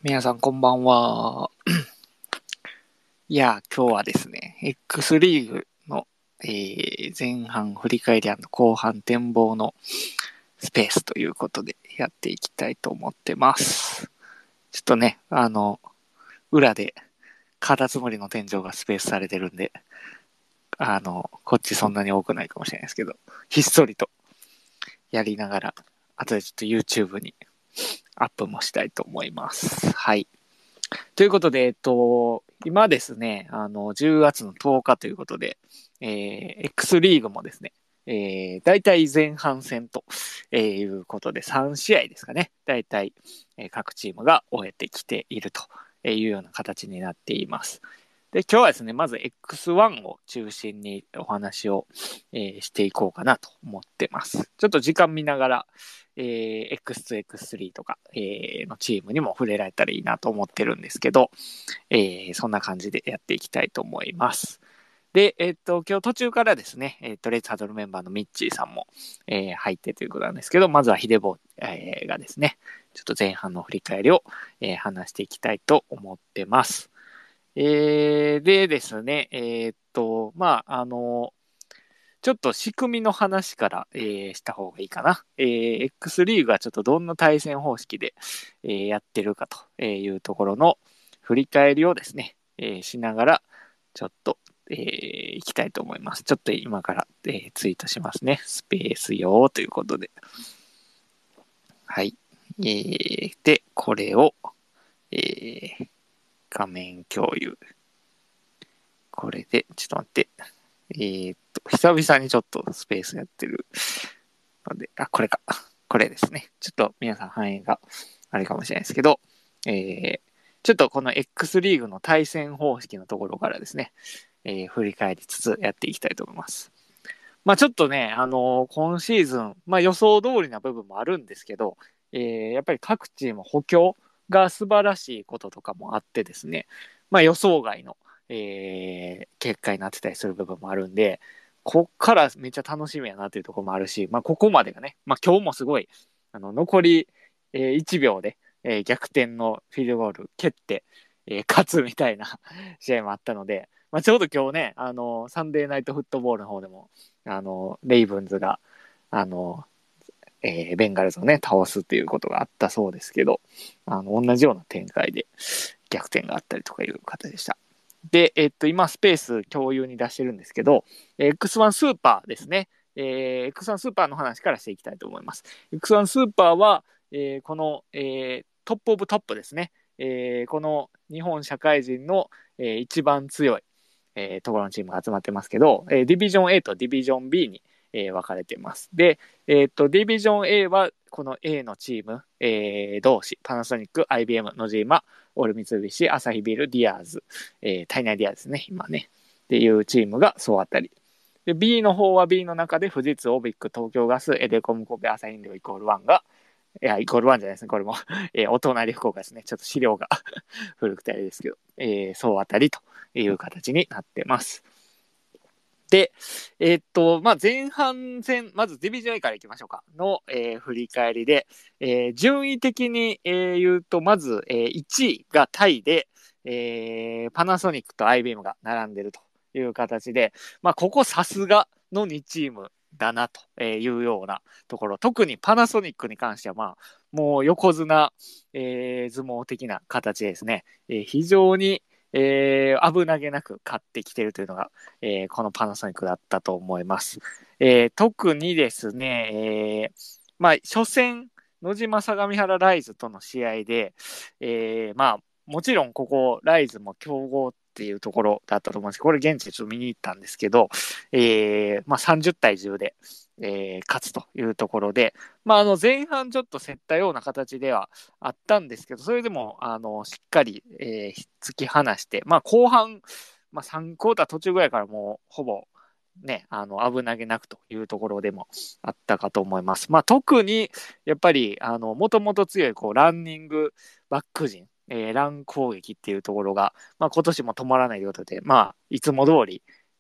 皆さんこんばんは。いや、今日はですね、X リーグの、前半振り返り&後半展望のスペースということでやっていきたいと思ってます。ちょっとね、裏でカタツムリの天井がスペースされてるんで、こっちそんなに多くないかもしれないですけど、ひっそりとやりながら、後でちょっと YouTube にアップもしたいと思います。はい。ということで、今ですね、10月の10日ということで、X リーグもですね、大体前半戦ということで3試合ですかね、大体、各チームが終えてきているというような形になっています。で、今日はですね、まず X1 を中心にお話を、していこうかなと思ってます。ちょっと時間見ながら、X2、X3 とか、のチームにも触れられたらいいなと思ってるんですけど、そんな感じでやっていきたいと思います。で、今日途中からですね、レッツハドルメンバーのミッチーさんも、入ってということなんですけど、まずはヒデボ、がですね、ちょっと前半の振り返りを、話していきたいと思ってます。でですね、ちょっと仕組みの話から、した方がいいかな。X リーグはちょっとどんな対戦方式で、やってるかというところの振り返りをですね、しながら、ちょっと、いきたいと思います。ちょっと今から、ツイートしますね。スペース用ということで。はい。で、これを、画面共有。これで、ちょっと待って。久々にちょっとスペースやってるので、これか。これですね。ちょっと皆さん反映があれかもしれないですけど、ちょっとこの X リーグの対戦方式のところからですね、振り返りつつやっていきたいと思います。まあちょっとね、今シーズン、まあ予想通りな部分もあるんですけど、やっぱり各チーム補強が素晴らしいこととかもあってですね、まあ予想外の、結果になってたりする部分もあるんで、こっからめっちゃ楽しみやなというところもあるし、まあここまでがね、まあ今日もすごい、残り、1秒で、逆転のフィールドゴール蹴って、勝つみたいな試合もあったので、まあちょうど今日ね、サンデーナイトフットボールの方でも、レイブンズが、あの、ベンガルズをね、倒すっていうことがあったそうですけど、同じような展開で逆転があったりとかいう形でした。で、今スペース共有に出してるんですけど、X1 スーパーですね。X1 スーパーの話からしていきたいと思います。X1 スーパーは、この、トップオブトップですね。この日本社会人の、一番強い、ところのチームが集まってますけど、ディビジョン A とディビジョン B に、分かれています。で、ディビジョン A はこの A のチーム、同士、パナソニック、IBM、ノジーマ、オール三菱、アサヒビール、ディアーズ、体内ディアーズですね、今ね。っていうチームが総当たり。で、B の方は B の中で富士通、オビック、東京ガス、エデコム、神戸、朝日飲料イコール1が、いや、イコール1じゃないですね、これも。お隣福岡ですね。ちょっと資料が古くてあれですけど、総当たりという形になってます。で、まあ、前半戦、まずディビジョン A からいきましょうか、の、振り返りで、順位的に、言うと、まず、1位がタイで、パナソニックと IBM が並んでるという形で、まあ、ここさすがの2チームだなというようなところ、特にパナソニックに関しては、まあ、もう横綱、相撲的な形ですね。非常に、危なげなく勝ってきているというのが、このパナソニックだったと思います。特にですね、まあ、初戦、野島相模原ライズとの試合で、まあ、もちろんここ、ライズも強豪っていうところだったと思うんですけど、これ現地でちょっと見に行ったんですけど、まあ、30対10で、勝つというところで、まあ、前半ちょっと競ったような形ではあったんですけど、それでも、しっかり、突き放して、まあ、後半、まあ、3クォーター途中ぐらいからもう、ほぼ、ね、危なげなくというところでもあったかと思います。まあ、特に、やっぱり、もともと強い、こう、ランニングバック陣、ラン攻撃っていうところが、まあ、今年も止まらないということで、まあ、いつも通り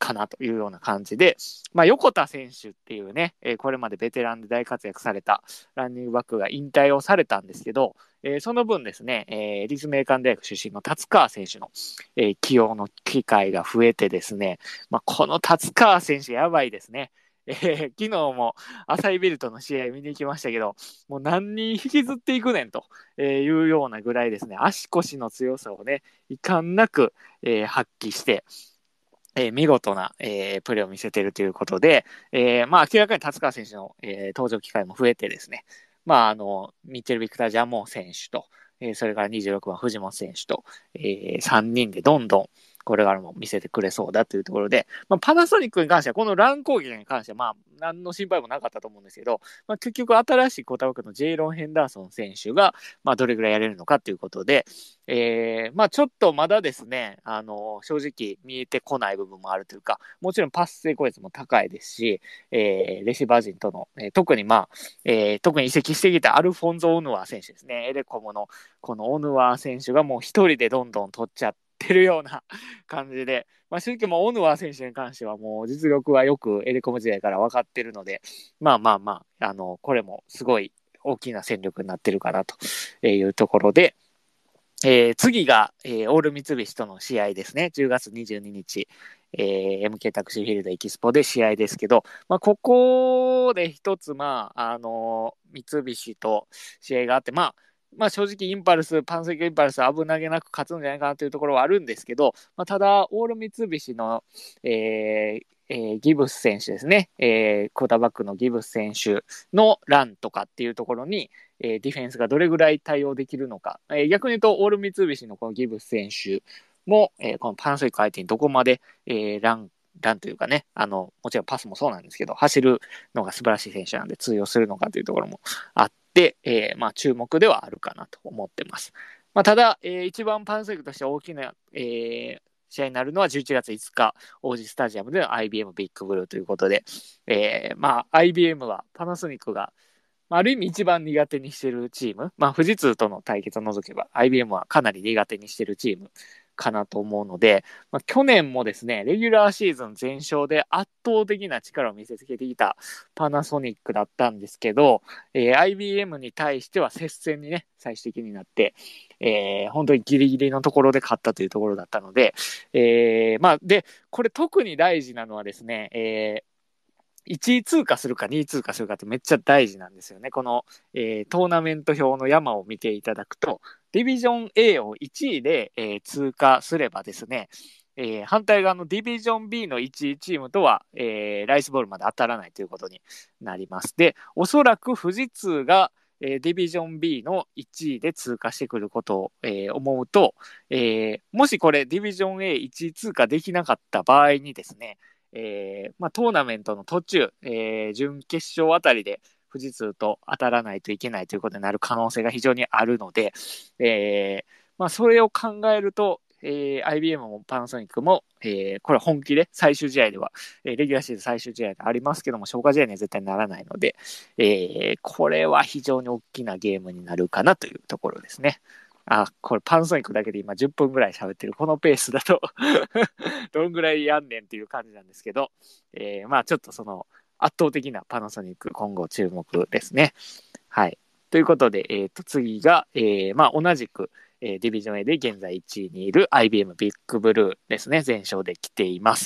かなというような感じで、横田選手っていうね、これまでベテランで大活躍されたランニングバックが引退をされたんですけど、その分ですね、立命館大学出身の達川選手の、起用の機会が増えてですね、この達川選手やばいですね。昨日もアサイビルとの試合見に行きましたけど、もう何人引きずっていくねんというようなぐらいですね、足腰の強さをね、遺憾なく、発揮して、見事な、プレーを見せているということで、明らかに達川選手の、登場機会も増えてですね、ミッチェル・ビクター・ジャモー選手と、それから26番藤本選手と、3人でどんどんこれからも見せてくれそうだというところで、パナソニックに関しては、このラン攻撃に関しては、何の心配もなかったと思うんですけど、結局新しいクォーターバックのジェイロン・ヘンダーソン選手が、どれぐらいやれるのかということで、ちょっとまだですね、正直見えてこない部分もあるというか、もちろんパス成功率も高いですし、レシーバー陣との、特に特に移籍してきたアルフォンゾ・オヌワ選手ですね、エレコムのこのオヌワ選手がもう一人でどんどん取っちゃってるような感じで、正直もオヌワ選手に関してはもう実力はよくエレコム時代から分かってるので、これもすごい大きな戦力になってるかなというところで、次が、オール三菱との試合ですね。10月22日、MK タクシーフィールドエキスポで試合ですけど、ここで一つ、三菱と試合があって、正直パンセキインパルス危なげなく勝つんじゃないかなというところはあるんですけど、ただ、オール三菱の、ギブス選手ですね、クォーターバックのギブス選手のランとかっていうところに、ディフェンスがどれぐらい対応できるのか、逆に言うと、オール三菱のこのギブス選手も、このパナソニック相手にどこまで、ランというかね、もちろんパスもそうなんですけど、走るのが素晴らしい選手なんで通用するのかというところもあって、注目ではあるかなと思ってます。ただ、一番パナソニックとして大きな、試合になるのは11月5日、王子スタジアムでの IBM ビッグブルーということで、IBM はパナソニックがある意味一番苦手にしているチーム、富士通との対決を除けば IBM はかなり苦手にしているチームかなと思うので、去年もですね、レギュラーシーズン全勝で圧倒的な力を見せつけてきたパナソニックだったんですけど、IBM に対しては接戦にね、最終的になって、本当にギリギリのところで勝ったというところだったので、で、これ特に大事なのはですね、1位通過するか2位通過するかってめっちゃ大事なんですよね。この、トーナメント表の山を見ていただくと、ディビジョン A を1位で、通過すればですね、反対側のディビジョン B の1位チームとは、ライスボールまで当たらないということになります。で、おそらく富士通が、ディビジョン B の1位で通過してくることを、思うと、もしこれディビジョン A1 位通過できなかった場合にですね、トーナメントの途中、準決勝あたりで富士通と当たらないといけないということになる可能性が非常にあるので、それを考えると、IBM もパナソニックも、これ本気で最終試合では、レギュラーシーズン最終試合でありますけども、消化試合には絶対ならないので、これは非常に大きなゲームになるかなというところですね。これパナソニックだけで今10分ぐらい喋ってるこのペースだとどんぐらいやんねんっていう感じなんですけど、ちょっとその圧倒的なパナソニック今後注目ですね。はい。ということで、次が、同じく、ディビジョン A で現在1位にいる IBM ビッグブルーですね。全勝で来ています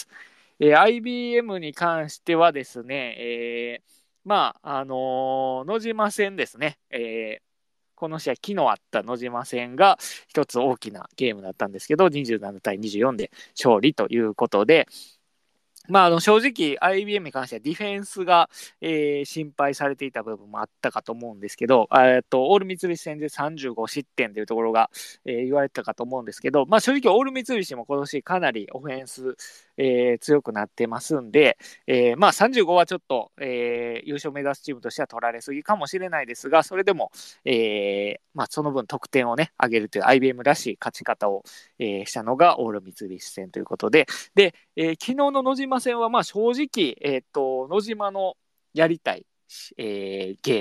。IBM に関してはですね、野島戦ですね。この試合、昨日あった野島戦が一つ大きなゲームだったんですけど、27対24で勝利ということで、正直 IBM に関してはディフェンスが、心配されていた部分もあったかと思うんですけど、オール三菱戦で35失点というところが、言われてたかと思うんですけど、正直オール三菱も今年かなりオフェンス、強くなってますんで、35はちょっと、優勝目指すチームとしては取られすぎかもしれないですが、それでも、その分得点をね、上げるという IBM らしい勝ち方を、したのがオール三菱戦ということで、昨日の野島戦は正直、野島のやりたい、ゲーム、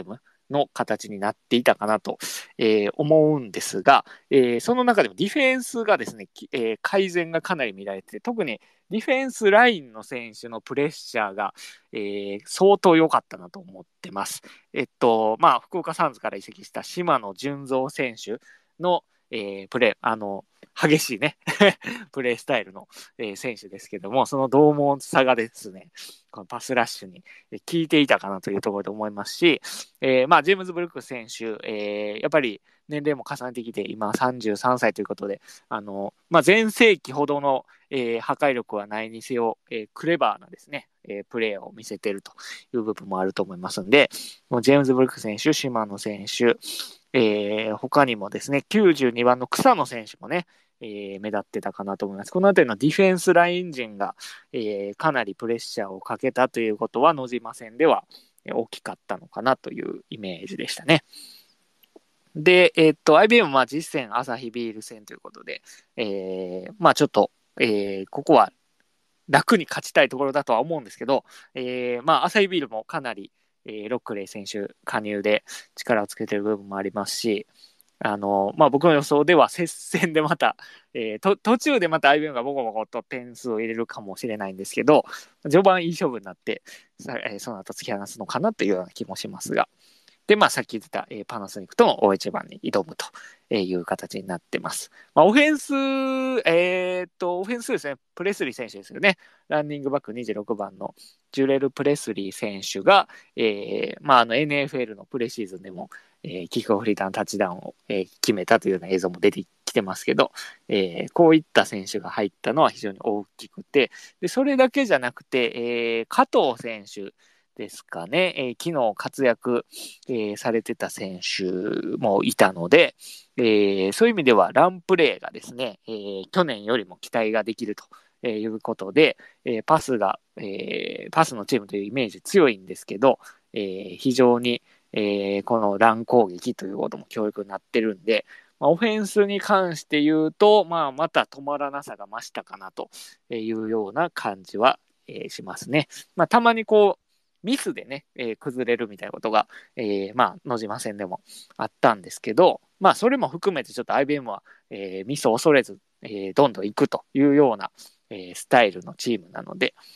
の形になっていたかなと、思うんですが、その中でもディフェンスがですね、改善がかなり見られて、特にディフェンスラインの選手のプレッシャーが、相当良かったなと思ってます。福岡サンズから移籍した島野純三選手の、プレー、激しいねプレースタイルの、選手ですけども、その獰猛さがですね、このパスラッシュに効いていたかなというところで思いますし、ジェームズ・ブルックス選手、やっぱり年齢も重ねてきて、今33歳ということで、前世紀ほどの、破壊力はないにせよ、クレバーなですね、プレーを見せているという部分もあると思いますので、もうジェームズ・ブルックス選手、島野選手、他にもですね、92番の草野選手もね、目立ってたかなと思います。この辺りのディフェンスライン陣が、かなりプレッシャーをかけたということは、野島戦では大きかったのかなというイメージでしたね。で、IBM は実戦アサヒビール戦ということで、ちょっと、ここは楽に勝ちたいところだとは思うんですけど、アサヒビールもかなり、ロックレイ選手加入で力をつけている部分もありますし、僕の予想では接戦でまた、途中でまた IBM がボコボコと点数を入れるかもしれないんですけど、序盤いい勝負になって、その後突き放すのかなというような気もしますが、で、さっき言ってた、パナソニックとの大一番に挑むという形になってます。オフェンス、オフェンスですね、プレスリー選手ですよね。ランニングバック26番のジュレル・プレスリー選手が、NFL のプレシーズンでも、キックオフリターンタッチダウンを、決めたというような映像も出てきてますけど、こういった選手が入ったのは非常に大きくて、でそれだけじゃなくて、加藤選手、ですかね、昨日活躍、されてた選手もいたので、そういう意味ではランプレーがですね、去年よりも期待ができるということで、パスのチームというイメージ強いんですけど、非常に、このラン攻撃ということも強力になってるんで、オフェンスに関して言うと、また止まらなさが増したかなというような感じは、しますね。たまにこう、ミスでね、崩れるみたいなことが、野島戦でもあったんですけど、それも含めてちょっと IBM は、ミスを恐れず、どんどん行くというような、スタイルのチームなので、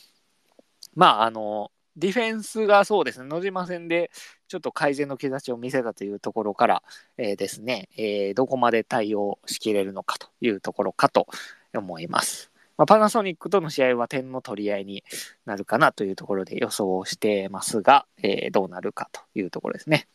ディフェンスがそうですね、野島戦でちょっと改善の兆しを見せたというところから、ですね、どこまで対応しきれるのかというところかと思います。パナソニックとの試合は点の取り合いになるかなというところで予想をしてますが、どうなるかというところですね。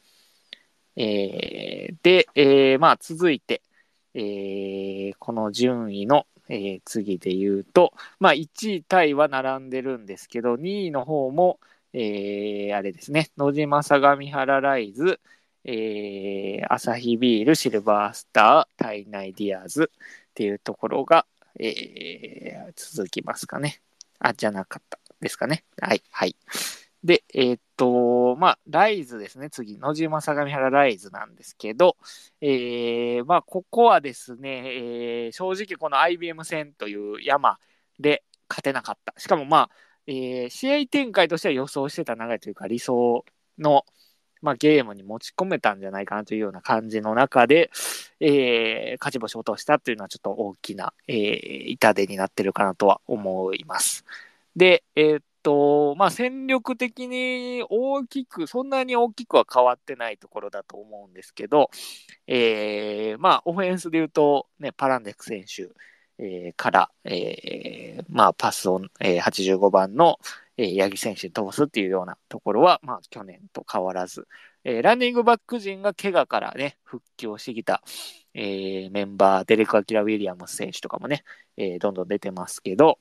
続いて、この順位の、次で言うと、1位タイは並んでるんですけど、2位の方も、あれですね、野島相模原ライズ、アサヒビール、シルバースター、体内ディアーズっていうところが、続きますかね。じゃなかったですかね。はい、はい。で、ライズですね。次、野島相模原ライズなんですけど、ここはですね、正直この IBM 戦という山で勝てなかった。しかも試合展開としては予想してた流れというか理想の、ゲームに持ち込めたんじゃないかなというような感じの中で、勝ち星を落としたというのはちょっと大きな、痛手になってるかなとは思います。で、戦力的にそんなに大きくは変わってないところだと思うんですけど、オフェンスで言うと、ね、パランデク選手、から、パスを、85番の、八木選手に飛ばすっていうようなところは、去年と変わらず、ランニングバック陣が怪我からね、復帰をしてきた、メンバー、デレク・アキラ・ウィリアムス選手とかもね、どんどん出てますけど、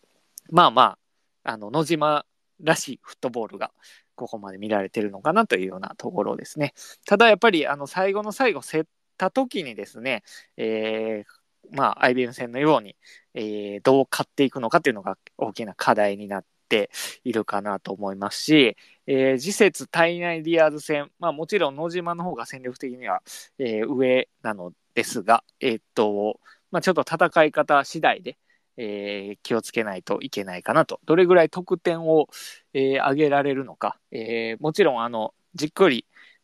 野島らしいフットボールがここまで見られてるのかなというようなところですね。ただやっぱり最後の最後競った時にですね、IBM 戦のように、どう勝っていくのかというのが大きな課題になっているかなと思いますし、次節体内ディアーズ戦、もちろん野島の方が戦力的には、上なのですが、ちょっと戦い方次第で、気をつけないといけないかなと。どれぐらい得点を、上げられるのか。もちろんじっくり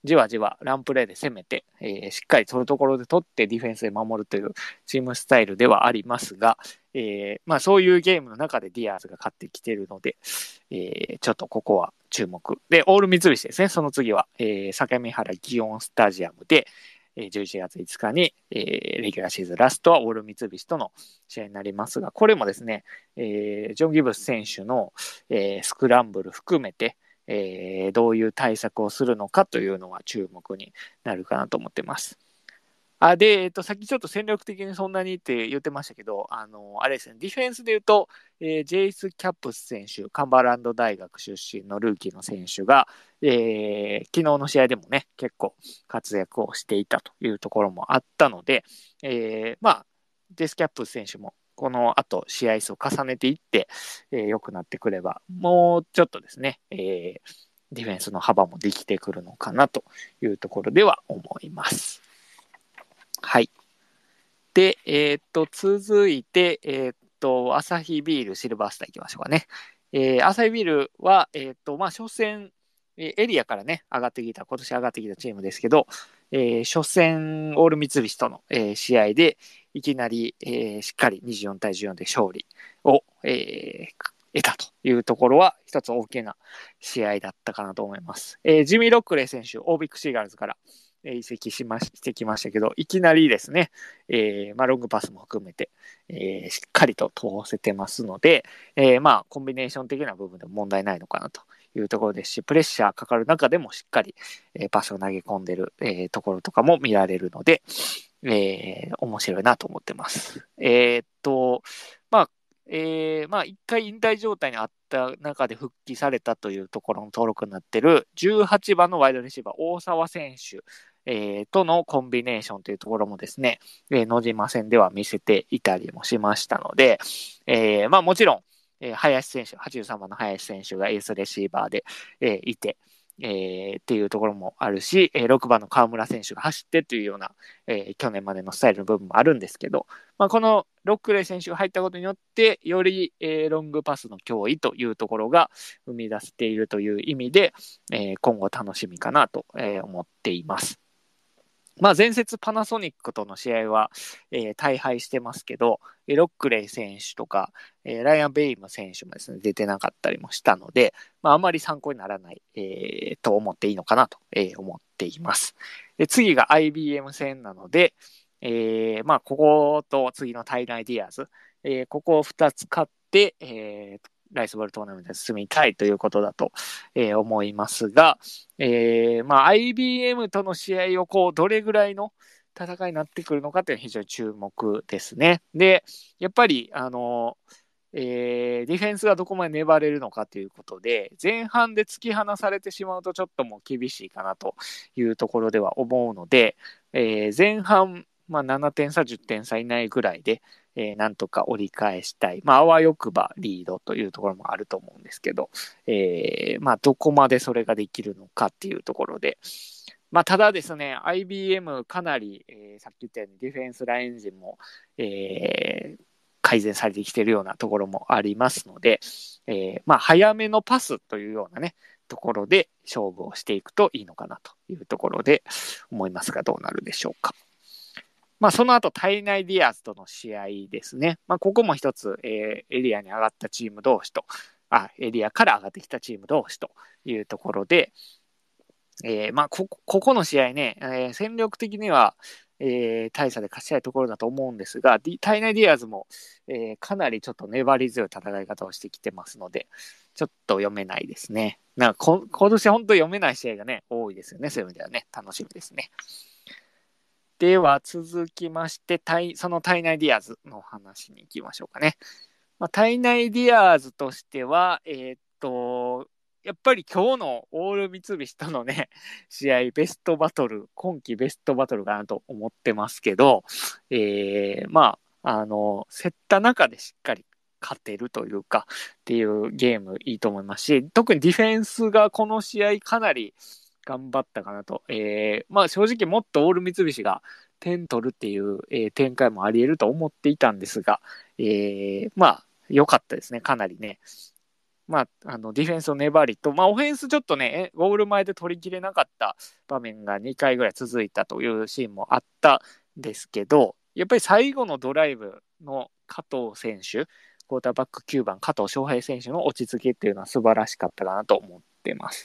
じわじわランプレーで攻めて、しっかりそういうところで取ってディフェンスで守るというチームスタイルではありますが、まあそういうゲームの中でディアーズが勝ってきているので、ちょっとここは注目。で、オール三菱ですね。その次は、相模原祇園スタジアムで、11月5日に、レギュラーシーズンラストはオール三菱との試合になりますが、これもですね、ジョン・ギブス選手の、スクランブル含めて、どういう対策をするのかというのは注目になるかなと思ってます。で、さっきちょっと戦力的にそんなにって言ってましたけど、あれですね、ディフェンスで言うと、ジェイス・キャップス選手、カンバーランド大学出身のルーキーの選手が、昨日の試合でもね、結構活躍をしていたというところもあったので、まあ、ジェイス・キャップス選手も、この後試合数を重ねていって、良くなってくれば、もうちょっとですね、ディフェンスの幅もできてくるのかなというところでは思います。はい。で、続いて、アサヒビールシルバースター行きましょうかね。アサヒビールは、まあ、初戦、エリアからね、今年上がってきたチームですけど、初戦、オール三菱との、試合で、いきなり、しっかり24対14で勝利を、得たというところは、一つ大きな試合だったかなと思います。ジミー・ロックレー選手、オービックシーガールズから、移籍してきましたけど、いきなりですね、まあ、ロングパスも含めて、しっかりと通せてますので、まあ、コンビネーション的な部分でも問題ないのかなというところですし、プレッシャーかかる中でもしっかり、パスを投げ込んでる、ところとかも見られるので、面白いなと思ってます。まあ、まあ、一回引退状態にあった中で復帰されたというところの登録になっている18番のワイドレシーバー、大沢選手、とのコンビネーションというところもですね、野島戦では見せていたりもしましたので、まあもちろん、林選手、83番の林選手がエースレシーバーで、いて、っていうところもあるし、6番の河村選手が走ってというような、去年までのスタイルの部分もあるんですけど、まあ、このロックレー選手が入ったことによって、より、ロングパスの脅威というところが生み出しているという意味で、今後楽しみかなと、思っています。まあ、前節パナソニックとの試合は、大敗してますけど、ロックレイ選手とか、ライアン・ベイム選手もですね、出てなかったりもしたので、まあ、あまり参考にならない、と思っていいのかなと、思っています。で、次が IBM 戦なので、まあ、ここと次のタイナイディアーズ、ここを2つ勝って、ライスボールトーナメントに進みたいということだと、思いますが、まあ、IBM との試合をこう、どれぐらいの戦いになってくるのかというのは非常に注目ですね。で、やっぱり、ディフェンスがどこまで粘れるのかということで、前半で突き放されてしまうとちょっともう厳しいかなというところでは思うので、前半、まあ、7点差、10点差以内ぐらいで、なんとか折り返したい。まあ、あわよくばリードというところもあると思うんですけど、まあ、どこまでそれができるのかっていうところで、まあ、ただですね、IBM かなり、さっき言ったようにディフェンスライン陣も、改善されてきているようなところもありますので、まあ、早めのパスというようなね、ところで勝負をしていくといいのかなというところで思いますが、どうなるでしょうか。まあ、その後、体内ディアーズとの試合ですね。まあ、ここも一つ、エリアに上がったチーム同士と、エリアから上がってきたチーム同士というところで、まあ、ここの試合ね、戦力的には、大差で勝ちたいところだと思うんですが、体内ディアーズも、かなりちょっと粘り強い戦い方をしてきてますので、ちょっと読めないですね。なんか今年本当読めない試合がね、多いですよね。そういう意味ではね、楽しみですね。では続きまして、その体内ディアーズの話に行きましょうかね。まあ、体内ディアーズとしては、やっぱり今日のオール三菱とのね、試合、ベストバトル、今季ベストバトルかなと思ってますけど、まあ、競った中でしっかり勝てるというか、っていうゲームいいと思いますし、特にディフェンスがこの試合かなり頑張ったかなと。まあ正直もっとオール三菱が点取るっていう、展開もあり得ると思っていたんですが、まあ良かったですね。かなりね。 ディフェンスの粘りと、オフェンスちょっとね、ゴール前で取りきれなかった場面が2回ぐらい続いたというシーンもあったんですけど、やっぱり最後のドライブの加藤選手、クォーターバック9番加藤翔平選手の落ち着きっていうのは素晴らしかったかなと思ってます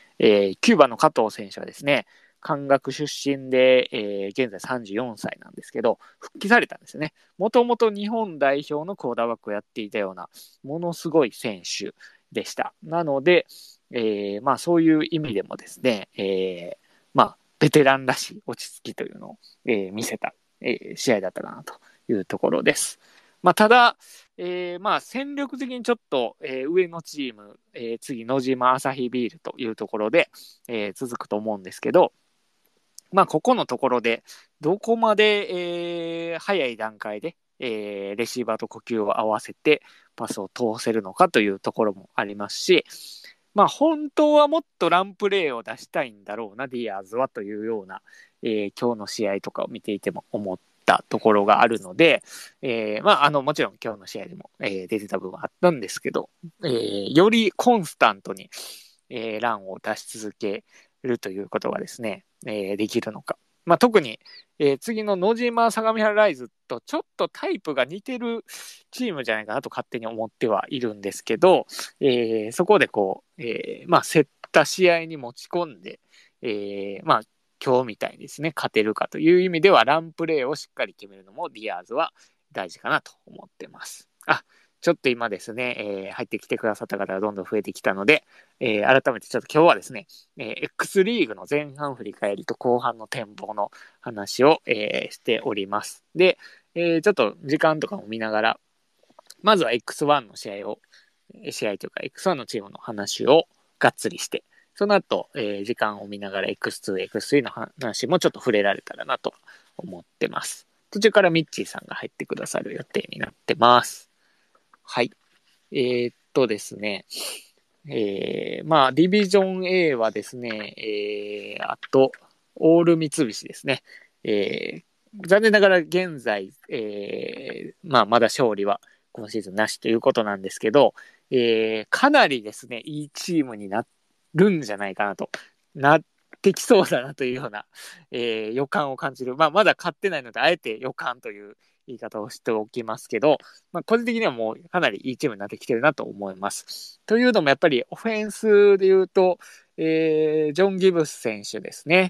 。9番の加藤選手はですね、関学出身で、現在34歳なんですけど、復帰されたんですよね。もともと日本代表のクォーターバックをやっていたような、ものすごい選手でした。なので、そういう意味でもですね、ベテランらしい落ち着きというのを、見せた、試合だったかなというところです。ただ、戦力的にちょっと、上のチーム、次、野島朝日ビールというところで、続くと思うんですけど、ここのところで、どこまで、早い段階で、レシーバーと呼吸を合わせてパスを通せるのかというところもありますし、本当はもっとランプレーを出したいんだろうな、ディアーズはというような、今日の試合とかを見ていても思ったところがあるので、もちろん今日の試合でも、出てた部分はあったんですけど、よりコンスタントに、ランを出し続けるということがですね、できるのか。特に、次の野島相模原ライズとちょっとタイプが似てるチームじゃないかなと勝手に思ってはいるんですけど、そこで競った試合に持ち込んで、今日みたいにですね、勝てるかという意味ではランプレーをしっかり決めるのもディアーズは大事かなと思ってます。ちょっと今ですね、入ってきてくださった方がどんどん増えてきたので、改めてちょっと今日はですね、X リーグの前半振り返りと後半の展望の話を、しております。で、ちょっと時間とかも見ながら、まずは X1 の試合というか X1 のチームの話をがっつりして、その後、時間を見ながら X2、X3 の話もちょっと触れられたらなと思ってます。途中からミッチーさんが入ってくださる予定になってます。はい。ですね。ディビジョン A はですね、あと、オール三菱ですね。残念ながら現在、まだ勝利は今シーズンなしということなんですけど、かなりですね、いいチームになるんじゃないかなと、なってきそうだなというような、予感を感じる。まだ勝ってないので、あえて予感という言い方をしておきますけど、個人的にはもうかなりいいチームになってきてるなと思います。というのもやっぱりオフェンスで言うと、ジョン・ギブス選手ですね。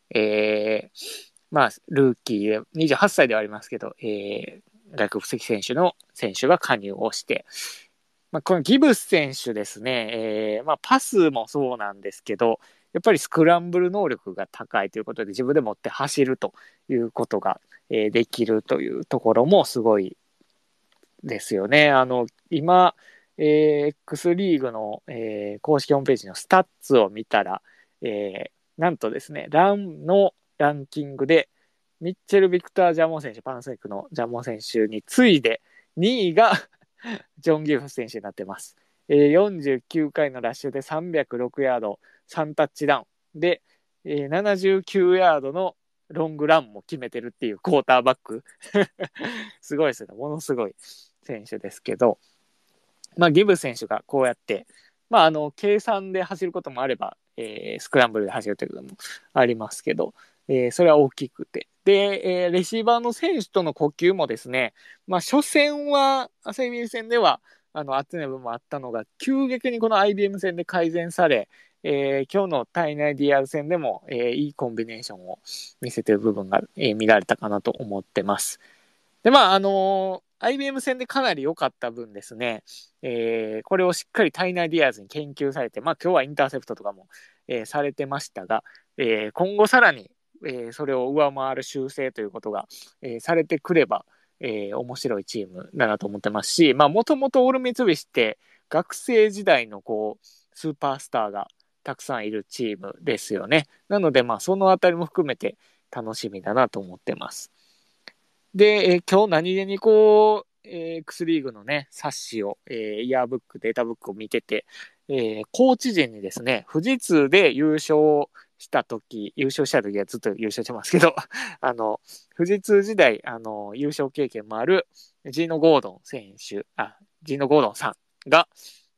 ルーキーで28歳ではありますけど、外国籍選手が加入をして、このギブス選手ですね、パスもそうなんですけど、やっぱりスクランブル能力が高いということで自分で持って走るということが、できるというところもすごいですよね。今、X リーグの、公式ホームページのスタッツを見たら、なんとですね、ランのランキングで、ミッチェル・ビクター・ジャモン選手、パナソニックのジャモン選手に次いで、2位がジョン・ギブス選手になってます。49回のラッシュで306ヤード、3タッチダウン。で、79ヤードのロングランも決めてるっていうクォーターバック。すごいですよね。ものすごい選手ですけど、ギブス選手がこうやって、計算で走ることもあれば、スクランブルで走るということもありますけど、それは大きくて。で、レシーバーの選手との呼吸もですね、初戦は、アセビン戦では、厚い部分もあったのが、急激にこの IBM 戦で改善され、今日の体内 DR 戦でも、いいコンビネーションを見せている部分が、見られたかなと思ってます。で、IBM 戦でかなり良かった分ですね、これをしっかり体内ディアーズに研究されて、今日はインターセプトとかも、されてましたが、今後さらに、それを上回る修正ということが、されてくれば、面白いチームだなと思ってますし、もともとオール三菱って学生時代のスーパースターがたくさんいるチームですよね。なので、そのあたりも含めて楽しみだなと思ってます。で、今日何気にX リーグのね、冊子を、イヤーブック、データブックを見てて、コーチ陣にですね、富士通で優勝した時はずっと優勝してますけど、富士通時代、優勝経験もあるジーノ・ゴードンさんが、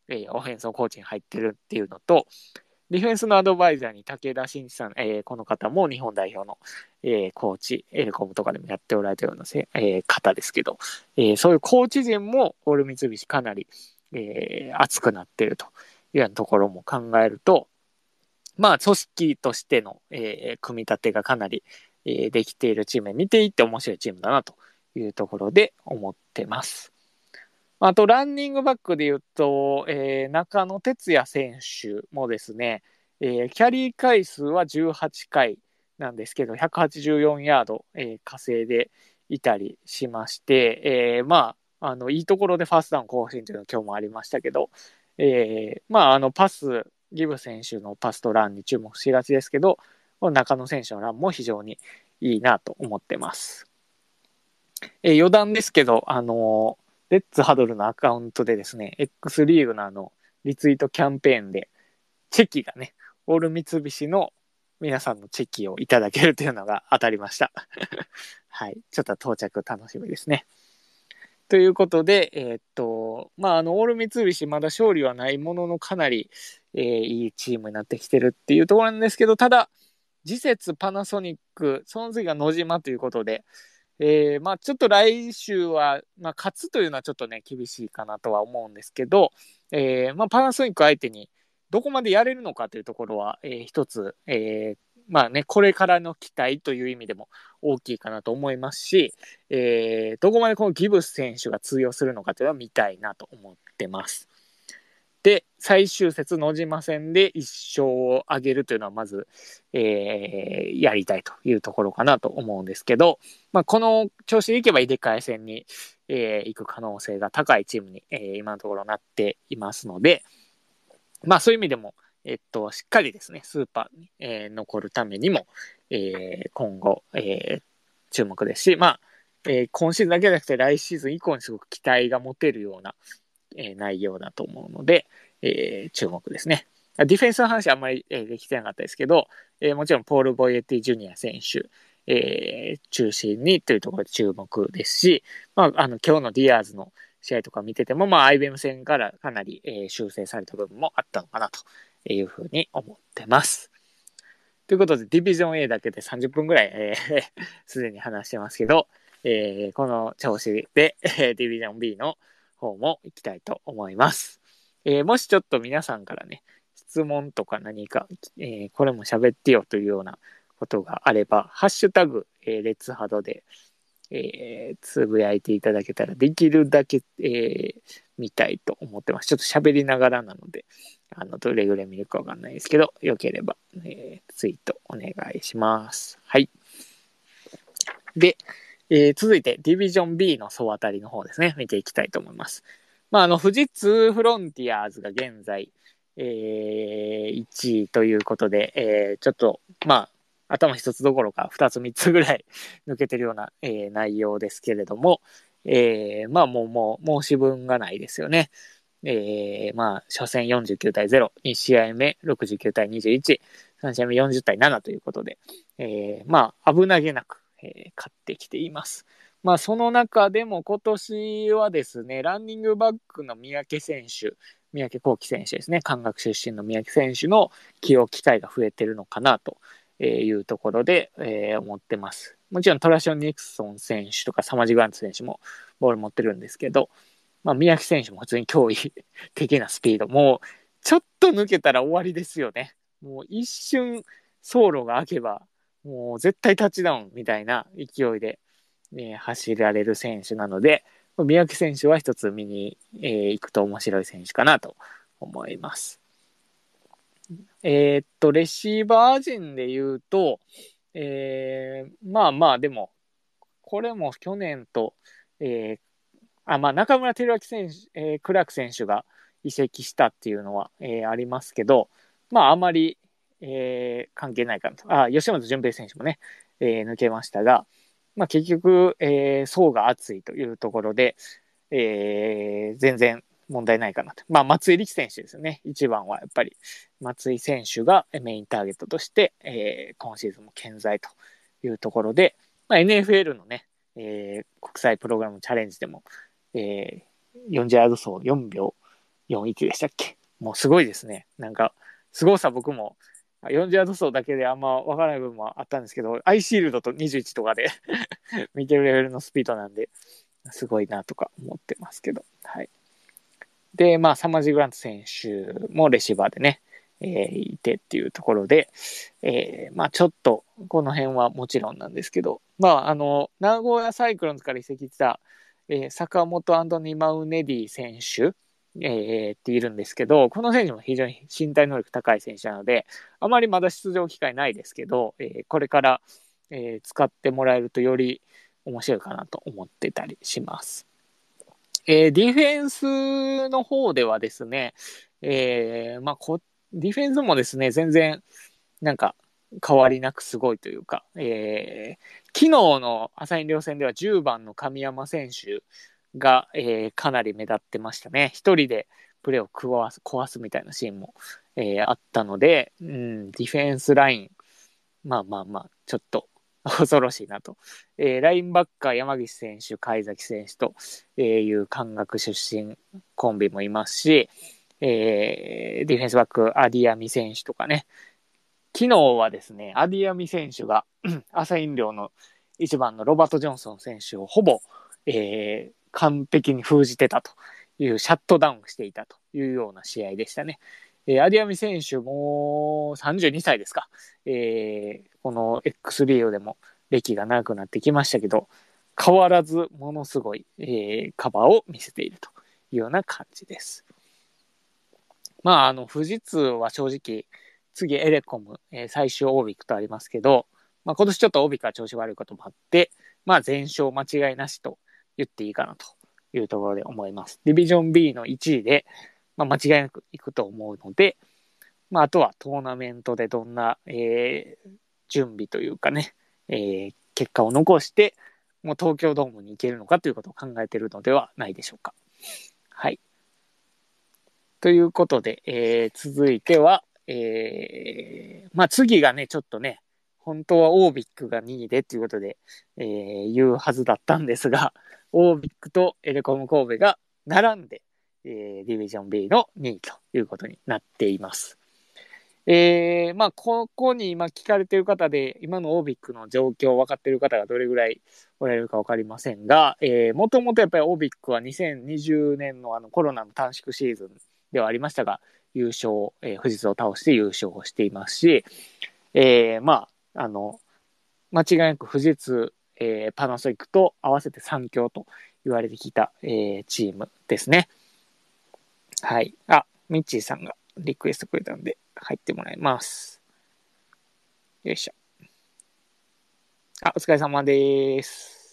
オフェンスのコーチに入ってるっていうのと、ディフェンスのアドバイザーに武田真一さん、この方も日本代表の、コーチ、エレコムとかでもやっておられたような方ですけど、そういうコーチ陣もオール三菱かなり、熱くなっているというようなところも考えると、まあ、組織としての、組み立てがかなり、できているチームで見ていって面白いチームだなというところで思ってます。あと、ランニングバックで言うと、中野哲也選手もですね、キャリー回数は18回なんですけど、184ヤード、稼いでいたりしまして、いいところでファーストダウン更新というのは今日もありましたけど、パス、ギブ選手のパスとランに注目しがちですけど、中野選手のランも非常にいいなと思ってます。余談ですけど、レッツハドルのアカウントでですね、X リーグのリツイートキャンペーンで、チェキがね、オール三菱の皆さんのチェキをいただけるというのが当たりました。はい。ちょっと到着楽しみですね。ということで、オール三菱まだ勝利はないもののかなり、いいチームになってきてるっていうところなんですけど、ただ、次節パナソニック、その次が野島ということで、ちょっと来週は、勝つというのはちょっとね、厳しいかなとは思うんですけど、パナソニック相手にどこまでやれるのかというところは、一つ、これからの期待という意味でも大きいかなと思いますし、どこまでこのギブス選手が通用するのかというのは見たいなと思ってます。で、最終節野島戦で1勝を挙げるというのはまず、やりたいというところかなと思うんですけど、この調子でいけば入れ替え戦に、行く可能性が高いチームに、今のところなっていますので、そういう意味でも、しっかりですね、スーパーに、残るためにも、今後、注目ですし、今シーズンだけじゃなくて来シーズン以降にすごく期待が持てるような、内容だと思うので、注目ですね。ディフェンスの話はあんまり、できてなかったですけど、もちろんポール・ボイエティ・ジュニア選手、中心にというところで注目ですし、今日のディアーズの試合とか見てても、IBM 戦からかなり、修正された部分もあったのかなというふうに思ってます。ということで、ディビジョン A だけで30分ぐらい、すでに話してますけど、この調子で、ディビジョン B の方も行きたいと思います。もしちょっと皆さんからね、質問とか何か、これも喋ってよというようなことがあれば、ハッシュタグ、レッツハドで、つぶやいていただけたらできるだけ、見たいと思ってます。ちょっと喋りながらなので、どれぐらい見るかわかんないですけど、よければ、ツイートお願いします。はい。で、続いて、ディビジョン B の総当たりの方ですね、見ていきたいと思います。富士通フロンティアーズが現在、1位ということで、ちょっと、頭一つどころか2つ3つぐらい抜けてるような、内容ですけれども、もう申し分がないですよね。初戦49対0、2試合目69対21、3試合目40対7ということで、危なげなく、勝ってきています。その中でも今年はですね、ランニングバックの三宅選手、三宅幸喜選手ですね、関学出身の三宅選手の起用機会が増えてるのかなというところで、思ってます。もちろんトラション・ニクソン選手とかサマジ・グラント選手もボール持ってるんですけど、三宅選手も普通に驚異的なスピード。もう、ちょっと抜けたら終わりですよね。もう一瞬、走路が開けば、もう絶対タッチダウンみたいな勢いで、走られる選手なので、三宅選手は一つ見に、行くと面白い選手かなと思います。レシーバー陣で言うと、でも、これも去年と、中村照明選手、クラーク選手が移籍したっていうのは、ありますけど、あまり、関係ないかなと。吉本純平選手もね、抜けましたが、結局、層が厚いというところで、全然問題ないかなと。松井力選手ですよね。一番はやっぱり松井選手がメインターゲットとして、今シーズンも健在というところで、NFL のね、国際プログラムチャレンジでも、40ヤード走4秒 4-1でしたっけ。もうすごいですね。なんか、すごさ僕も、40ヤード走だけであんま分からない部分もあったんですけど、アイシールドと21とかで見てるレベルのスピードなんで、すごいなとか思ってますけど。はい。で、まあ、サマージ・グラント選手もレシーバーでね、いてっていうところで、まあ、ちょっと、この辺はもちろんなんですけど、まあ、名古屋サイクロンズから移籍した、坂本アントニー・マウネディ選手、っているんですけど、この選手も非常に身体能力高い選手なので、あまりまだ出場機会ないですけど、これから、使ってもらえるとより面白いかなと思ってたりします。ディフェンスの方ではですね、まあディフェンスもですね、全然なんか変わりなくすごいというか、昨日のアサイン両戦では10番の神山選手が、かなり目立ってましたね。一人でプレーを壊すみたいなシーンも、あったので、ディフェンスライン、まあ、ちょっと恐ろしいなと。ラインバッカー山岸選手、貝崎選手という関学出身コンビもいますし、ディフェンスバックアディアミ選手とかね、昨日はですね、アディアミ選手が朝飲料の1番のロバート・ジョンソン選手をほぼ、完璧に封じてたというシャットダウンしていたというような試合でしたね。アディアミ選手も32歳ですか。この XB でも歴が長くなってきましたけど、変わらずものすごい、カバーを見せているというような感じです。まあ、富士通は正直、次エレコム、最終オービックとありますけど、まあ、今年ちょっとオービックは調子悪いこともあって、まあ、全勝間違いなしと言っていいかなというところで思います。ディビジョン B の1位で、まあ、間違いなくいくと思うので、まあ、あとはトーナメントでどんな、準備というかね、結果を残して、もう東京ドームに行けるのかということを考えているのではないでしょうか。はい。ということで、続いては、まあ次がね、ちょっとね、本当はオービックが2位でということで、言うはずだったんですが、オービックとエレコム神戸が並んで、ディビジョン B の2位ということになっています。まあ、ここに今聞かれている方で、今のオービックの状況を分かっている方がどれぐらいおられるか分かりませんが、もともとやっぱりオービックは2020年のコロナの短縮シーズンではありましたが、優勝、富士通を倒して優勝をしていますし、まあ、間違いなく富士通、パナソニックと合わせて3強と言われてきた、チームですね。はい。ミッチーさんがリクエストくれたんで入ってもらいます。よいしょ。お疲れ様です。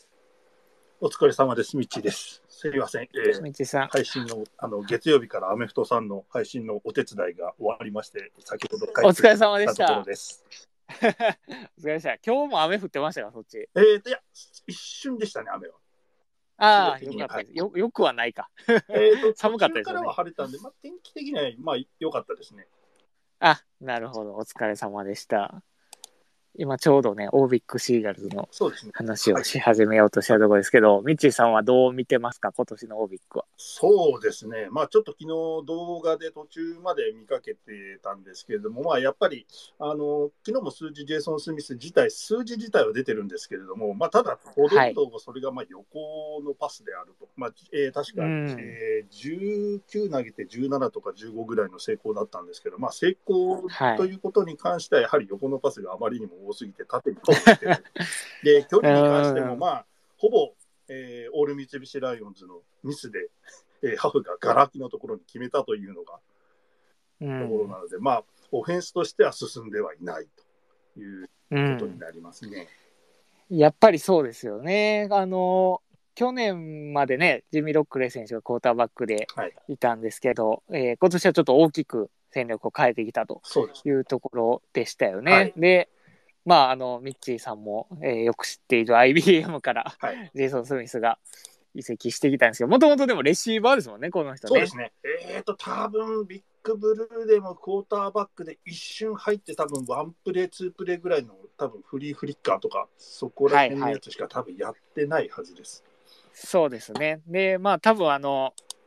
お疲れ様です。ミッチーです。すみません。 ミッチーさん。 配信の、月曜日からアメフトさんの配信のお手伝いが終わりまして、先ほどお疲れ様でした。 ところです。 お疲れ様でした。今日も雨降ってましたか、そっち。 いや、一瞬でしたね、雨は。 よかったです。よくはないか。寒かったですよね。 途中からは晴れたんで、まあ、天気的には、まあ、良かったですね。 なるほど。お疲れ様でした。今ちょうどね、オービックシーガルズの話をし始めようとしたところですけど、ミッチーさんはどう見てますか、今年のオービックは。 そうですね、まあ、ちょっと昨日動画で途中まで見かけてたんですけれども、まあ、やっぱり昨日もジェイソン・スミス数字自体は出てるんですけれども、まあ、ただ、ほとんどそれがまあ横のパスであると、まあ確か、19投げて17とか15ぐらいの成功だったんですけど、まあ、成功ということに関しては、やはり横のパスがあまりにも多すぎて、縦に飛んでる。で、距離に関しても、まあ、ほぼ、オール三菱ライオンズのミスで、ハフがガラ空きのところに決めたというのがところなので、まあ、オフェンスとしては進んではいないということになりますね。 やっぱりそうですよね。去年までね、ジミー・ロックレー選手がクォーターバックでいたんですけど、今年はちょっと大きく戦力を変えてきたというところでしたよね。で、まあ、ミッチーさんも、よく知っている IBM から、ジェイソン・スミスが移籍してきたんですけど、もともとでもレシーバーですもんね、この人ね。 そうですね。多分ビッグブルーでもクォーターバックで一瞬入って、多分ワンプレー、ツープレーぐらいの多分フリーフリッカーとか、そこら辺のやつしか多分やってないはずです。 そうですね。で、まあ多分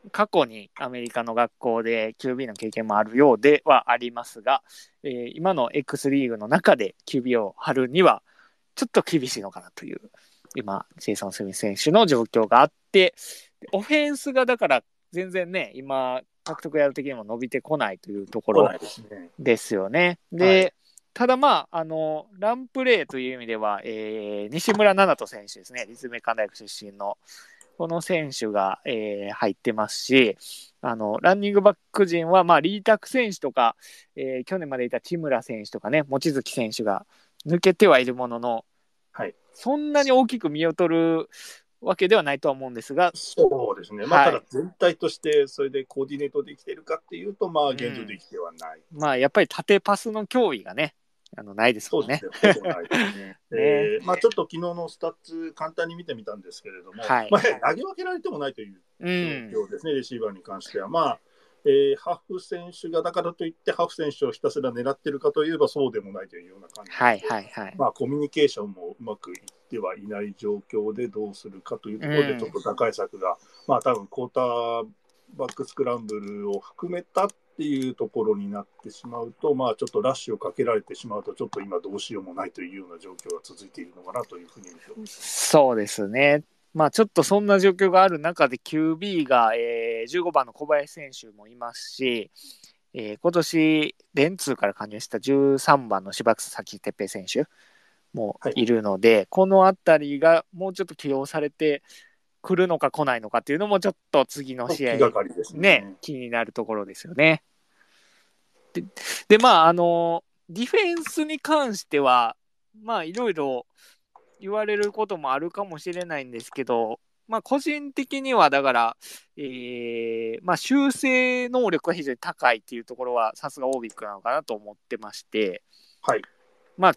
過去にアメリカの学校で QB の経験もあるようではありますが、今の X リーグの中で QB を張るにはちょっと厳しいのかなという今ジェイソン・スミス選手の状況があって、オフェンスがだから全然ね今獲得やる的にも伸びてこないというところですよね。で、はい、ただまあランプレーという意味では、西村七斗選手ですね、立命館大学出身のこの選手が、入ってますし、ランニングバック陣は、まあ、リータク選手とか、去年までいた木村選手とかね、望月選手が抜けてはいるものの、 はい、 そんなに大きく見劣るわけではないとは思うんですが、 そうですね、まあ、ただ全体としてそれでコーディネートできているかっていうと、まあ、現状できてはない。 まあ、やっぱり縦パスの脅威がね、ないですもんね。 そうですね、ほぼないですね。まあ、ちょっと昨日のスタッツ、簡単に見てみたんですけれども、 はい、 まあ、投げ分けられてもないという状況ですね、レシーバーに関しては。まあハーフ選手がだからといって、ハーフ選手をひたすら狙ってるかといえばそうでもないというような感じで、 はいはいはい、 まあ、コミュニケーションもうまくいってはいない状況でどうするかというところで、ちょっと打開策が、まあ多分クォーターバックスクランブルを含めたっていうところになってしまうと、まあ、ちょっとラッシュをかけられてしまうと、ちょっと今どうしようもないというような状況が続いているのかなというふうに見てます。 そうですね。まあ、ちょっとそんな状況がある中で QB が、15番の小林選手もいますし、今年電通から加入した13番の柴崎哲平選手もいるので、はい、このあたりがもうちょっと起用されてくるのか来ないのかっていうのもちょっと次の試合ね、気になるところですよね。でまあディフェンスに関してはまあいろいろ言われることもあるかもしれないんですけど、まあ個人的にはだから、まあ修正能力が非常に高いっていうところはさすがオービックなのかなと思ってまして、 はい。 まあ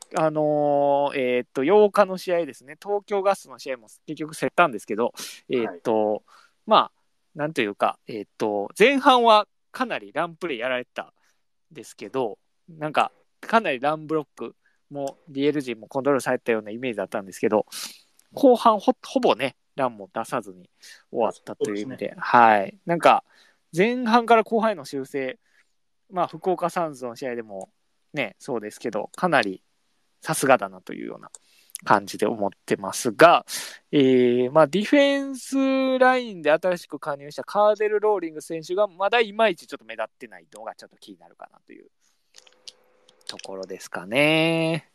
8日の試合ですね、東京ガスの試合も結局競ったんですけど、まあなんというか、前半はかなりランプレーやられたんですけど、なんかかなりランブロックも DL 陣もコントロールされたようなイメージだったんですけど、後半ほぼねランも出さずに終わったという意味 で、はい、なんか前半から後半への修正、まあ福岡サンズの試合でもねそうですけど、かなりさすがだなというような感じで思ってますが、まあディフェンスラインで新しく加入したカーデル・ローリング選手がまだいまいちちょっと目立ってないのがちょっと気になるかなというところですかね。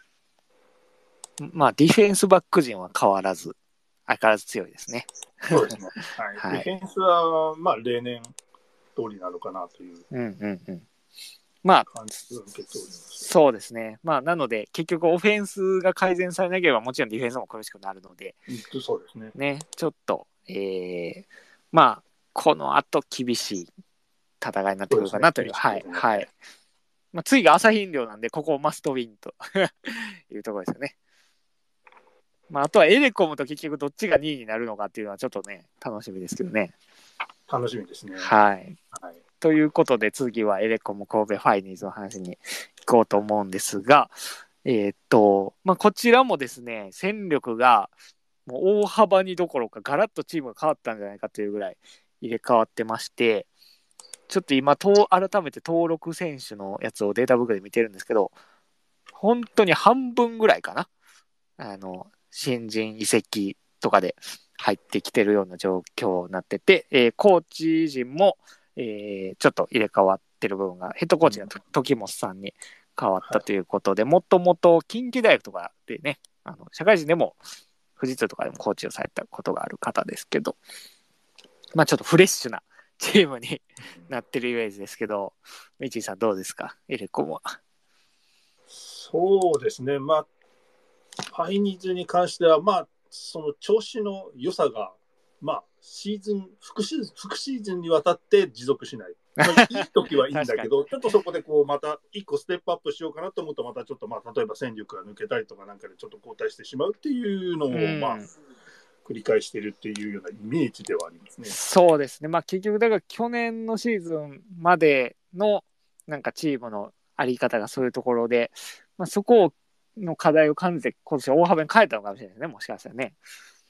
まあディフェンスバック陣は変わらず相変わらず強いですね。 そうですね。はい。はい、ディフェンスはまあ例年通りなのかなという。 まあそうですね。まあなので結局オフェンスが改善されなければもちろんディフェンスも苦しくなるので、 そうですね。 ね、ちょっと、まあこの後厳しい戦いになってくるかなという、ね、はいはい。まあ、次が朝日飲料なんでここをマストウィンというところですよね。まああとはエレコムと結局どっちが2位になるのかっていうのはちょっとね楽しみですけどね。 楽しみですね。 はい。はい、ということで次はエレコム神戸ファイニーズの話に行こうと思うんですが、まあ、こちらもですね戦力がもう大幅にどころかガラッとチームが変わったんじゃないかというぐらい入れ替わってまして、ちょっと今改めて登録選手のやつをデータブックで見てるんですけど、本当に半分ぐらいかな、新人移籍とかで入ってきてるような状況になってて、コーチ陣も、ちょっと入れ替わってる部分が、ヘッドコーチが時本さんに変わったということで、もともと近畿大学とかでね、社会人でも富士通とかでもコーチをされたことがある方ですけど、まあちょっとフレッシュなチームになってるイメージですけど、ミチーさんどうですか、エレコムは。 そうですね、まあファイニーズに関しては、まあ、その調子の良さが、まあ、複シーズンにわたって持続しない。まあ、いい時はいいんだけど、ちょっとそこでこうまた一個ステップアップしようかなと思うと、またちょっとまあ例えば戦力が抜けたりとかなんかでちょっと後退してしまうっていうのを、まあ、繰り返しているっていうようなイメージではありますね。 そうですね。まあ結局だから去年のシーズンまでのなんかチームのあり方がそういうところで、そこの課題を感じて今年大幅に変えたのかもしれないですね、もしかしたらね。 はい。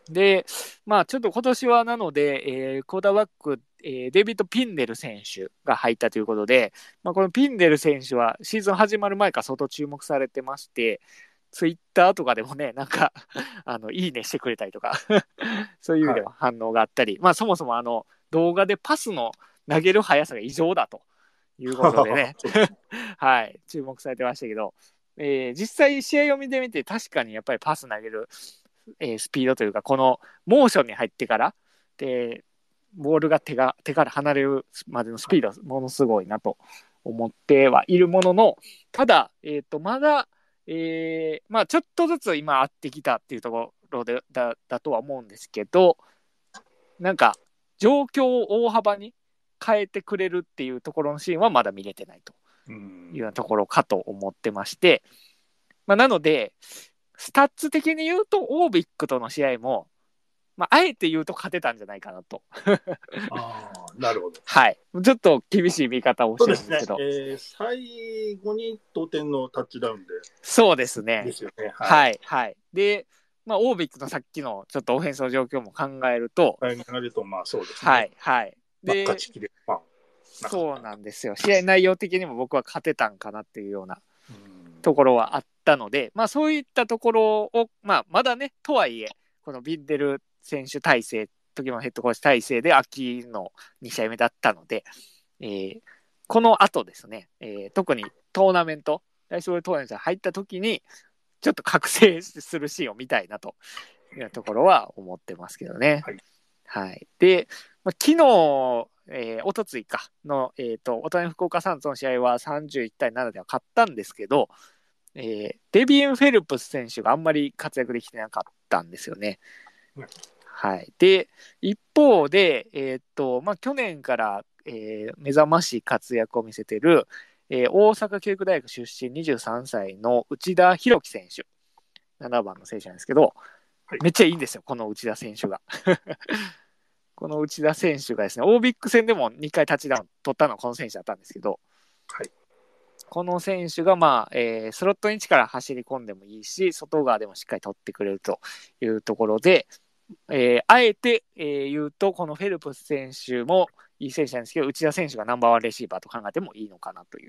で、まあ、ちょっと今年はなので、クォーターバック、デビッド・ピンデル選手が入ったということで、まあ、このピンデル選手はシーズン始まる前から相当注目されてまして、ツイッターとかでもね、なんかいいねしてくれたりとかそういう意味では反応があったり、まあ、そもそも動画でパスの投げる速さが異常だということでね、はい、注目されてましたけど、実際試合を見てみて確かにやっぱりパス投げるスピードというか、このモーションに入ってからでボールが手から離れるまでのスピードはものすごいなと思ってはいるものの、ただ、まだ、まあ、ちょっとずつ今合ってきたっていうところでだとは思うんですけど、なんか状況を大幅に変えてくれるっていうところのシーンはまだ見れてないというようなところかと思ってまして、まあ、なのでスタッツ的に言うとオービックとの試合も、まあ、あえて言うと勝てたんじゃないかなとああ、なるほど。 はい。ちょっと厳しい見方をしてるんですけど。 最後に同点のタッチダウンで。 そうですね。 ですよね。 はい。はい。で、まあ、オービックのさっきのちょっとオフェンスの状況も考えると。 考えると、まあそうですね。 はい。はい。で、 勝ちきれまあ、 そうなんですよ。試合内容的にも僕は勝てたんかなっていうようなところはあったので、まあそういったところを、まあまだね、とはいえ、このビンデル選手体制、時のヘッドコーチ体制で秋の2試合目だったので、この後ですね、特にトーナメント、ダイソートーナメントに入った時に、ちょっと覚醒するシーンを見たいなというところは思ってますけどね。 はい。 はい、で、まあ、昨日、おとついかの、お互い福岡サンズの試合は31対7では勝ったんですけど、デビン・フェルプス選手があんまり活躍できてなかったんですよね。はい、で一方で、まあ、去年から、目覚ましい活躍を見せている、大阪教育大学出身23歳の内田博樹選手、7番の選手なんですけど、はい、めっちゃいいんですよ、この内田選手が。この内田選手がですね、オービック戦でも2回タッチダウン取ったのはこの選手だったんですけど、はい、この選手が、まあスロットインチから走り込んでもいいし、外側でもしっかり取ってくれるというところで、あえて、言うと、このフェルプス選手もいい選手なんですけど、内田選手がナンバーワンレシーバーと考えてもいいのかなという、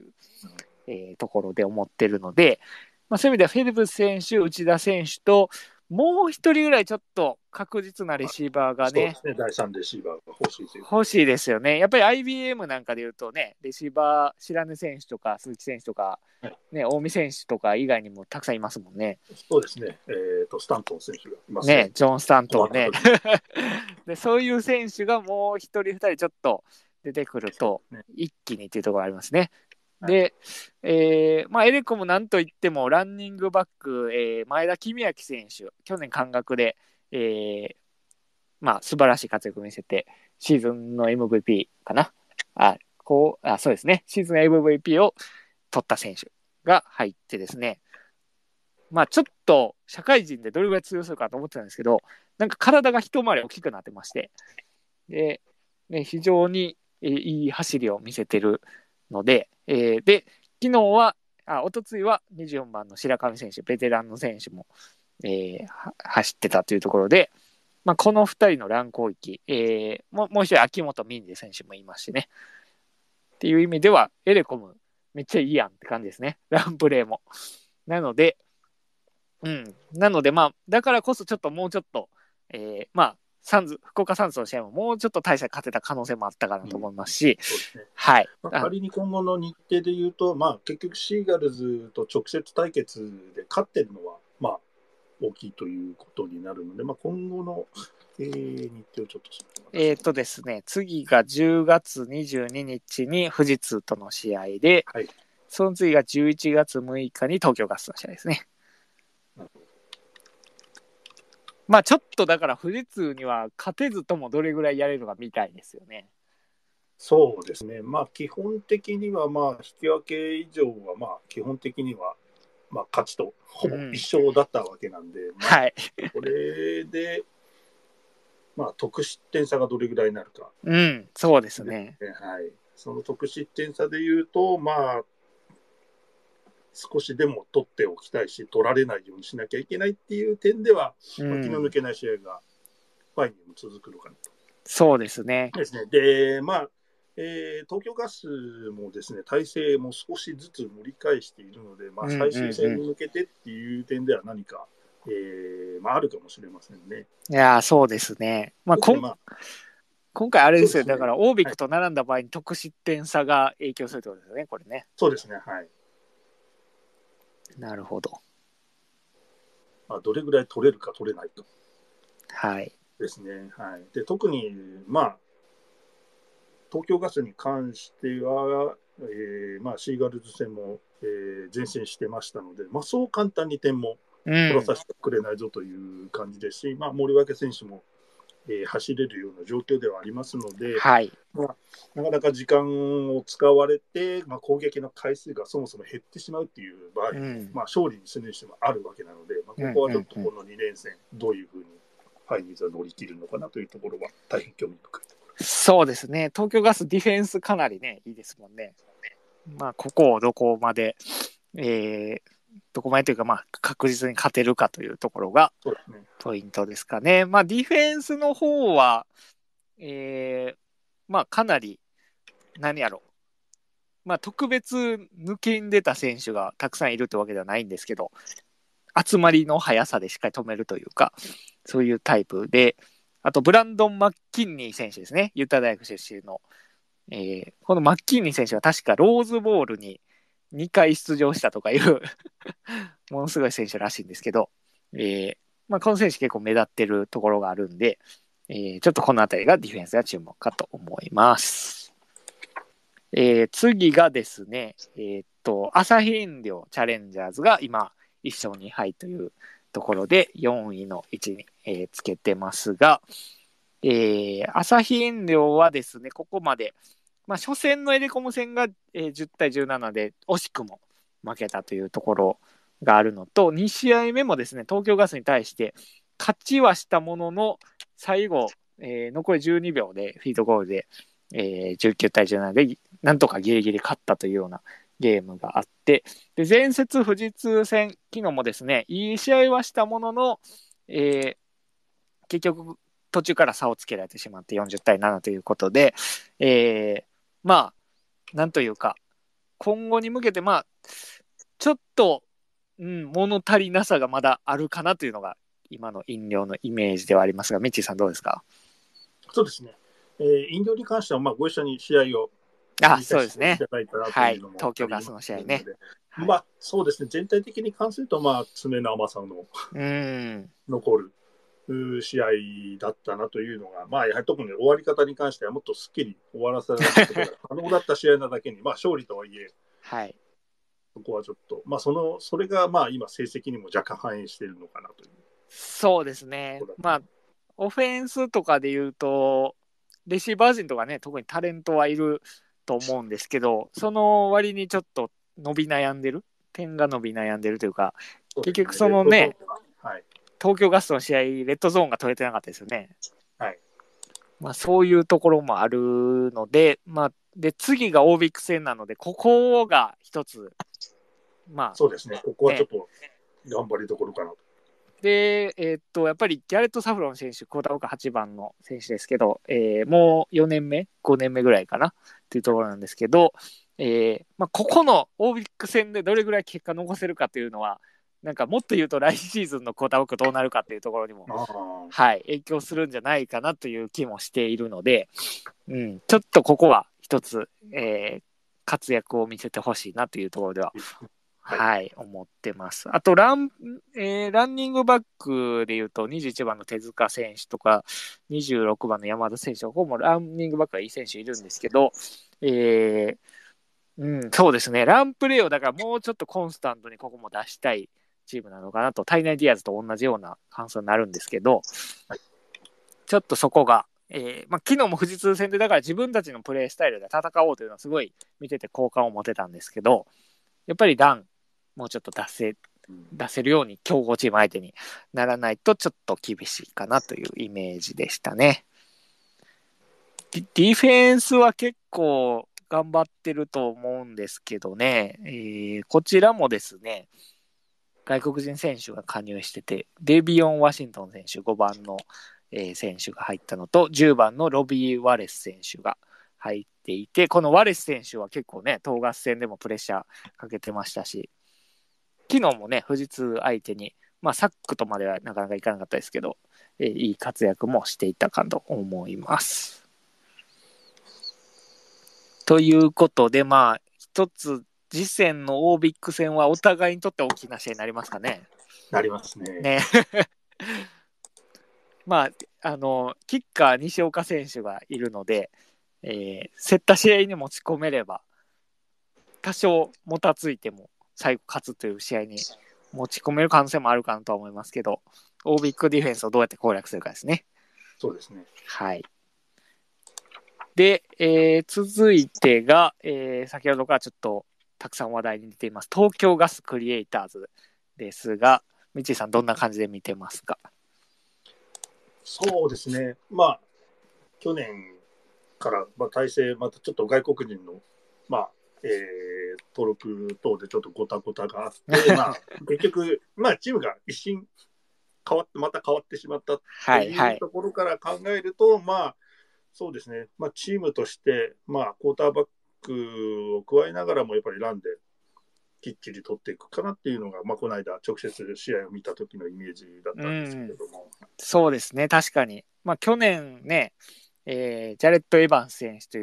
ところで思ってるので、まあ、そういう意味ではフェルプス選手、内田選手と、もう一人ぐらいちょっと確実なレシーバーがね、 そうですね、第3レシーバーが欲しいという。 欲しいですよね。やっぱり IBM なんかで言うとね、レシーバー、白根選手とか鈴木選手とか、ね、近江選手とか以外にもたくさんいますもんね。 そうですね、スタントン選手がいますね。 ジョン・スタントンね。でそういう選手がもう一人二人ちょっと出てくると、一気にっていうところがありますね。で、まあ、エレコもなんといってもランニングバック、前田公明選手、去年関学で、まあ、素晴らしい活躍を見せて、シーズンの MVP かな。そうですね。シーズン MVP を取った選手が入ってですね、まあ、ちょっと社会人でどれぐらい通用するかと思ってたんですけど、なんか体が一回り大きくなってまして、で、ね、非常にいい走りを見せてるので、で、昨日は、おとついは24番の白上選手、ベテランの選手も、走ってたというところで、まあ、この2人の乱攻撃、もう一人秋元ミンデ選手もいますしね。っていう意味では、エレコムめっちゃいいやんって感じですね。ランプレーも。なので、まあ、だからこそちょっともうちょっと、まあ、福岡サンズの試合ももうちょっと大差勝てた可能性もあったかなと思いますし、 そうですね。 はい。 仮に今後の日程で言うと、まあ、結局シーガルズと直接対決で勝ってるのは、まあ、大きいということになるので、まあ、今後の、日程をちょっとですね、次が10月22日に富士通との試合で、はい、その次が11月6日に東京ガスの試合ですね。まあちょっとだから富士通には勝てずともどれぐらいやれるのかみたいですよね。 そうですね。まあ基本的にはまあ引き分け以上はまあ基本的にはまあ勝ちとほぼ一緒だったわけなんで、まあ、 はい。 これでまあ得失点差がどれぐらいになるか。 そうですね。 はい。その得失点差で言うとまあ少しでも取っておきたいし取られないようにしなきゃいけないっていう点では、まあ、気の抜けない試合がファイにも続くのかなと。 そうですね。 ですね。で、まあ、東京ガスもですね、体制も少しずつ盛り返しているので、まあ、最終戦に向けてっていう点では何か、まあ、あるかもしれませんね。 いやー、そうですね。まあ、今回あれですよ。だから、オービックと並んだ場合に得失点差が影響するってことですよね、これね。 そうですね、はい。 なるほど。 まあ、どれぐらい取れるか取れないか。 はい。 ですね。はい。で、特に、まあ、東京ガスに関しては、まあ、シーガルズ戦も、前線してましたので、まあ、そう簡単に点も取らさせてくれないぞという感じですし、まあ、森脇選手も、走れるような状況ではありますので、 はい。 まあ、なかなか時間を使われて、まあ、攻撃の回数がそもそも減ってしまうっていう場合も、まあ、勝利にするにしてもあるわけなので、まあ、ここはちょっとこの2連戦、どういうふうにファイニーズは乗り切るのかなというところは大変興味深いところ。 そうですね。東京ガスディフェンスかなりね、いいですもんね。まあ、ここをどこまで、どこまでというか、まあ、確実に勝てるかというところがポイントですかね。まあ、ディフェンスの方は、まあ、かなり、何やろ。まあ、特別抜けんでた選手がたくさんいるってわけではないんですけど、集まりの速さでしっかり止めるというか、そういうタイプで、あと、ブランドン・マッキンニー選手ですね。ユタ大学出身の。このマッキンニー選手は確かローズボールに2回出場したとかいうものすごい選手らしいんですけど、まあ、この選手結構目立ってるところがあるんで、ちょっとこのあたりがディフェンスが注目かと思います。次がですね、朝日飲料チャレンジャーズが今1勝2敗というところで4位の位置に、つけてますが、朝日飲料はですね、ここまで、まあ、初戦のエレコム戦が、10対17で惜しくも負けたというところがあるのと、2試合目もですね、東京ガスに対して勝ちはしたものの、最後、残り12秒でフィードゴールで、19対17でなんとかギリギリ勝ったというようなゲームがあって、で前節富士通戦、昨日もですね、いい試合はしたものの、結局途中から差をつけられてしまって40対7ということで、まあ、なんというか、今後に向けて、まあ、ちょっと、物足りなさがまだあるかなというのが、今の飲料のイメージではありますが、ミッチーさんどうですか？ そうですね。飲料に関しては、まあ、ご一緒に試合をそうですね。 いただいたらとはい。 いうのも東京ガスの試合ね。 まあ、そうですね。全体的に関すると、まあ、爪の甘さの残る試合だったなというのが、まあ、やはり特に終わり方に関してはもっとすっきり終わらせられることが可能だった試合なだけに、まあ、勝利とはいえ、 はい、 そこはちょっと、まあ、それが、まあ、今、成績にも若干反映しているのかなという。 そうですね。まあ、オフェンスとかで言うと、レシーバー陣とかね、特にタレントはいると思うんですけど、その割にちょっと伸び悩んでる、点が伸び悩んでるというか、結局そのね、東京ガスの試合、レッドゾーンが取れてなかったですよね。 はい。 まあ、そういうところもあるので、まあ、で、次がオービック戦なので、ここが一つ、まあ、 そうですね、ここはちょっと頑張りどころかなと。 で、やっぱりギャレット・サフロン選手、クォーターバック8番の選手ですけど、もう4年目、5年目ぐらいかなっていうところなんですけど、まあ、ここのオービック戦でどれぐらい結果残せるかというのは、なんかもっと言うと来シーズンのクォーターバックどうなるかっていうところにも、はい、影響するんじゃないかなという気もしているので、ちょっとここは一つ、活躍を見せてほしいなというところでは、はい、思ってます。あとランニングバックでいうと、21番の手塚選手とか、26番の山田選手、ここもランニングバックがいい選手いるんですけど、そうですね、ランプレーをだからもうちょっとコンスタントにここも出したいチームなのかなと、タイナイディアーズと同じような感想になるんですけど、ちょっとそこが、昨日も富士通戦でだから自分たちのプレースタイルで戦おうというのはすごい見てて好感を持てたんですけど、やっぱりラン、もうちょっと出せるように強豪チーム相手にならないとちょっと厳しいかなというイメージでしたね。ディフェンスは結構頑張ってると思うんですけどね、こちらもですね、外国人選手が加入してて、デビオン・ワシントン選手5番の、 選手が入ったのと、10番のロビー・ワレス選手が入っていて、このワレス選手は結構ね、東合戦でもプレッシャーかけてましたし、昨日もね、富士通相手に、サックとまではなかなかいかなかったですけど、いい活躍もしていたかと思います。ということで、一つ、次戦のオービック戦はお互いにとって大きな試合になりますかね。 なりますね。 ねキッカー西岡選手がいるので、競った試合に持ち込めれば、多少もたついても最後勝つという試合に持ち込める可能性もあるかなとは思いますけど、オービックディフェンスをどうやって攻略するかですね。 そうですね。 はい。で、続いてが、先ほどからちょっとたくさん話題に出ています東京ガスクリエイターズですが、道井さんどんな感じで見てますか？ そうですね。去年から、体制、またちょっと外国人の、登録等でちょっとごたごたがあって、結局、チームが一新また変わってしまったというところから考えると、そうですね、チームとして、クォーターバックを加えながらも、やっぱりランできっちり取っていくかなっていうのが、この間、直接試合を見た時のイメージだったんですけれども。 そうですね、確かに。去年ね、ジャレット・エヴァンス選手という、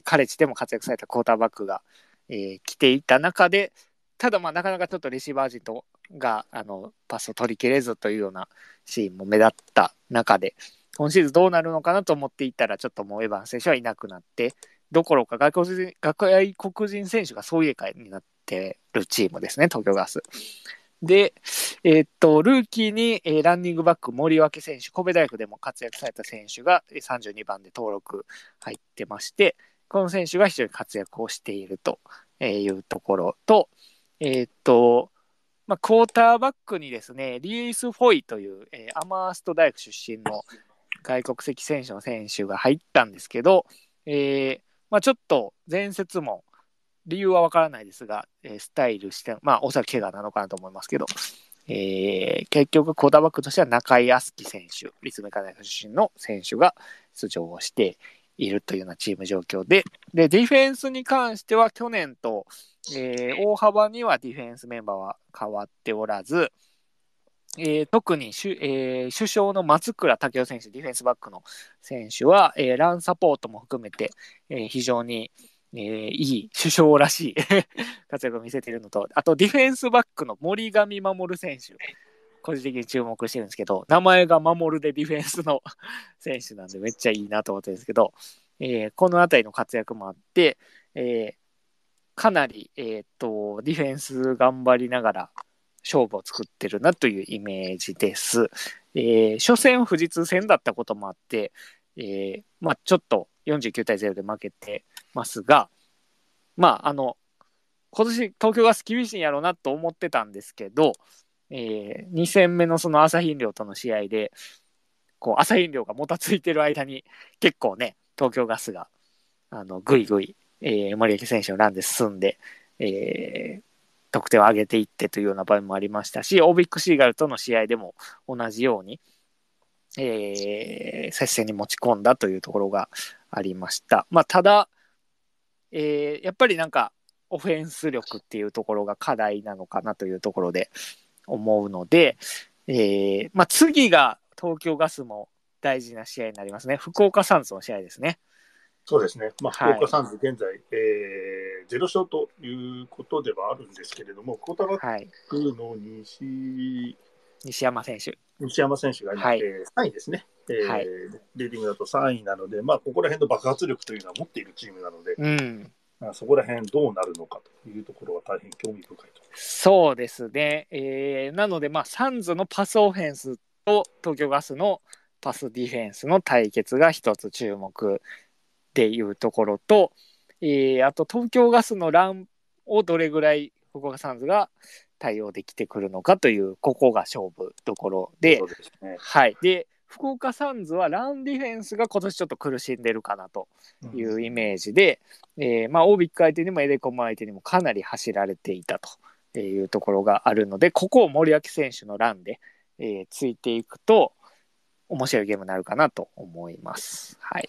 カレッジでも活躍されたクォーターバックが、来ていた中で、ただなかなかちょっとレシーバー陣がパスを取りきれずというようなシーンも目立った中で、今シーズンどうなるのかなと思っていたら、ちょっともうエヴァンス選手はいなくなって、どころか外国人選手が総入れ替えになってるチームですね、東京ガス。で、ルーキーに、ランニングバック森脇選手、神戸大学でも活躍された選手が32番で登録入ってまして、この選手が非常に活躍をしているというところと、クォーターバックにですね、リース・フォイという、アマースト大学出身の外国籍選手の選手が入ったんですけど、ちょっと前節も理由は分からないですが、スタイルして、おそらく怪我なのかなと思いますけど、結局、クォーターバックとしては中井康樹選手、立命館大学出身の選手が出場をしているというようなチーム状況で、ディフェンスに関しては去年と、大幅にはディフェンスメンバーは変わっておらず、特に主将の松倉武雄選手、ディフェンスバックの選手は、ランサポートも含めて、非常に、いい首相らしい活躍を見せているのと、あとディフェンスバックの森上守選手、個人的に注目してるんですけど、名前が守でディフェンスの選手なんでめっちゃいいなと思ってるんですけど、このあたりの活躍もあって、かなり、ディフェンス頑張りながら勝負を作ってるなというイメージです。初戦富士通戦だったこともあって、ちょっと49対0で負けてますが、今年東京ガス厳しいんやろうなと思ってたんですけど、2戦目のその朝日飲料との試合で、朝日飲料がもたついてる間に結構ね、東京ガスがぐいぐい、森脇選手のランで進んで、得点を上げていってというような場面もありましたし、オービックシーガルとの試合でも同じように、接戦に持ち込んだというところがありました。ただ、やっぱりオフェンス力っていうところが課題なのかなというところで思うので、次が東京ガスも大事な試合になりますね。福岡サンズの試合ですね。 そうですね、福岡サンズ、現在、0勝ということではあるんですけれども、クォーターバックの西山選手が今、3位ですね、レーディングだと3位なので、ここら辺の爆発力というのは持っているチームなので、そこら辺どうなるのかというところは大変興味深いと。 そうですね、なので、サンズのパスオフェンスと東京ガスのパスディフェンスの対決が一つ注目っていうところと、あと東京ガスのランをどれぐらい福岡サンズが対応できてくるのかという、ここが勝負どころで、 そうですね、 で福岡サンズはランディフェンスが今年ちょっと苦しんでるかなというイメージで、オービック相手にもエレコム相手にもかなり走られていたというところがあるので、ここを森脇選手のランで、ついていくと、 面白いゲームになるかなと思います。はい。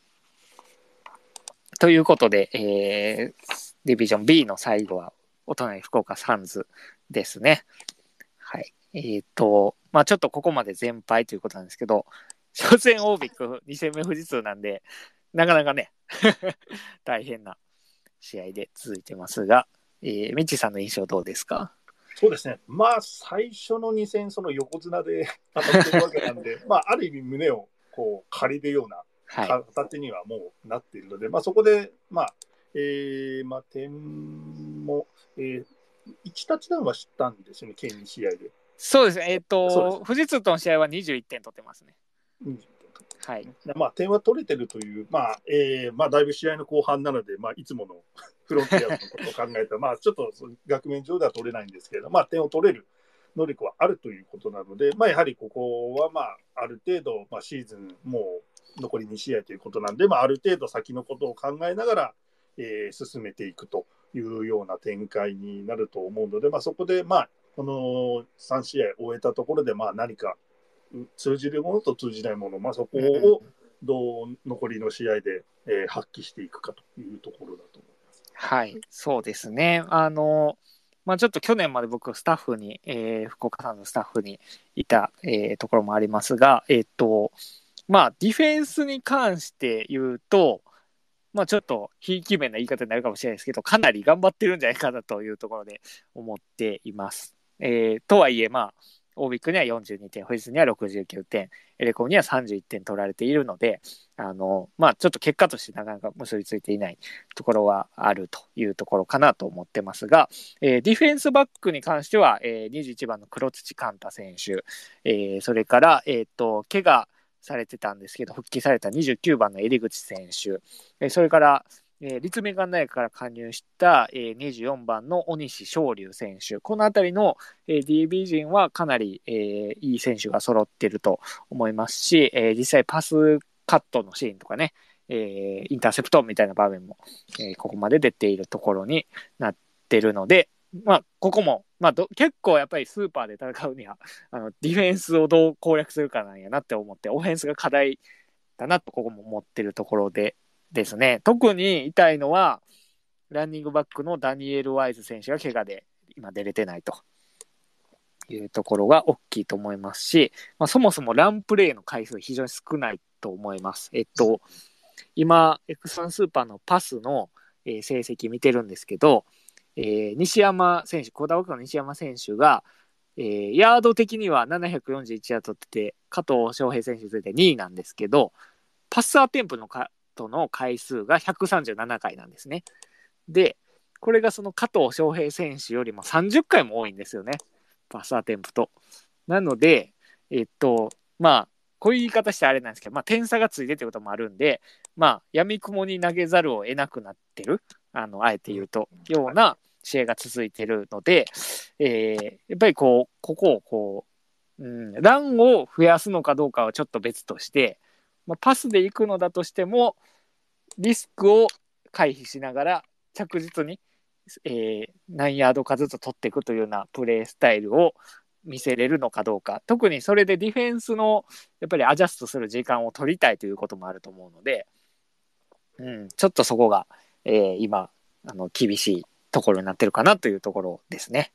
ということで、ディビジョン B の最後はお隣福岡サンズですね。はい。まあちょっとここまで全敗ということなんですけど、初戦オービック2戦目富士通なんで、なかなかね、大変な試合で続いてますが、ミッチーさんの印象どうですか？ そうですね、まあ、最初の2戦、その横綱で当たってるわけなんで、まあ、ある意味、胸をこう借りるような形にはもうなっているので、まあ、そこで、まあまあ、点も、1タッチダウンはしたんですよね、計2試合で。 そうですね、富士通との試合は21点取ってますね。 はい、まあ、点は取れてるという、まあまあ、だいぶ試合の後半なので、まあ、いつものフロンティアのことを考えたら、まあ、ちょっと額面上では取れないんですけれど、まあ、点を取れる能力はあるということなので、まあ、やはりここは、まあ、ある程度、まあ、シーズンもう残り2試合ということなんで、まあ、ある程度先のことを考えながら、進めていくというような展開になると思うので、まあ、そこで、まあ、この3試合終えたところで、まあ、何か通じるものと通じないもの、まあ、そこをどう残りの試合で、発揮していくかというところだと思います。 はい、そうですね。まあ、ちょっと去年まで僕スタッフに、福岡さんのスタッフにいた、ところもありますが、まあ、ディフェンスに関して言うと、まあ、ちょっとひいき目な言い方になるかもしれないですけど、かなり頑張ってるんじゃないかなというところで思っています。とはいえ、まあ、オービックには42点、富士通には69点、エレコムには31点取られているので、まあ、ちょっと結果としてなかなか結びついていないところはあるというところかなと思ってますが、ディフェンスバックに関しては、21番の黒土寛太選手、それから、怪我されてたんですけど、復帰された29番の襟口選手、それから、立命館大学から加入した、24番の大西昇龍選手。このあたりの、DB 陣はかなり、いい選手が揃っていると思いますし、実際パスカットのシーンとかね、インターセプトみたいな場面も、ここまで出ているところになっているので、まあ、ここも、まあ、結構やっぱりスーパーで戦うには、ディフェンスをどう攻略するかなんやなって思って、オフェンスが課題だなとここも思ってるところでですね。特に痛いのは、ランニングバックのダニエル・ワイズ選手が怪我で今出れてないというところが大きいと思いますし、まあ、そもそもランプレーの回数非常に少ないと思います。今、X1 スーパーのパスの、成績見てるんですけど、西山選手、小田枠の西山選手が、ヤード的には741ヤードってて、加藤翔平選手に続いて2位なんですけど、パスアテンプの回数が137回なんですね。で、これがその加藤翔平選手よりも30回も多いんですよね。パスアテンプと。なので、まあ、こういう言い方してあれなんですけど、まあ、点差がついてってこともあるんで、まあ、闇雲に投げざるを得なくなってる、あえて言うと、ような試合が続いてるので、やっぱりここをこう、ランを増やすのかどうかはちょっと別として、まあ、パスで行くのだとしても、リスクを回避しながら着実に、何ヤードかずつ取っていくというようなプレースタイルを見せれるのかどうか、特にそれでディフェンスのやっぱりアジャストする時間を取りたいということもあると思うので、ちょっとそこが、今厳しいところになってるかなというところですね。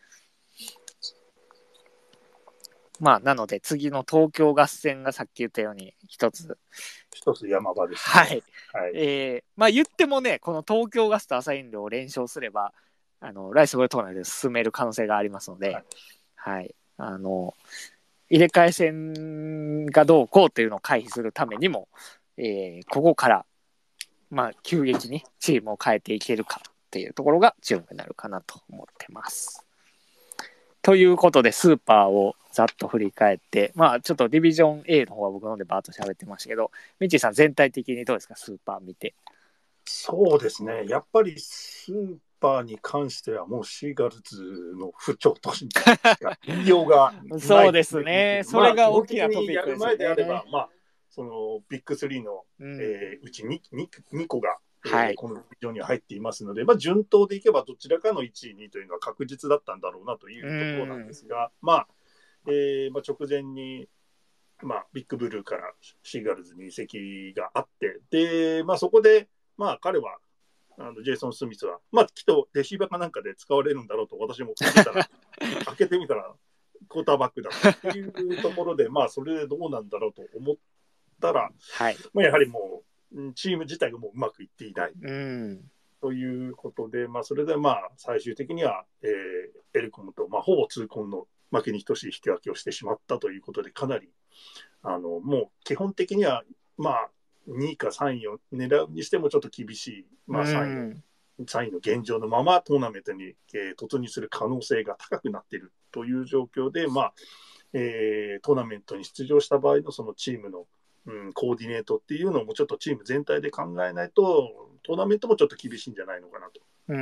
まあ、なので次の東京合戦がさっき言ったように一つ山場です、 ね。はい。まあ言ってもね、この東京ガスと朝飲料を連勝すれば、ライスボールトーナメントで進める可能性がありますので、はい。入れ替え戦がどうこうというのを回避するためにも、ここから、まあ、急激にチームを変えていけるかっていうところが注目になるかなと思ってます。ということで、スーパーをざっと振り返って、まあ、ちょっとディビジョン A の方は僕のでバーッと喋ってましたけど、ミッチーさん全体的にどうですか、スーパー見て。 そうですね。やっぱりスーパーに関してはもうシーガルズの不調としか言いようがない。 そうですね。それが大きなトピックですね。 やる前であれば、まあ、そのビッグ3の、うち 2個が、この非常に入っていますので、まあ、順当でいけばどちらかの1位、2位というのは確実だったんだろうなというところなんですが、まあ直前にまあ、ビッグブルーからシーガルズに移籍があって、で、まあ、そこで、まあ、彼は、ジェイソン・スミスは、まあ、きっとレシーバーかなんかで使われるんだろうと、私も開けてみたら、クォーターバックだったっていうところで、まあ、それでどうなんだろうと思ったら、 はい。 まあ、やはりもう、チーム自体がもううまくいっていないうん。 ということで、まあ、それでまあ、最終的には、エルコムと、まあ、ほぼ痛恨の負けに等しい引き分けをしてしまったということで、かなり、もう基本的には、まあ、2位か3位を狙うにしてもちょっと厳しい、まあ、3位の現状のままトーナメントに、突入する可能性が高くなっているという状況で、まあトーナメントに出場した場合のそのチームの、コーディネートっていうのもちょっとチーム全体で考えないと、トーナメントもちょっと厳しいんじゃないのかなと。 うん、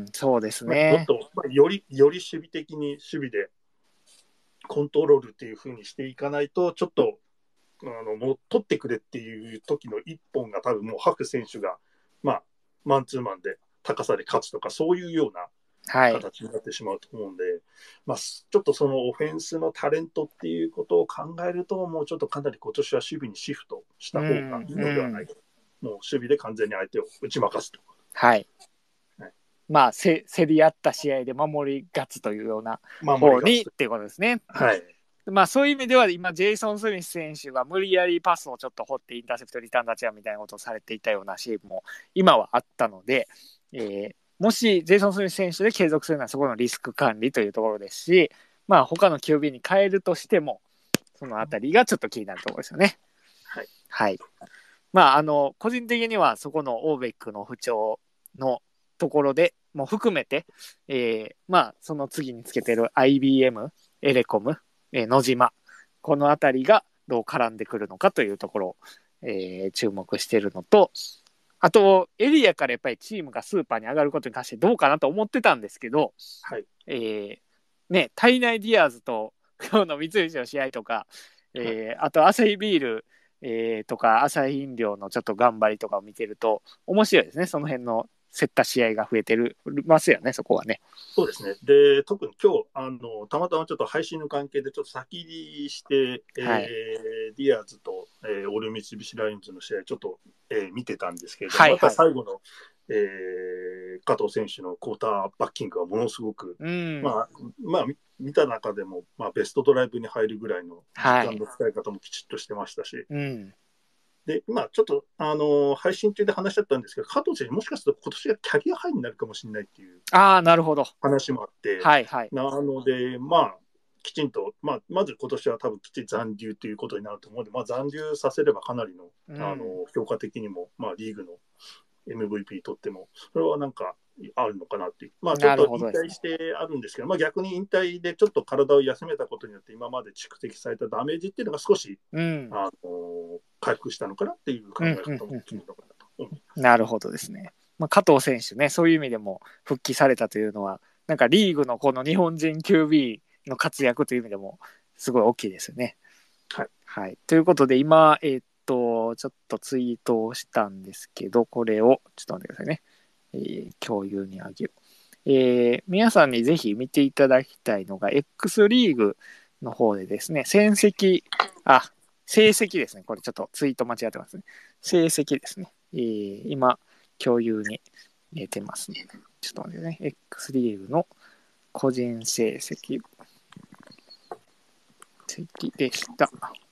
そうですもっね。 と、より守備的に守備でコントロールっていう風にしていかないと、ちょっともう取ってくれっていう時の一本が多分もうハク選手が、まあ、マンツーマンで高さで勝つとか、そういうような形になってしまうと思うんで、まあ、ちょっとそのオフェンスのタレントっていうことを考えると、もうちょっとかなり今年は守備にシフトした方がいいのではないか。もう守備で完全に相手を打ち負かすと。 はい。 はい、 まあ、競り合った試合で守り勝つというような方にっていうことですね。 はい。 まあそういう意味では今ジェイソン・スミス選手が無理やりパスをちょっと掘ってインターセプトリターンタッチアウトみたいなことをされていたようなシーンも今はあったので、もしジェイソン・スミス選手で継続するのはそこのリスク管理というところですし、まあ他の QB に変えるとしてもそのあたりがちょっと気になるところですよね。 はい。 はい。まあ個人的にはそこのオーベックの不調のところでも含めて、まあその次につけてる IBM、エレコム、野島、このあたりがどう絡んでくるのかというところを、注目しているのと、あとエリアからやっぱりチームがスーパーに上がることに関してどうかなと思ってたんですけど、 はい、 ね、体内ディアーズと今日の三菱の試合とか、あとアサヒビール、とかアサヒ飲料のちょっと頑張りとかを見てると面白いですね。その辺の競った試合が増えてるますよね、そこはね。 そうですね。で、特に今日、たまたまちょっと配信の関係でちょっと先入りして、 はい、 ディアーズと、オール三菱ライオンズの試合ちょっと、見てたんですけれども、 はい、 やっぱり最後の、加藤選手のクォーターバッキングはものすごく、まあ、見た中でも、まあ、ベストドライブに入るぐらいの時間の使い方もきちっとしてましたし、で、今ちょっと、配信中で話しちゃったんですけど、加藤選手もしかすると今年がキャリアハイになるかもしれないっていう話もあって、 はいはい、 なので、まあ、きちんと、まず今年は多分きちんと残留ということになると思うので、まあ、残留させればかなりの、評価的にも、まあ、リーグの MVP 取っても、それはなんかあるのかなっていう。まあ、ちょっと引退してあるんですけど、まあ、逆に引退でちょっと体を休めたことによって、今まで蓄積されたダメージっていうのが少し、回復したのかなっていう考え方もできるのかなと思います。 なるほどですね。まあ、加藤選手ね、そういう意味でも復帰されたというのは、なんかリーグのこの日本人 QB の活躍という意味でもすごい大きいですよね。 はい。 はい、ということで今、ちょっとツイートをしたんですけど、これをちょっと待ってくださいね。共有にあげよう。皆さんにぜひ見ていただきたいのが X リーグの方でですね、成績ですね。これちょっとツイート間違ってますね。成績ですね。今、共有に入れてますね。ちょっと待ってね。X リーグの個人成績でした。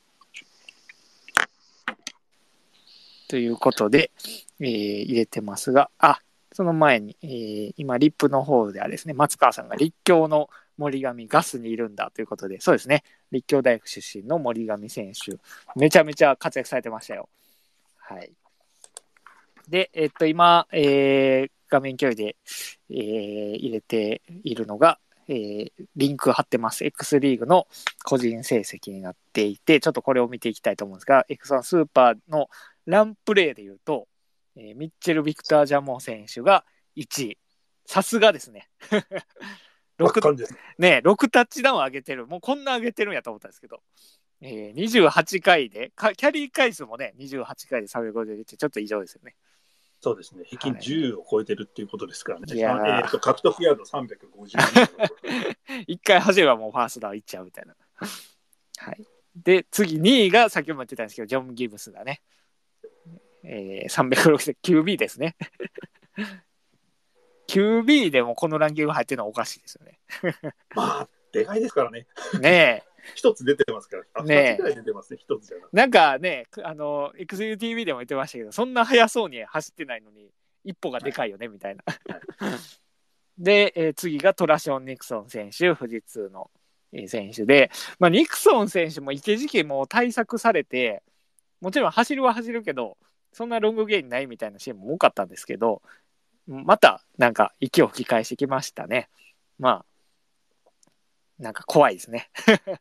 ということで、入れてますが、その前に、今、リップの方ではですね、松川さんが立教の森上ガスにいるんだということで、そうですね、立教大学出身の森上選手、めちゃめちゃ活躍されてましたよ。はい。で、今、画面共有で、入れているのが、リンク貼ってます。X リーグの個人成績になっていて、ちょっとこれを見ていきたいと思うんですが、X1 スーパーのランプレーでいうと、ミッチェル・ビクター・ジャモン選手が1位。さすがですね。6タッチダウン上げてる。もうこんな上げてるんやと思ったんですけど、28回で、キャリー回数もね、28回で350ってちょっと異常ですよね。 そうですね。平均10を超えてるっていうことですからね。 はい、 獲得ヤード350。 一回走ればもうファーストダウンいっちゃうみたいな。はい。 で、次2位が先ほども言ってたんですけど、ジョン・ギブスだね。360、QB ですね。QB でもこのランキング入ってるのはおかしいですよね。 まあ、でかいですからね。 ね一つ出てますから。 ねえ二つぐらい出てますね、一つじゃなくて。 なんかね、XUTV でも言ってましたけど、そんな速そうに走ってないのに、一歩がでかいよね、みたいな。で、次がトラション・ニクソン選手、富士通の選手で、まあ、ニクソン選手も一時期もう対策されて、もちろん走るは走るけど、そんなロングゲインないみたいなシーンも多かったんですけど、またなんか息を吹き返してきましたね。まあ、なんか怖いですね。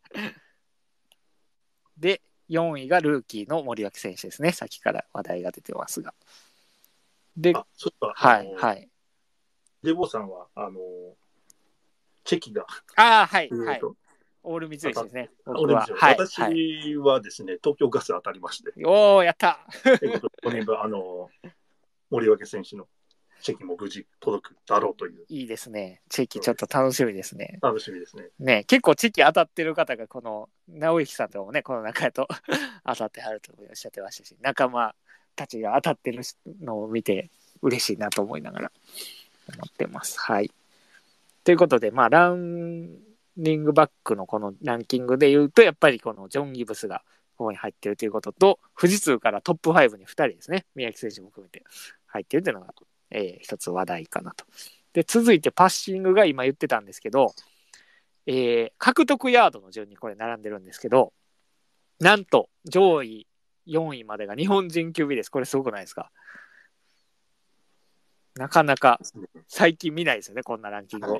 で、4位がルーキーの森脇選手ですね。さっきから話題が出てますが。で、 そうか。 はいはい。 デボさんは、チェキが。 はいはい。オール三菱ですね。僕は。はい、 私はですね、東京ガス当たりまして。 おー、やった 5年分、森脇選手のチェキも無事届くだろうという。 いいですね。チェキちょっと楽しみですね。 楽しみですね。 ね、結構チェキ当たってる方が、この、直之さんともね、この中と当たってはるとおっしゃってましたし、仲間たちが当たってるのを見て嬉しいなと思いながら思ってます。はい。ということで、まあ、ランニングバックのこのランキングで言うと、やっぱりこのジョン・ギブスがここに入ってるということと、富士通からトップ5に2人ですね、宮城選手も含めて入ってるというのが、一つ話題かなと。で、続いてパッシングが今言ってたんですけど、獲得ヤードの順にこれ並んでるんですけど、なんと上位4位までが日本人 QB です。これすごくないですか？なかなか最近見ないですよね、こんなランキングを。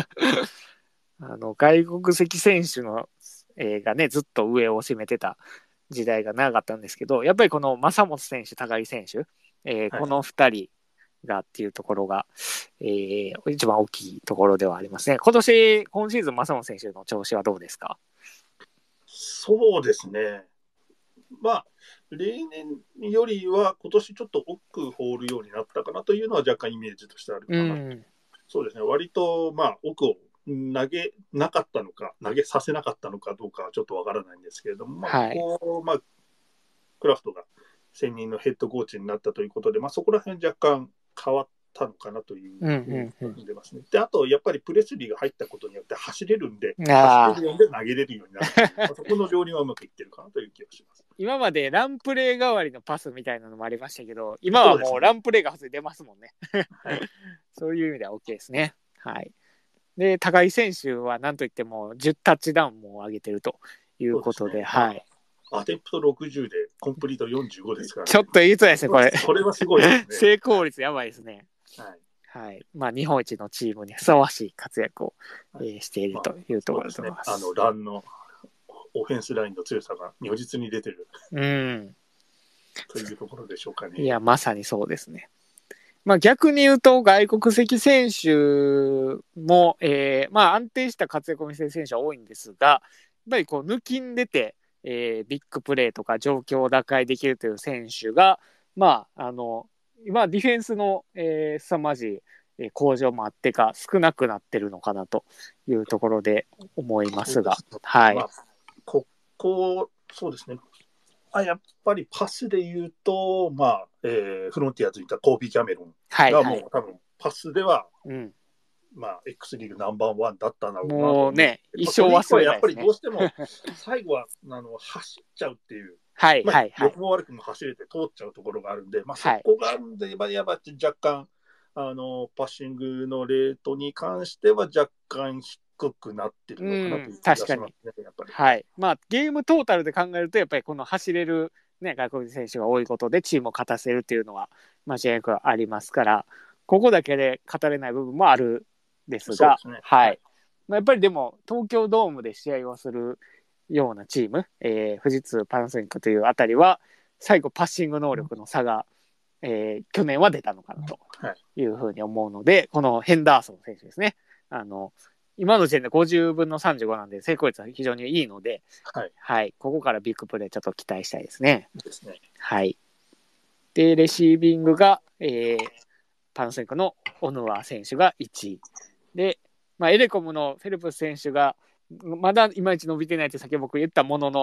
外国籍選手の、がね、ずっと上を占めてた時代が長かったんですけど、やっぱりこの正本選手、高木選手、この2人がっていうところが、一番大きいところではありますね。今シーズン正本選手の調子はどうですか？ そうですね。まあ、例年よりは今年ちょっと奥放るようになったかなというのは若干イメージとしてあるかな。そうですね。割と、まあ、奥を投げなかったのか、投げさせなかったのかどうかはちょっとわからないんですけれども、まあ、クラフトが専任のヘッドコーチになったということで、まあ、そこら辺若干変わったのかなという出ますね。で、あと、やっぱりプレスリーが入ったことによって走れるんで、走れるんで投げれるようになる。まあ、そこの両輪はうまくいってるかなという気がします。 今までランプレー代わりのパスみたいなのもありましたけど、今はもうランプレーが普通に出ますもんね。はい、そういう意味では OK ですね。はい。で、高井選手は何といっても10タッチダウンも上げてるということで、はい。 アテンプト60でコンプリート45ですから、ね、 ちょっと言いづらいですね、これ。 これはすごいですね。 成功率やばいですね。 はい。 はい。まあ、日本一のチームにふさわしい活躍を、しているというところだと思います。 ランのオフェンスラインの強さが如実に出てる。というところでしょうかね。 いや、まさにそうですね。まあ、逆に言うと、外国籍選手も、まあ、安定した活躍を見せる選手は多いんですが、やっぱりこう、抜きん出て、ビッグプレーとか状況を打開できるという選手が、まあ、今、ディフェンスの、凄まじい向上もあってか、少なくなってるのかなというところで思いますが、はい。 まあ、そうですね。やっぱりパスで言うと、まあフロンティアズにいたコービー・キャメロンがもう、多分パスでは、まあ、X リーグナンバーワンだったなろうなと。 もうね、一生忘れないですね。 やっぱりどうしても最後は走っちゃうっていう、 はいはいはい。 良くも悪くも走れて通っちゃうところがあるんで、まあ、そこがあるんで、やっぱ若干パッシングのレートに関しては若干低くなってるのかなという気がしますね。確かに。やっぱり。 はい。まあ、ゲームトータルで考えると、やっぱりこの走れる、ね、外国人選手が多いことでチームを勝たせるっていうのは間違いなくありますから、ここだけで語れない部分もあるんですが、 ね、 はい。まあ、やっぱりでも、東京ドームで試合をするようなチーム、富士通、パナソニックというあたりは、最後パッシング能力の差が、去年は出たのかなというふうに思うので、このヘンダーソン選手ですね。今の時点で50分の35なんで成功率は非常にいいので、はい、ここからビッグプレーちょっと期待したいですね。はい。で、レシービングが、パナソニックのオヌワ選手が1位。で、まあ、エレコムのフェルプス選手が、まだいまいち伸びてないって先ほど僕言ったものの、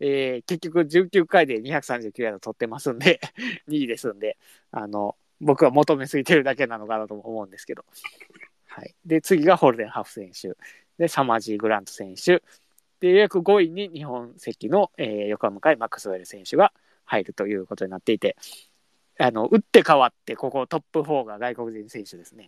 結局19回で239ヤード取ってますんで2位ですんで、僕は求めすぎてるだけなのかなと思うんですけど、はい、で次がホールデンハーフ選手でサマージー・グラント選手で、ようやく5位に日本籍の、横浜海マックスウェル選手が入るということになっていて、打って変わってここトップ4が外国人選手ですね。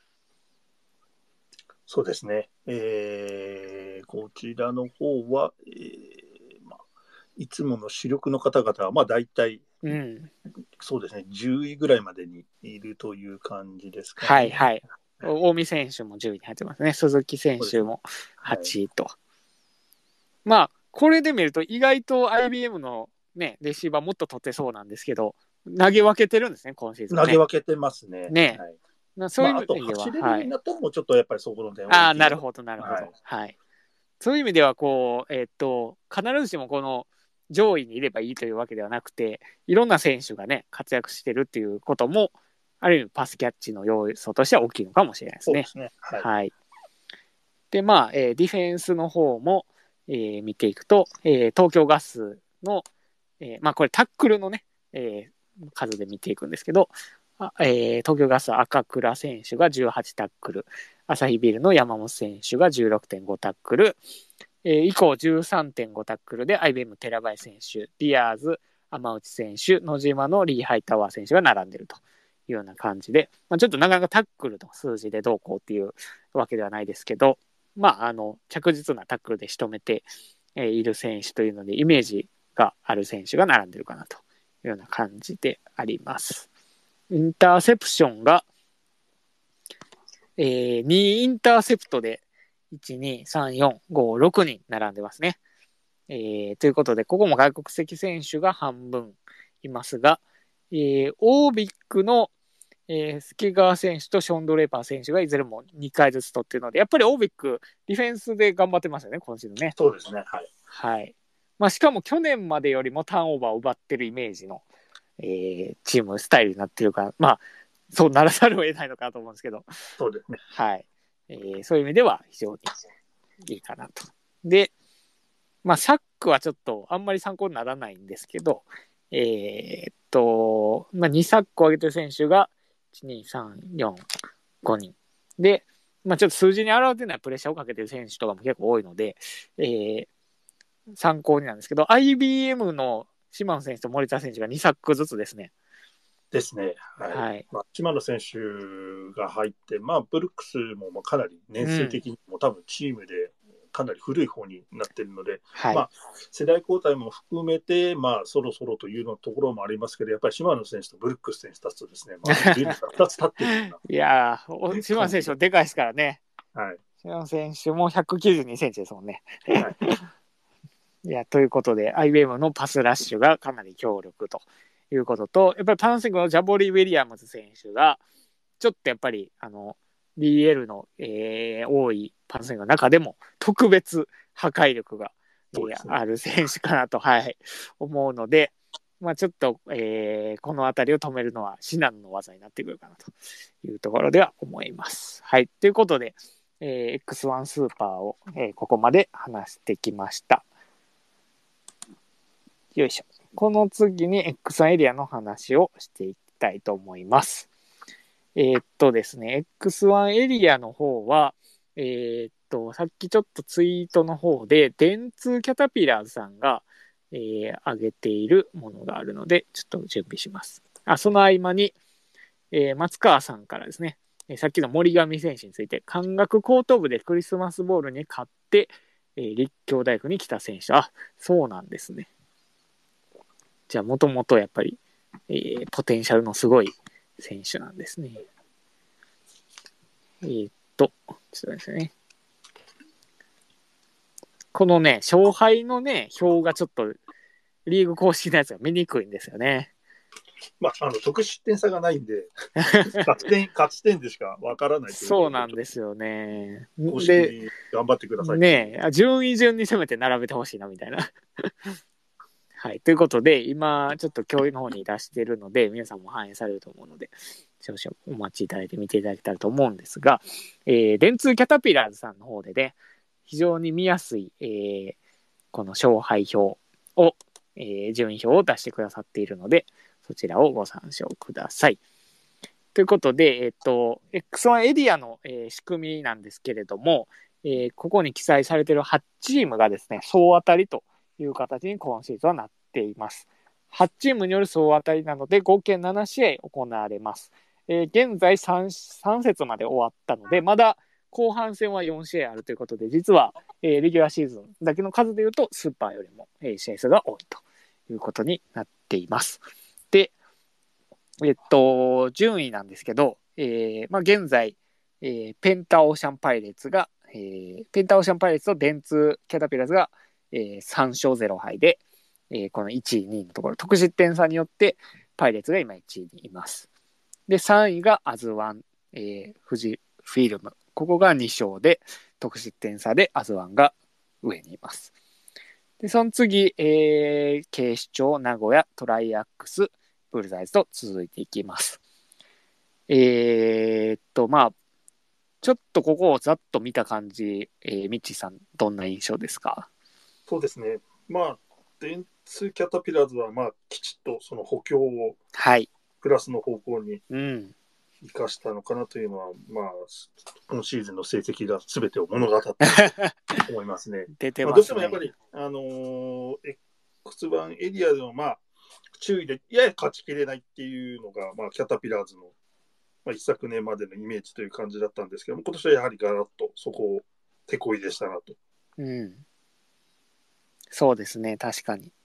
そうですね。こちらの方は、いつもの主力の方々は、大体、そうですね、10位ぐらいまでにいるという感じですかね。 はいはい。近江選手も10位に入ってますね。鈴木選手も8位と。これで見ると意外と IBM のね、レシーバーもっと取ってそうなんですけど、投げ分けてるんですね、今シーズン、ね。 投げ分けてますね。 ね。はい、そういう意味では、 あと走れるようになったらもうちょっとやっぱりそこの点はなるほどなるほど。はい。そういう意味では必ずしもこの上位にいればいいというわけではなくて、いろんな選手がね活躍してるっていうこともある意味パスキャッチの要素としては大きいのかもしれないですね。 そうですね。はい。 でディフェンスの方も見ていくと、東京ガスの、これタックルのね、数で見ていくんですけど、東京ガス赤倉選手が18タックル、アサヒビールの山本選手が 16.5 タックル、以降 13.5 タックルで IBM 寺林選手、ビアーズ天内選手、野島のリー・ハイタワー選手が並んでいるというような感じで、ちょっとなかなかタックルの数字でどうこうっていうわけではないですけど、着実なタックルで仕留めている選手というので、イメージがある選手が並んでるかなというような感じであります。インターセプションが、2インターセプトで1、2、3、4、5、6人並んでますね。ということで、ここも外国籍選手が半分いますが、オービックの介川選手とショーン・ドレーパー選手がいずれも2回ずつ取っているので、やっぱりオービック、ディフェンスで頑張ってますよね、今シーズンね。 そうですね。はい。 はい。しかも去年までよりもターンオーバーを奪ってるイメージの、チームスタイルになってるから、そうならざるを得ないのかなと思うんですけど。 そうですね。 はい。そういう意味では非常にいいかなと。で、サックはちょっとあんまり参考にならないんですけど、2サックを上げてる選手が、1、2、3、4、5人。で、ちょっと数字に表れてないプレッシャーをかけてる選手とかも結構多いので、参考になんですけど、IBM の島野選手と森田選手が2サックずつですね。 ですね。はい。島野選手が入って、ブルックスもかなり年数的にも多分チームでかなり古い方になっているので、世代交代も含めて、そろそろというのところもありますけど、やっぱり島野選手とブルックス選手立つとですね、2つ立ってるような。 いやー、島野選手はでかいですからね。 はい。 島野選手も192センチですもんね。はい、いや、ということで、IBM のパスラッシュがかなり強力ということと、やっぱりパンセングのジャボリー・ウィリアムズ選手が、ちょっとやっぱり、BL の、多いパンセングの中でも特別破壊力が、ある選手かなと、思うので、ちょっと、この辺りを止めるのは至難の技になってくるかなというところでは思います。はい。ということで、X1 スーパーを、ここまで話してきました。よいしょ。この次に X1 エリアの話をしていきたいと思います。ですね、X1 エリアの方は、さっきちょっとツイートの方で、電通キャタピラーズさんが、上げているものがあるので、ちょっと準備します。その合間に、松川さんからですね、さっきの森上選手について、関学高等部でクリスマスボールに勝って、立教大学に来た選手。そうなんですね。じゃあ、もともとやっぱり、ポテンシャルのすごい選手なんですね。ちょっとですね。このね、勝敗のね、表がちょっと、リーグ公式のやつが見にくいんですよね。 得失点差がないんで、勝ち点でしかわからないという。 そうなんですよね。 公式頑張ってください。 ねえ、順位順に攻めて並べてほしいな、みたいな。はい。ということで、今、ちょっと教員の方に出しているので、皆さんも反映されると思うので、少々お待ちいただいて見ていただけたらと思うんですが、電通キャタピラーズさんの方でね、非常に見やすい、この勝敗表、 を、順位表を出してくださっているので、そちらをご参照ください。ということで、X1 エリアの、仕組みなんですけれども、ここに記載されている8チームがですね、総当たりという形に今シーズンはなっています。8チームによる総当たりなので、合計7試合行われます。現在 3節まで終わったので、まだ後半戦は4試合あるということで、実は、レギュラーシーズンだけの数でいうと、スーパーよりも、試合数が多いということになっています。で、順位なんですけど、現在、ペンタオーシャンパイレーツが、ペンタオーシャンパイレーツと電通キャタピラーズが、3勝0敗で、この1位、2位のところ、得失点差によってパイレーツが今1位にいます。で、3位がアズワン、富士フィルム。ここが2勝で、得失点差でアズワンが上にいます。で、その次、警視庁、名古屋、トライアックス、ブルザイズと続いていきます。ちょっとここをざっと見た感じ、ミッチーさん、どんな印象ですか？ そうですね。電通キャタピラーズは、きちっとその補強をプラスの方向に生かしたのかなというのは、今シーズンの成績が全てを物語っていると思いますね。 出てますね。 どうしてもやっぱり、X1 エリアでの、注意でやや勝ちきれないっていうのが、キャタピラーズの、一昨年までのイメージという感じだったんですけども、今年はやはりガラッとそこを手こいでしたなと。 そうですね、確かに。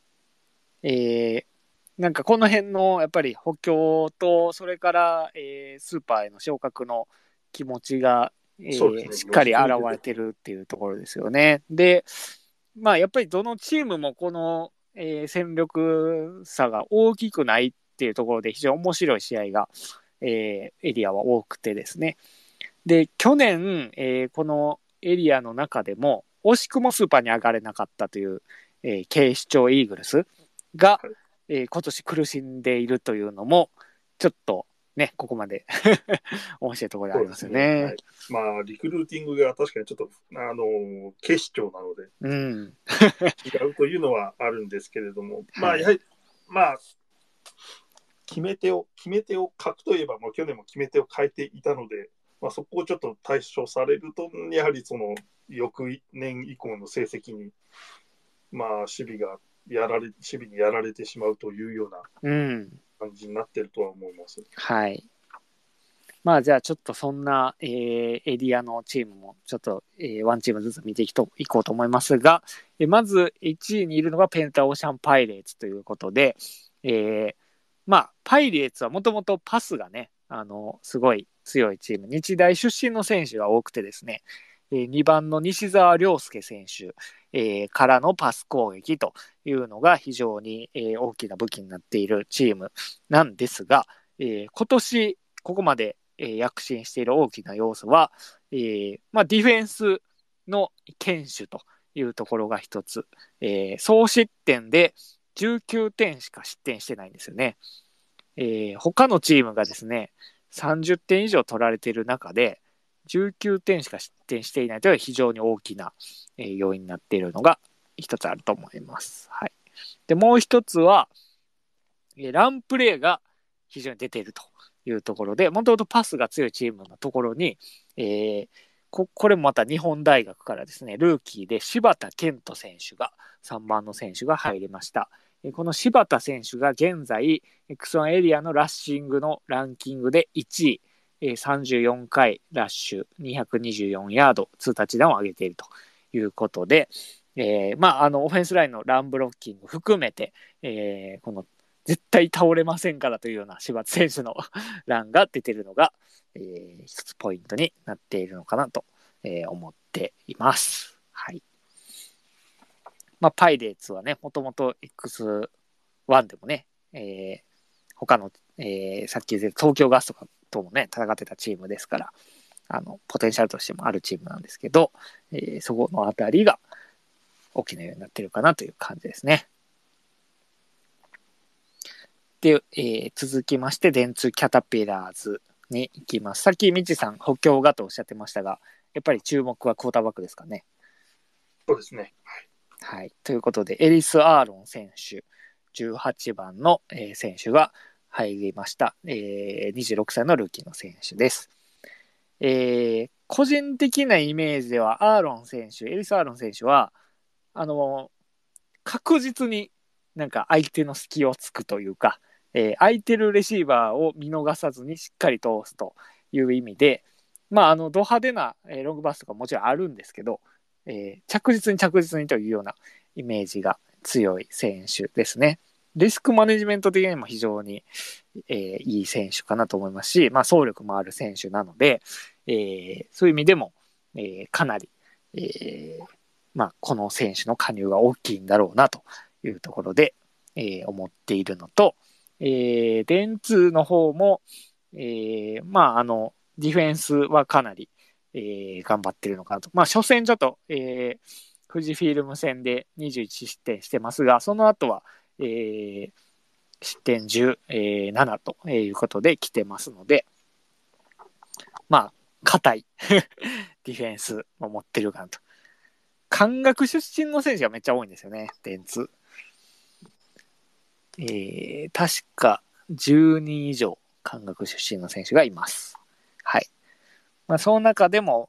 なんかこの辺のやっぱり補強と、それから、スーパーへの昇格の気持ちが、しっかり現れてるっていうところですよね。で、やっぱりどのチームもこの、戦力差が大きくないっていうところで非常に面白い試合が、エリアは多くてですね。で、去年、このエリアの中でも惜しくもスーパーに上がれなかったという、警視庁イーグルスが、今年苦しんでいるというのもちょっとね、ここまで面白いところでありますよね。 リクルーティングが確かにちょっと警視庁なので、違うというのはあるんですけれども、やはり決め手を書くといえば、去年も決め手を変えていたので、そこをちょっと対処されると、やはりその翌年以降の成績に、守備にやられてしまうというような感じになっているとは思います。 はい。じゃあちょっとそんな、エリアのチームもちょっと、ワンチームずつ見ていこうと思いますが、まず1位にいるのがペンタオーシャンパイレーツということで、パイレーツはもともとパスがね、すごい強いチーム、日大出身の選手が多くてですね、2番の西澤亮介選手、からのパス攻撃というのが非常に、大きな武器になっているチームなんですが、今年ここまで、躍進している大きな要素は、ディフェンスの堅守というところが一つ、総失点で19点しか失点してないんですよね。他のチームがですね、30点以上取られている中で、19点しか失点していないというのは非常に大きな、要因になっているのが一つあると思います。はい。で、もう一つは、ランプレーが非常に出ているというところで、もともとパスが強いチームのところに、これもまた日本大学からですね、ルーキーで柴田健人選手が、3番の選手が入りました。この柴田選手が現在、X1 エリアのラッシングのランキングで1位、34回ラッシュ、224ヤード、2タッチダウンを上げているということで、オフェンスラインのランブロッキング含めて、この絶対倒れませんからというような柴田選手のランが出ているのが、一つポイントになっているのかなと、思っています。はい。パイレーツはね、もともと X1 でもね、他の、さっき言った東京ガスとかともね、戦ってたチームですから、ポテンシャルとしてもあるチームなんですけど、そこのあたりが大きなようになってるかなという感じですね。で、続きまして、電通キャタピラーズに行きます。さっきみちさん補強がとおっしゃってましたが、やっぱり注目はクォーターバックですかね。 そうですね。 はい。ということで、エリス・アーロン選手、18番の、選手が入りました。26歳のルーキーの選手です。個人的なイメージでは、アーロン選手、エリス・アーロン選手は、確実になんか相手の隙をつくというか、空いてるレシーバーを見逃さずにしっかり通すという意味で、まあ、ド派手な、ロングパスとかもちろんあるんですけど、着実にというようなイメージが強い選手ですね。リスクマネジメント的にも非常に、いい選手かなと思いますし、まあ、走力もある選手なので、そういう意味でも、かなり、まあ、この選手の加入が大きいんだろうなというところで、思っているのと、電通の方も、まあ、ディフェンスはかなり、頑張ってるのかなと。まあ、初戦ちょっと、富士フィルム戦で21失点してますが、その後は、失点17ということで来てますので、まあ、硬いディフェンスを持ってるかなと。関学出身の選手がめっちゃ多いんですよね、電通。確か10人以上関学出身の選手がいます。はい。まあ、その中でも、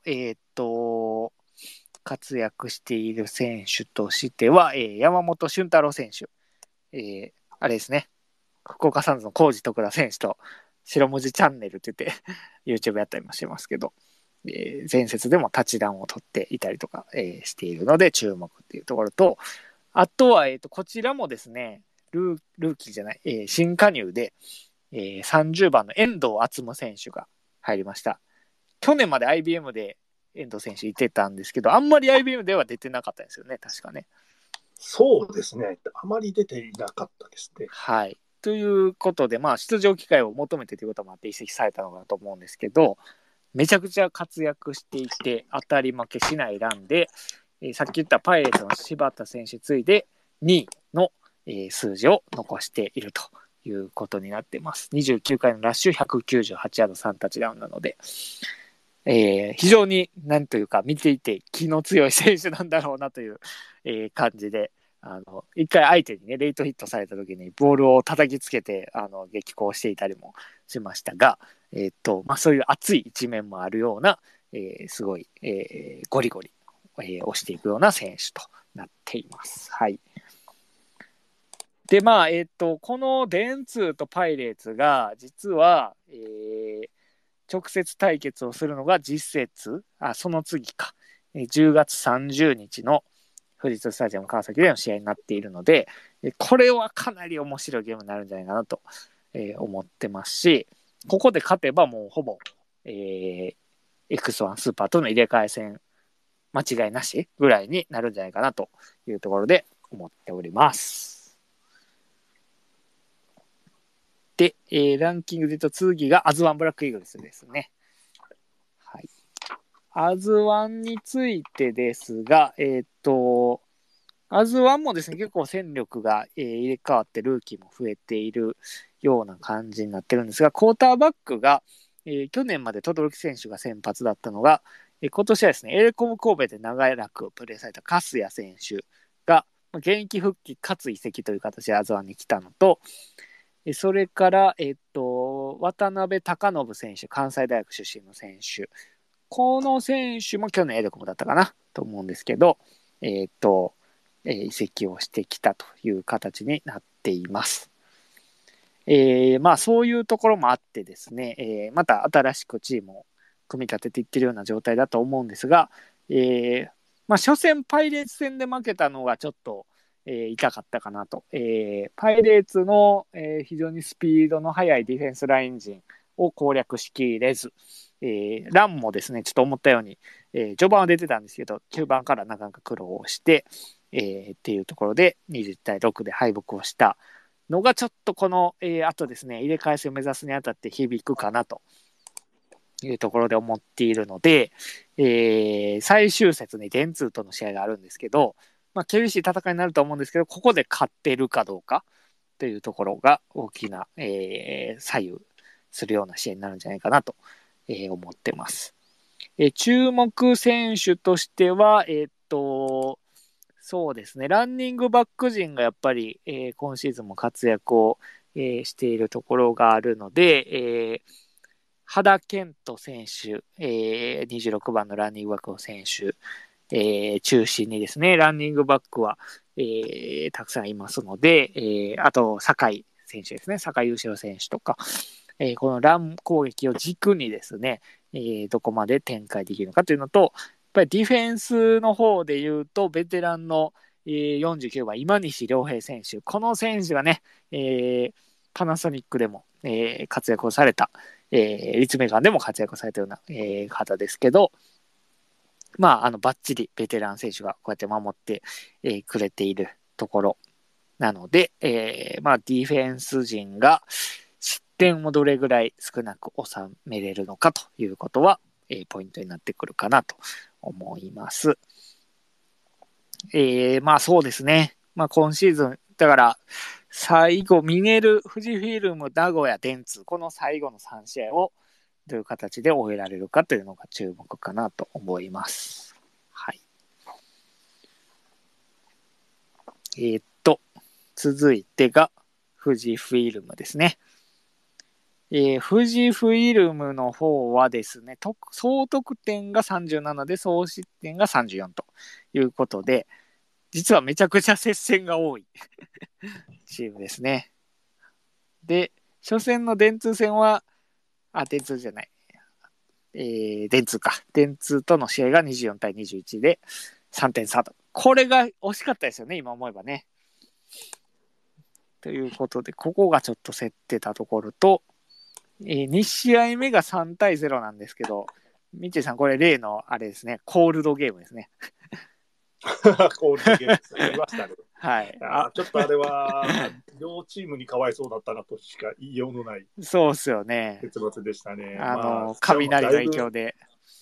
活躍している選手としては、山本俊太郎選手、あれですね、福岡サンズの浩二徳良選手と白文字チャンネルって言って YouTube やったりもしてますけど、前節でもタッチダウンを取っていたりとか、しているので注目っていうところと、あとは、こちらもですね、ルーキーじゃない、新加入で、30番の遠藤敦夢選手が入りました。去年まで IBM で遠藤選手いてたんですけど、あんまり IBM では出てなかったんですよね、確かね。 そうですね。あまり出ていなかったですね。 はい。ということで、まあ、出場機会を求めてということもあって移籍されたのかなと思うんですけど、めちゃくちゃ活躍していて、当たり負けしないランで、さっき言ったパイレーツの柴田選手ついで2位の、数字を残しているということになっています。29回のラッシュ、198ヤード3タッチダウンなので、非常になんというか見ていて気の強い選手なんだろうなという、感じで、一回相手にねレイトヒットされた時にボールを叩きつけて激高していたりもしましたが、まあ、そういう熱い一面もあるような、すごい、ゴリゴリ、押していくような選手となっています。はい。でまあこの電通とパイレーツが実は、直接対決をするのが実節、その次か、10月30日の富士通スタジアム川崎での試合になっているので、これはかなり面白いゲームになるんじゃないかなと、思ってますし、ここで勝てばもうほぼ、X1 スーパーとの入れ替え戦間違いなしぐらいになるんじゃないかなというところで思っております。で、ランキングで言うと次がアズワンブラックイーグルスですね。はい。アズワンについてですが、アズワンもですね、結構戦力が、入れ替わってルーキーも増えているような感じになってるんですが、クォーターバックが、去年まで轟選手が先発だったのが、今年はですね、エレコム神戸で長らくプレーされた粕谷選手が、現役復帰かつ移籍という形でアズワンに来たのと、それから、渡辺貴信選手、関西大学出身の選手。この選手も去年エレコムだったかなと思うんですけど、移籍をしてきたという形になっています。まあそういうところもあってですね、また新しくチームを組み立てていってるような状態だと思うんですが、まあ初戦パイレーツ戦で負けたのがちょっと、痛かったかなと。パイレーツの、非常にスピードの速いディフェンスライン陣を攻略しきれず、ランもですね、ちょっと思ったように、序盤は出てたんですけど、中盤からなかなか苦労をして、っていうところで20対6で敗北をしたのがちょっとこの、あとですね、入れ替え戦を目指すにあたって響くかなというところで思っているので、最終節に電通との試合があるんですけど、まあ、厳しい戦いになると思うんですけど、ここで勝ってるかどうかというところが大きな、左右するような試合になるんじゃないかなと、思ってます。注目選手としては、 そうですね。ランニングバック陣がやっぱり、今シーズンも活躍を、しているところがあるので、羽田健人選手、26番のランニングバックの選手、中心にですね、ランニングバックは、たくさんいますので、あと、酒井選手ですね、酒井優勝選手とか、このラン攻撃を軸にですね、どこまで展開できるのかというのと、やっぱりディフェンスの方で言うと、ベテランの、49番、今西良平選手。この選手がね、パナソニックでも、活躍をされた、立命館でも活躍をされたような、方ですけど、まあ、バッチリベテラン選手がこうやって守って、くれているところなので、まあ、ディフェンス陣が失点をどれぐらい少なく収めれるのかということは、ポイントになってくるかなと思います。まあそうですね。まあ今シーズン、だから最後、ミネル、富士フィルム、名古屋、電通、この最後の3試合をどういう形で終えられるかというのが注目かなと思います。はい。続いてが富士フィルムですね。富士フイルムの方はですね、総得点が37で総失点が34ということで、実はめちゃくちゃ接戦が多いチームですね。で、初戦の電通戦は、電通じゃない、電通か。電通との試合が24対21で3点差と。これが惜しかったですよね、今思えばね。ということで、ここがちょっと競ってたところと、2試合目が3対0なんですけど、ミッチーさん、これ例のあれですね、コールドゲームですね。 コールドゲームですね。見ましたね。 はい。 ちょっとあれは、両チームにかわいそうだったなとしか言いようのないそうっすよね。 結末でしたね。 雷の影響で。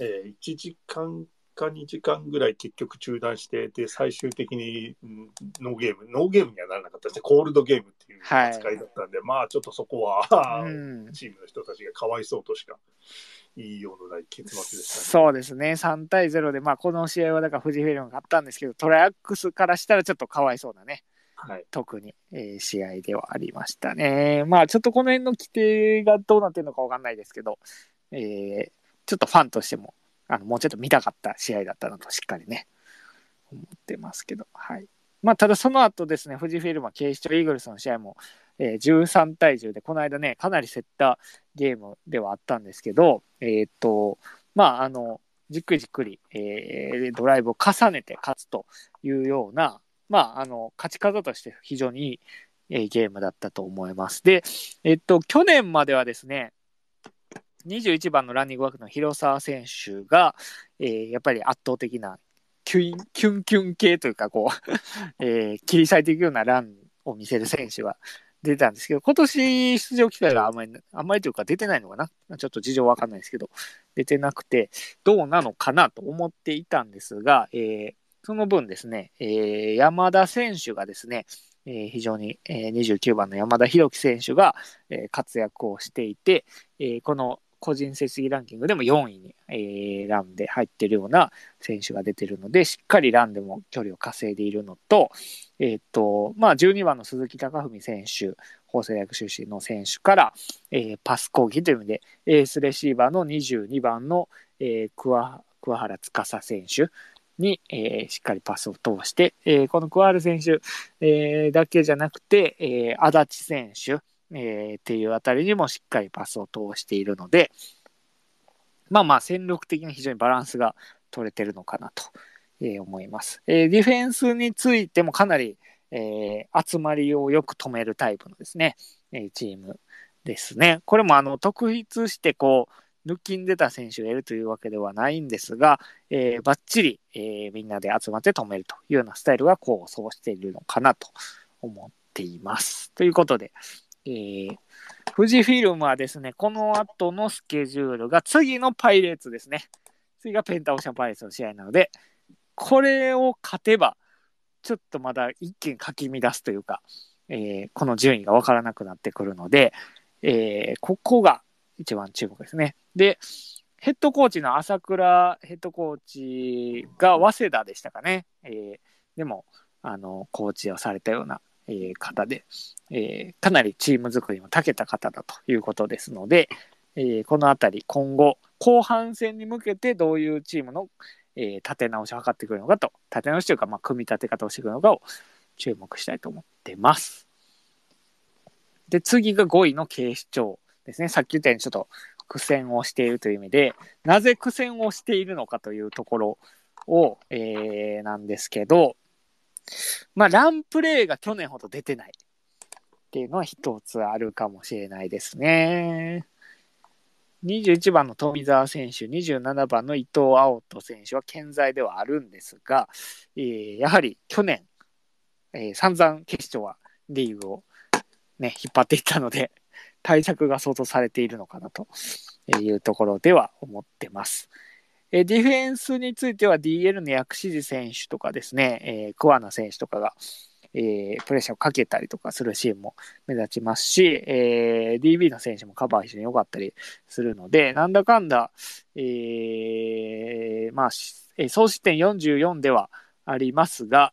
1時間か2時間ぐらい結局中断して、で、最終的に、ノーゲームにはならなかったですね。コールドゲームっていう扱いだったんで、まあちょっとそこは、チームの人たちがかわいそうとしか言いようのない結末でしたね。 そうですね。3対0で、まあこの試合はだから富士フイルムが勝ったんですけど、トライアックスからしたらちょっとかわいそうなね。 はい、 特に、試合ではありましたね。まあちょっとこの辺の規定がどうなってるのかわかんないですけど、ちょっとファンとしてももうちょっと見たかった試合だったなとしっかりね思ってますけど、はい。まあただその後ですね、富士フイルムは警視庁イーグルスの試合も、13対10でこの間ねかなり競ったゲームではあったんですけど、まあじっくりじっくり、ドライブを重ねて勝つというような、まあ勝ち方として非常にいい、ゲームだったと思います。で、去年まではですね、21番のランニングバックの広沢選手が、やっぱり圧倒的なキュンキュン系というかこう、切り裂いていくようなランを見せる選手が出たんですけど、今年出場機会があんまりというか出てないのかな、ちょっと事情わかんないですけど、出てなくてどうなのかなと思っていたんですが、その分ですね、山田選手がですね、非常に、29番の山田裕樹選手が、活躍をしていて、この個人成績ランキングでも4位に、ランで入っているような選手が出ているので、しっかりランでも距離を稼いでいるのと、まあ、12番の鈴木貴文選手、法政大学出身の選手から、パス攻撃という意味で、エースレシーバーの22番の、桑原司選手に、しっかりパスを通して、この桑原選手、だけじゃなくて、足立選手、っていうあたりにもしっかりパスを通しているので、まあまあ戦力的に非常にバランスが取れてるのかなと、思います。ディフェンスについてもかなり、集まりをよく止めるタイプのですね、チームですね。これも特筆してこう抜きん出た選手がいるというわけではないんですが、バッチリ、みんなで集まって止めるというようなスタイルが構想しているのかなと思っています。ということで、富士フィルムはですね、この後のスケジュールが次のパイレーツですね。次がペンタオーシャンパイレーツの試合なので、これを勝てば、ちょっとまだ一気にかき乱すというか、この順位が分からなくなってくるので、ここが一番注目ですね。で、ヘッドコーチの朝倉ヘッドコーチが早稲田でしたかね。 でもコーチをされたような、方で、かなりチーム作りも長けた方だということですので、このあたり今後後半戦に向けてどういうチームの、立て直しを図ってくるのかと、立て直しというか、組み立て方をしてくるのかを注目したいと思ってます。で、次が5位の警視庁ですね。さっき言ったようにちょっと苦戦をしているという意味で、なぜ苦戦をしているのかというところを、なんですけど、ランプレーが去年ほど出てないっていうのは一つあるかもしれないですね。21番の富澤選手、27番の伊藤碧人選手は健在ではあるんですが、やはり去年、散々警視庁はリーグを、引っ張っていったので、対策が相当されているのかなというところでは思ってます。ディフェンスについては DL の薬師寺選手とかですね、桑名選手とかが、プレッシャーをかけたりとかするシーンも目立ちますし、DB の選手もカバー非常に良かったりするので、なんだかんだ、総失点44ではありますが、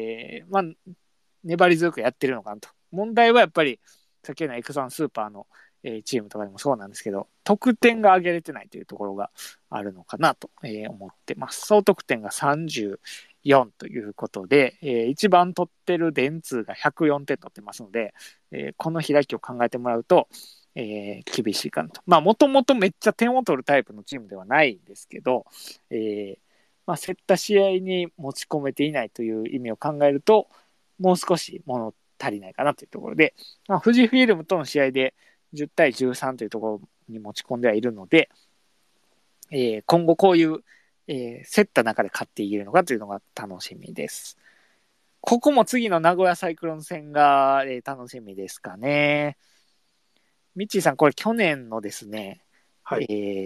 粘り強くやってるのかなと。問題はやっぱり、さっきのエクサンスーパーのチームとかでもそうなんですけど、得点が上げれてないというところがあるのかなと思ってます。総得点が34ということで、一番取ってる電通が104点取ってますので、この開きを考えてもらうと、厳しいかなと。もともとめっちゃ点を取るタイプのチームではないんですけど、競った試合に持ち込めていないという意味を考えると、もう少し物足りないかなというところで、富士フィルムとの試合で10対13というところに持ち込んではいるので、今後こういう、競った中で勝っていけるのかというのが楽しみです。ここも次の名古屋サイクロン戦が、楽しみですかね。ミッチーさん、これ去年のですね、 はい、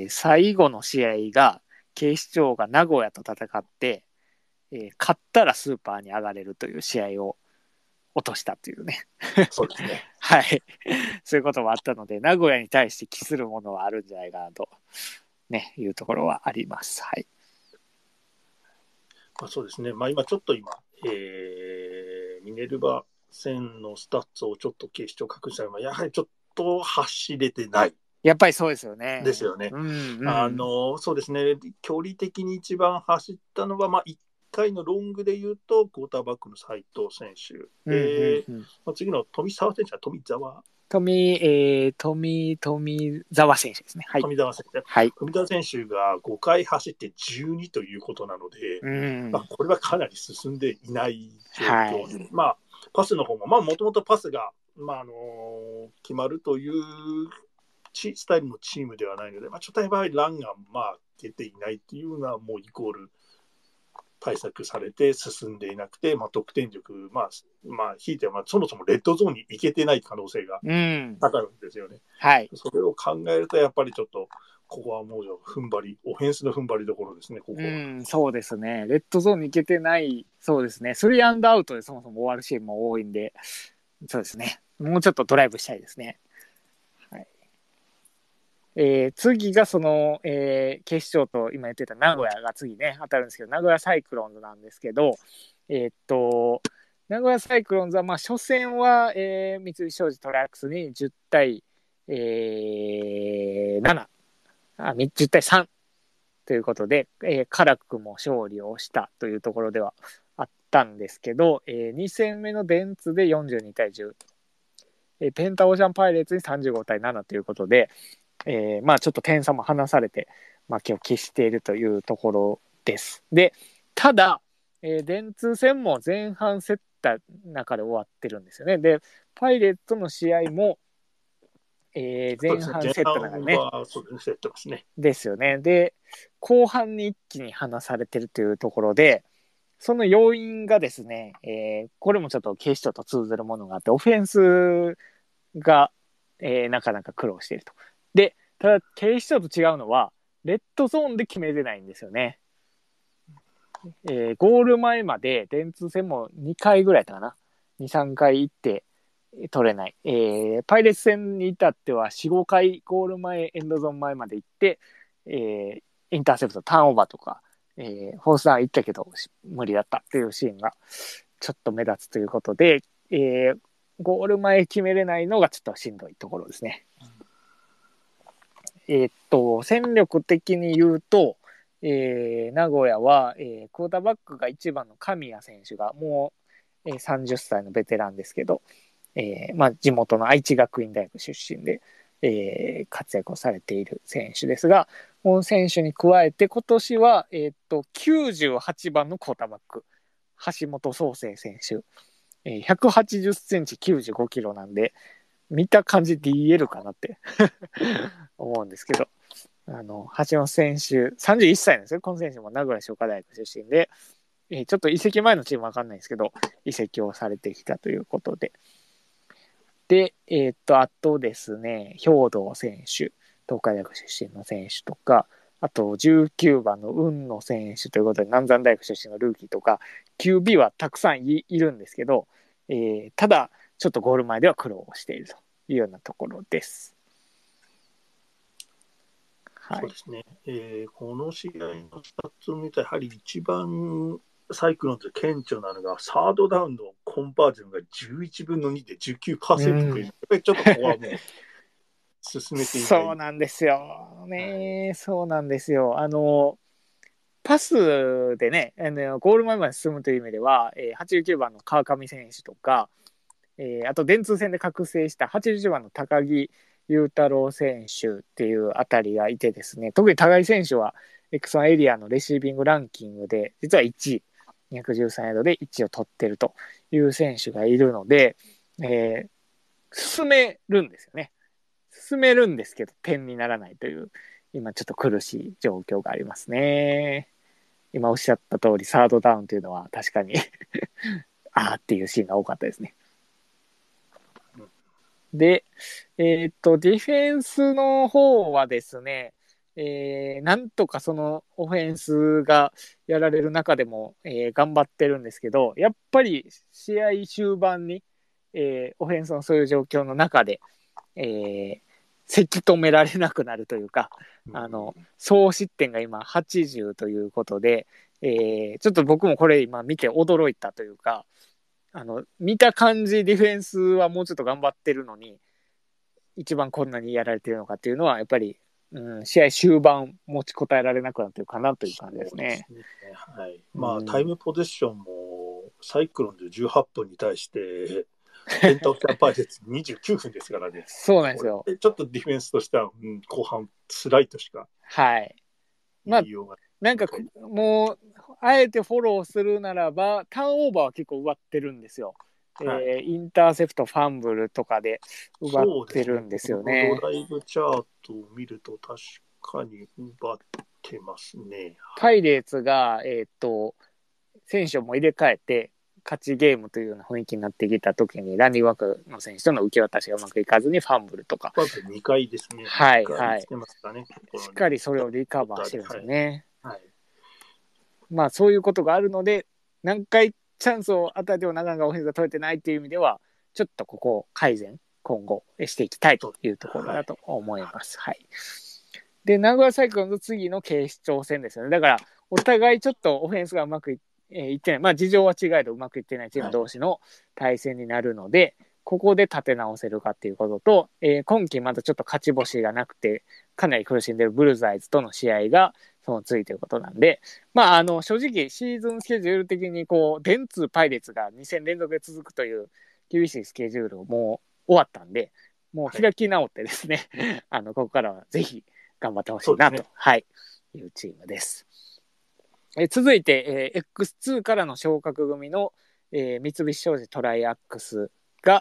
最後の試合が警視庁が名古屋と戦って、勝ったらスーパーに上がれるという試合を落としたというね。 そうですね。 はい。そういうこともあったので、名古屋に対して期するものはあるんじゃないかなと、いうところはあります。はい。 そうですね。今ちょっとミネルヴァ戦のスタッツをちょっと警視庁確認したら、やはりちょっと走れてない。 やっぱりそうですよね。 ですよね。そうですね。距離的に一番走ったのは、1回のロングで言うと、クォーターバックの斉藤選手。次の富澤選手は富澤選手ですね。はい。 富澤選手。 はい。 富澤選手が5回走って12ということなので、これはかなり進んでいない状況で、パスの方も、もともとパスが、決まるというスタイルのチームではないので、ちょっとやっぱりランが出ていないっていうのはもうイコール対策されて進んでいなくて、得点力、ひいてはそもそもレッドゾーンに行けてない可能性が高いんですよね。 はい。 それを考えると、やっぱりちょっと、ここはもう踏ん張り、オフェンスの踏ん張りどころですね、ここは。 そうですね。レッドゾーンに行けてない、そうですね。3アンドアウトでそもそも終わるシーンも多いんで、そうですね。もうちょっとドライブしたいですね。はい。次がその、警視庁と今言ってた名古屋が次ね、当たるんですけど、名古屋サイクロンズなんですけど、名古屋サイクロンズは、初戦は、三菱商事トラックスに10対、7、10対3ということで、辛くも勝利をしたというところではあったんですけど、2戦目の電通で42対10、ペンタオーシャンパイレーツに35対7ということで、ちょっと点差も離されて負けを喫しているというところです。で、ただ、電通戦も前半競った中で終わってるんですよね。で、パイレーツとの試合も、前半競った中でね。 競ってますね。 ですよね。で、後半に一気に離されてるというところで、その要因がですね、これもちょっと警視庁と通ずるものがあって、オフェンスが、なかなか苦労していると。で、ただ警視庁と違うのは、レッドゾーンで決めれないんですよね。ゴール前まで電通戦も2回ぐらいだったかな。2、3回行って取れない。パイレーツ戦に至っては4、5回ゴール前、エンドゾーン前まで行って、インターセプト、ターンオーバーとかフォースダウン行ったけど無理だったっていうシーンがちょっと目立つということで、ゴール前決めれないのがちょっとしんどいところですね。戦力的に言うと、名古屋は、クォーターバックが1番の神谷選手がもう、30歳のベテランですけど、地元の愛知学院大学出身で、活躍をされている選手ですが、この選手に加えて今年は、98番のクォーターバック橋本壮生選手、180センチ95キロなんで見た感じ DL かなって思うんですけど、橋本選手31歳なんですよ。この選手も名古屋商科大学出身で、ちょっと移籍前のチームわかんないですけど移籍をされてきたということで、で、あとですね、兵藤選手、東海大学出身の選手とか、あと19番の雲野選手ということで南山大学出身のルーキーとか QB はたくさん いるんですけど、ただちょっとゴール前では苦労をしているというようなところです。 はい、そうですね。この試合のスタッツを見たらやはり一番サイクロンズ顕著なのがサードダウンのコンバージョンが11分の2で 19% という、やっぱりちょっとここはもう進めていない。 そうなんですよね、はい、そうなんですよ。パスでね、ゴール前まで進むという意味では、89番の川上選手とか、あと電通戦で覚醒した80番の高木裕太郎選手っていうあたりがいてですね、特に高木選手は X1 エリアのレシービングランキングで実は1位、213ヤードで1位を取ってるという選手がいるので、進めるんですよね。進めるんですけど点にならないという今ちょっと苦しい状況がありますね。今おっしゃった通りサードダウンというのは確かにあーっていうシーンが多かったですね。で、ディフェンスの方はですね、なんとかそのオフェンスがやられる中でも、頑張ってるんですけど、やっぱり試合終盤に、オフェンスのそういう状況の中で、せき止められなくなるというか、総失点が今80ということで、ちょっと僕もこれ今見て驚いたというか、見た感じディフェンスはもうちょっと頑張ってるのに一番こんなにやられてるのかっていうのはやっぱり、試合終盤持ちこたえられなくなってるかなという感じですね。 はい、タイムポゼッションもサイクロンで18分に対してペンタオキャンパーレッツ29分ですからね。 そうなんですよ。 ちょっとディフェンスとしては、後半辛いとしか言いようがなんかもうあえてフォローするならばターンオーバーは結構奪ってるんですよ。インターセプト、ファンブルとかで奪ってるんですよね。 ドライブチャートを見ると確かに奪ってますね。 パイレーツが、選手も入れ替えて勝ちゲームというような雰囲気になってきたときにランニングワークの選手との受け渡しがうまくいかずにファンブルとか。 ファンブル2回ですね。 はいはい。 してますかね、 しっかりそれをリカバーしてるんですよね。 はい。 そういうことがあるので何回チャンスを与えてもなかなかオフェンスが取れてないっていう意味ではちょっとここを改善今後していきたいというところだと思います。はい。で名古屋サイクロンの次の警視庁戦ですよね。だからお互いちょっとオフェンスがうまくいってない、事情は違えどうまくいってないチーム同士の対戦になるので、ここで立て直せるかっていうことと、今季まだちょっと勝ち星がなくてかなり苦しんでるブルザイズとの試合がそのついてることなんで、正直シーズンスケジュール的に電通パイレーツが2戦連続で続くという厳しいスケジュールをもう終わったんで、もう開き直ってですね、ここからはぜひ頑張ってほしいなと、いうチームです。続いて、X2 からの昇格組の、三菱商事トライアックスが、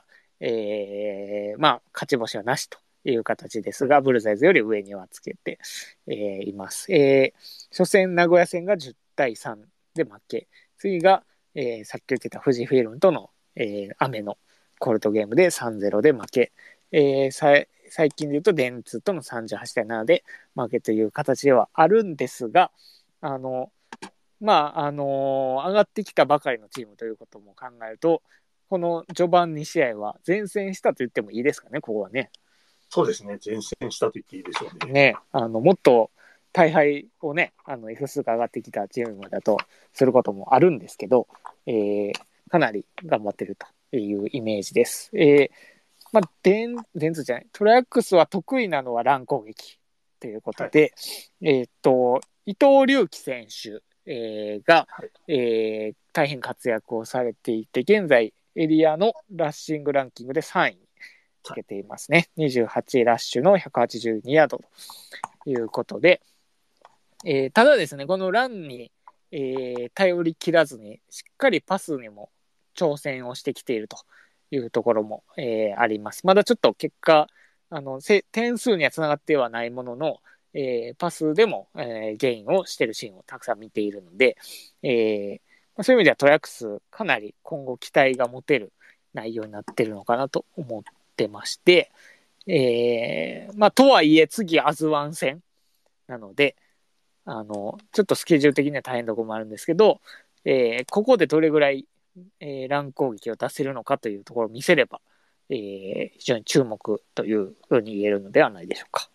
勝ち星はなしという形ですが、ブルザイズより上にはつけて、います。初戦名古屋戦が10対3で負け、次が、さっき言ってた富士フィルムとの、雨のコルトゲームで 3-0 で負け、最近で言うと電通との38対7で負けという形ではあるんですが、上がってきたばかりのチームということも考えると、この序盤2試合は善戦したと言ってもいいですかね、ここはね。 そうですね、善戦したと言っていいでしょうね。 もっと大敗をね、F 数が上がってきたチームだとすることもあるんですけど、かなり頑張ってるというイメージです。まあ、電通じゃない、トラックスは得意なのはラン攻撃ということで、はい、伊藤隆輝選手、が、はい、大変活躍をされていて、現在エリアのラッシングランキングで3位につけていますね。28ラッシュの182ヤードということで、ただですね、このランに、頼り切らずに、しっかりパスにも挑戦をしてきているというところも、あります。まだちょっと結果、点数にはつながってはないものの、パスでも、ゲインをしているシーンをたくさん見ているので、そういう意味ではトラックスかなり今後期待が持てる内容になっているのかなと思ってまして、まあ、とはいえ次アズワン戦なので、ちょっとスケジュール的には大変なところもあるんですけど、ここでどれぐらい、ラン攻撃を出せるのかというところを見せれば、非常に注目というふうに言えるのではないでしょうか。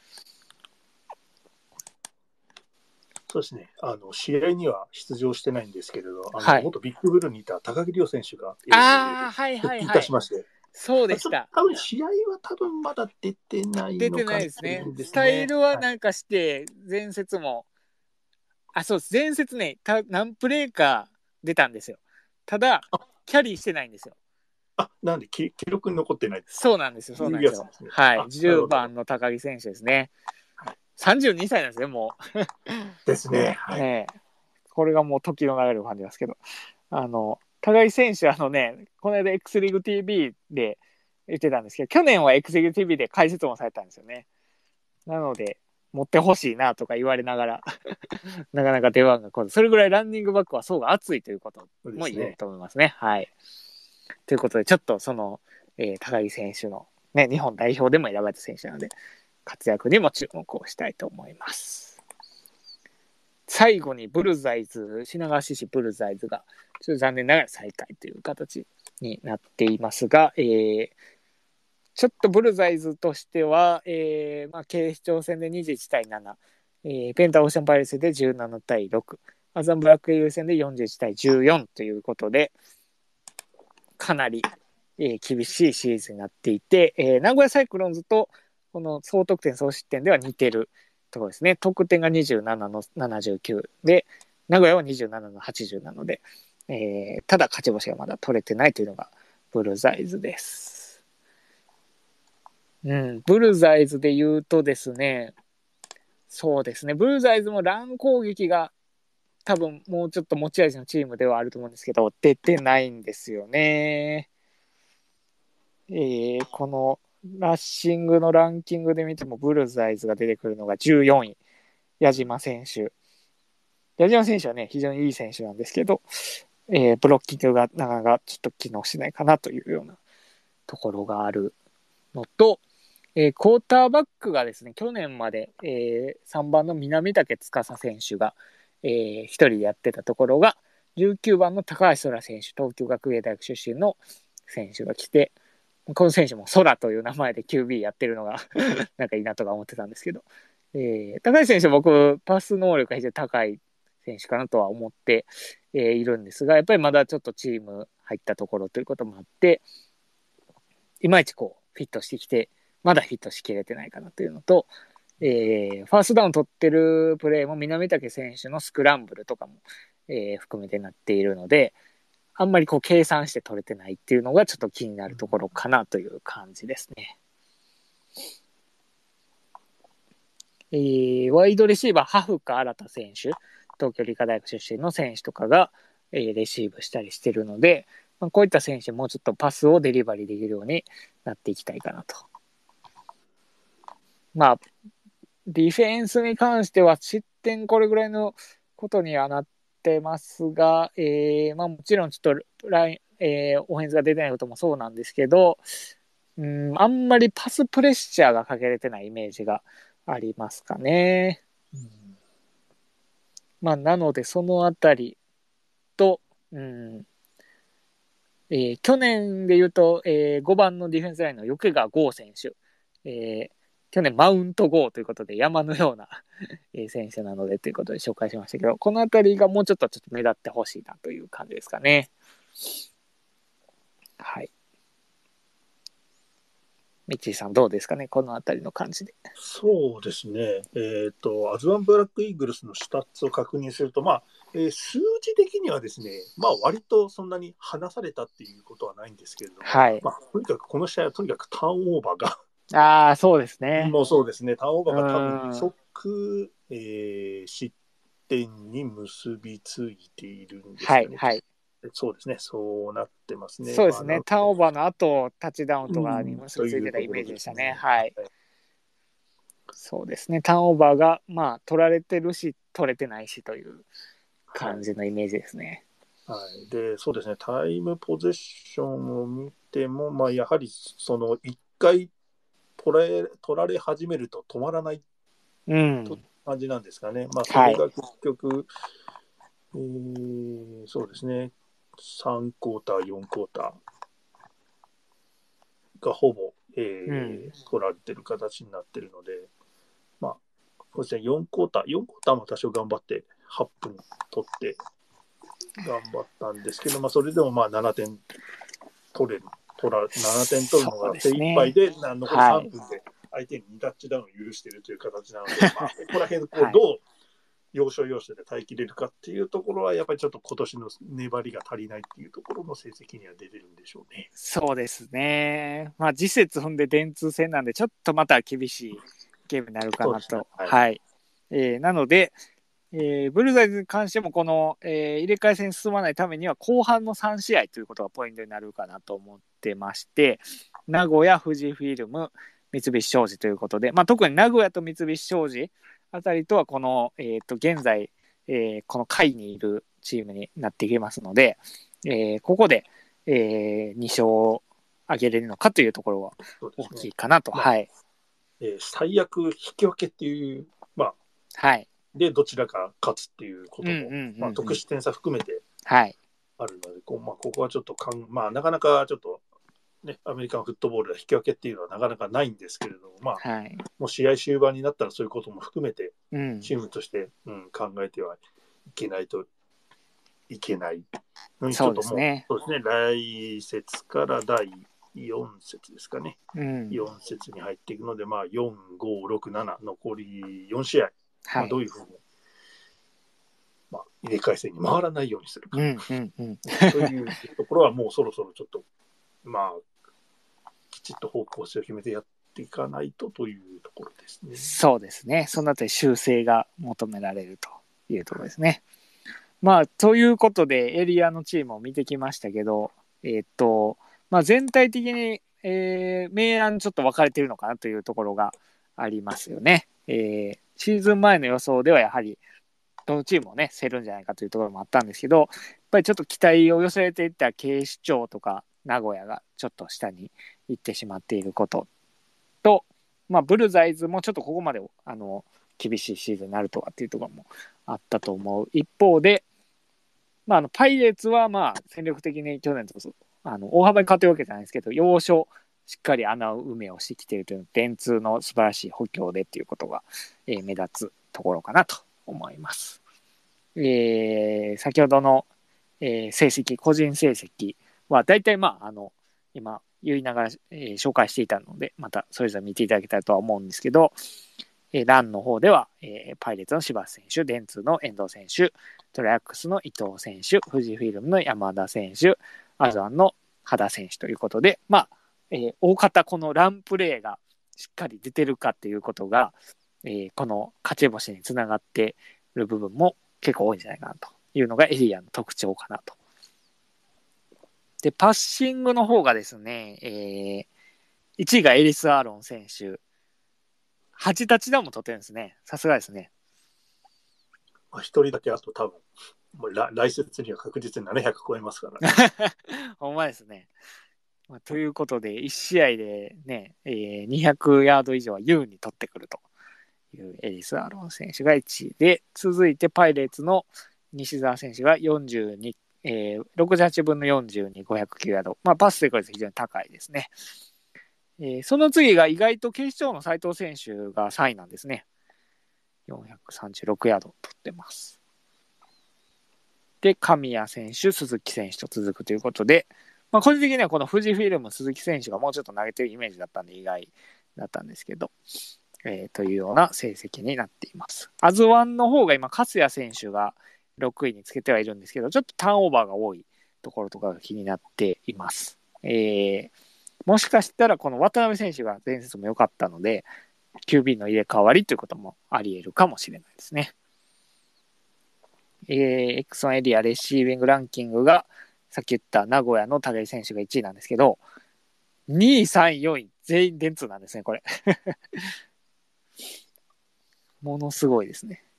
そうですね。試合には出場してないんですけれど、はい、元ビッグブルーにいた高木亮選手が、復帰いたしまして、 そうでした。 多分試合はまだ出てないのかな、 出てないですね。スタイルはなんかして、前節も、そうです。前節ね、何プレーか出たんですよ。ただ、キャリーしてないんですよ。 なんで記録に残ってないですか？ そうなんですよ。そうなんですよ。はい。10番の高木選手ですね。32歳なんですね、もう。 ですね。はい。 これがもう時の流れを感じますけど。高木選手、この間 X リーグ TV で言ってたんですけど、去年は X リーグ TV で解説もされたんですよね。なので、持ってほしいなとか言われながら、なかなか出番が来ず、それぐらいランニングバックは層が厚いということも言えると思いますね。はい。ということで、ちょっとその、高木選手の、ね、日本代表でも選ばれた選手なので、活躍にも注目をしたいと思います。最後にブルザイズ、品川市ブルザイズが、ちょっと残念ながら最下位という形になっていますが、ちょっとブルザイズとしては、警視庁戦で21対7、ペンタオーシャンパイレスで17対6、アザンブラックエイル戦で41対14ということで、かなり、厳しいシリーズになっていて、名古屋サイクロンズとこの総得点総失点では似てるところですね。得点が27の79で、名古屋は27の80なので、ただ勝ち星がまだ取れてないというのがブルザイズです。ブルザイズで言うとですね、そうですね、ブルザイズもラン攻撃が多分もうちょっと持ち味のチームではあると思うんですけど、出てないんですよね。このラッシングのランキングで見てもブルザイズが出てくるのが14位、矢島選手。矢島選手はね、非常にいい選手なんですけど、ブロッキングがなかなかちょっと機能しないかなというようなところがあるのと、クォーターバックがですね、去年まで、3番の南竹司選手が、1人でやってたところが、19番の高橋空選手、東京学芸大学出身の選手が来て、この選手も空という名前で QB やってるのがなんかいいなとか思ってたんですけど、高橋選手僕パス能力が非常に高い選手かなとは思って、いるんですが、やっぱりまだちょっとチーム入ったところということもあって、いまいちこうフィットしてきて、まだフィットしきれてないかなというのと、ファーストダウン取ってるプレーも南竹選手のスクランブルとかも、含めてなっているので、あんまりこう計算して取れてないっていうのがちょっと気になるところかなという感じですね。ワイドレシーバー、ハフカ新選手、東京理科大学出身の選手とかが、レシーブしたりしてるので、こういった選手もうちょっとパスをデリバリーできるようになっていきたいかなと。まあ、ディフェンスに関しては失点これぐらいのことにはなってますが、もちろんちょっとオフェンスが出てないこともそうなんですけど、あんまりパスプレッシャーがかけれてないイメージがありますかね。なのでそのあたりと、去年で言うと、5番のディフェンスラインの横川剛選手、 去年マウント GO ということで山のような選手なのでということで紹介しましたけど、このあたりがもうちょっと目立ってほしいなという感じですかね。はい。ミッチーさんどうですかね、このあたりの感じで。 そうですね。アズワンブラックイーグルスのスタッツを確認すると、数字的にはですね、割とそんなに離されたっていうことはないんですけれども、 はい。 とにかくこの試合はとにかくターンオーバーがああ、そうですね。 もうそうですね、ターンオーバーが多分即、失点に結びついているんですよね。 はい。 そうですね、そうなってますね。 そうですね。ターンオーバーの後、タッチダウンとかに結びついてたイメージでしたね。はい。そうですね。ターンオーバーが、取られてるし、取れてないしという感じのイメージですね。 はい。で、そうですね。タイムポゼッションを見ても、やはり、その、一回取られ始めると止まらないと感じなんですかね。それが結局、そうですね。3クォーター、4クォーターがほぼ、取られてる形になってるので、そうですね、4クォーターも多少頑張って8分取って頑張ったんですけど、それでも7点取るのが精一杯で、残り3分で相手に2タッチダウンを許しているという形なので、ここら辺どう要所要所で耐えきれるかっていうところは、やっぱりちょっと今年の粘りが足りないっていうところの成績には出てるんでしょうね。 そうですね。次節踏んで電通戦なんで、ちょっとまた厳しいゲームになるかなと。はい。なので、ブルーザイズに関してもこの、入れ替え戦に進まないためには後半の3試合ということがポイントになるかなと思ってまして、名古屋、富士フイルム、三菱商事ということで、特に名古屋と三菱商事あたりとはこの、現在、この下位にいるチームになっていきますので、ここで、2勝を挙げれるのかというところは大きいかなと。はい。 最悪引き分けっていう、 はい。 でどちらか勝つっていうことも、得失点差含めてあるので、ここはちょっとなかなかちょっと、ね、アメリカンフットボールで引き分けっていうのはなかなかないんですけれども、もう試合終盤になったらそういうことも含めて、チームとして、考えてはいけないといけないのに、ちょっともうそうですね、来節から第4節ですかね、4節に入っていくので、4、5、6、7、残り4試合、どういうふうに、入れ替え戦に回らないようにするか、というところはもうそろそろちょっと、きちっと方向性を決めてやっていかないとというところですね。 そうですね。そのあたり修正が求められるというところですね。ということでエリアのチームを見てきましたけど、全体的に、明暗ちょっと分かれているのかなというところがありますよね。シーズン前の予想ではやはりどのチームもね競るんじゃないかというところもあったんですけど、やっぱりちょっと期待を寄せていった警視庁とか名古屋がちょっと下に行ってしまっていることと、ブルーザイズもちょっとここまで厳しいシーズンになるとはっていうところもあったと思う一方で、パイレーツは戦力的に去年と大幅に変わってるわけじゃないですけど、要所しっかり穴埋めをしてきているという電通の素晴らしい補強でっていうことが、目立つところかなと思います。先ほどの、成績、個人成績はだいたい今言いながら、紹介していたので、またそれぞれ見ていただけたらとは思うんですけど、ランの方では、パイレーツの柴田選手、電通の遠藤選手、トライアックスの伊藤選手、富士フイルムの山田選手、アズワンの羽田選手ということで、大方このランプレーがしっかり出てるかっていうことが、この勝ち星につながっている部分も結構多いんじゃないかなというのがエリアの特徴かなと。で、パッシングの方がですね、1位がエリス・アーロン選手、8タッチダウンも取ってるんですね。さすがですね。 一人だけあと多分、もう来節には確実に700超えますからね。 ほんまですね。ということで、1試合でね、200ヤード以上は優に取ってくるというエリス・アーロン選手が1位で、続いてパイレーツの西澤選手が42、68分の42、509ヤード。パス成功率非常に高いですね。 その次が意外と警視庁の斉藤選手が3位なんですね。436ヤード取ってます。で、神谷選手、鈴木選手と続くということで、個人的にはこの富士フィルム鈴木選手がもうちょっと投げてるイメージだったんで意外だったんですけど、というような成績になっています。アズワンの方が今、粕谷選手が6位につけてはいるんですけど、ちょっとターンオーバーが多いところとかが気になっています。もしかしたらこの渡辺選手が前節も良かったので、QB の入れ替わりということもあり得るかもしれないですね。X1 エリアレシービングランキングが、さっき言った名古屋の武井選手が1位なんですけど、2位、3位、4位、全員電通なんですね、これ。ものすごいですね。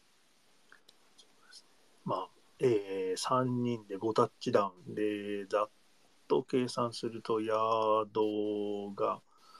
3人で5タッチダウンで、ざっと計算すると、ヤードが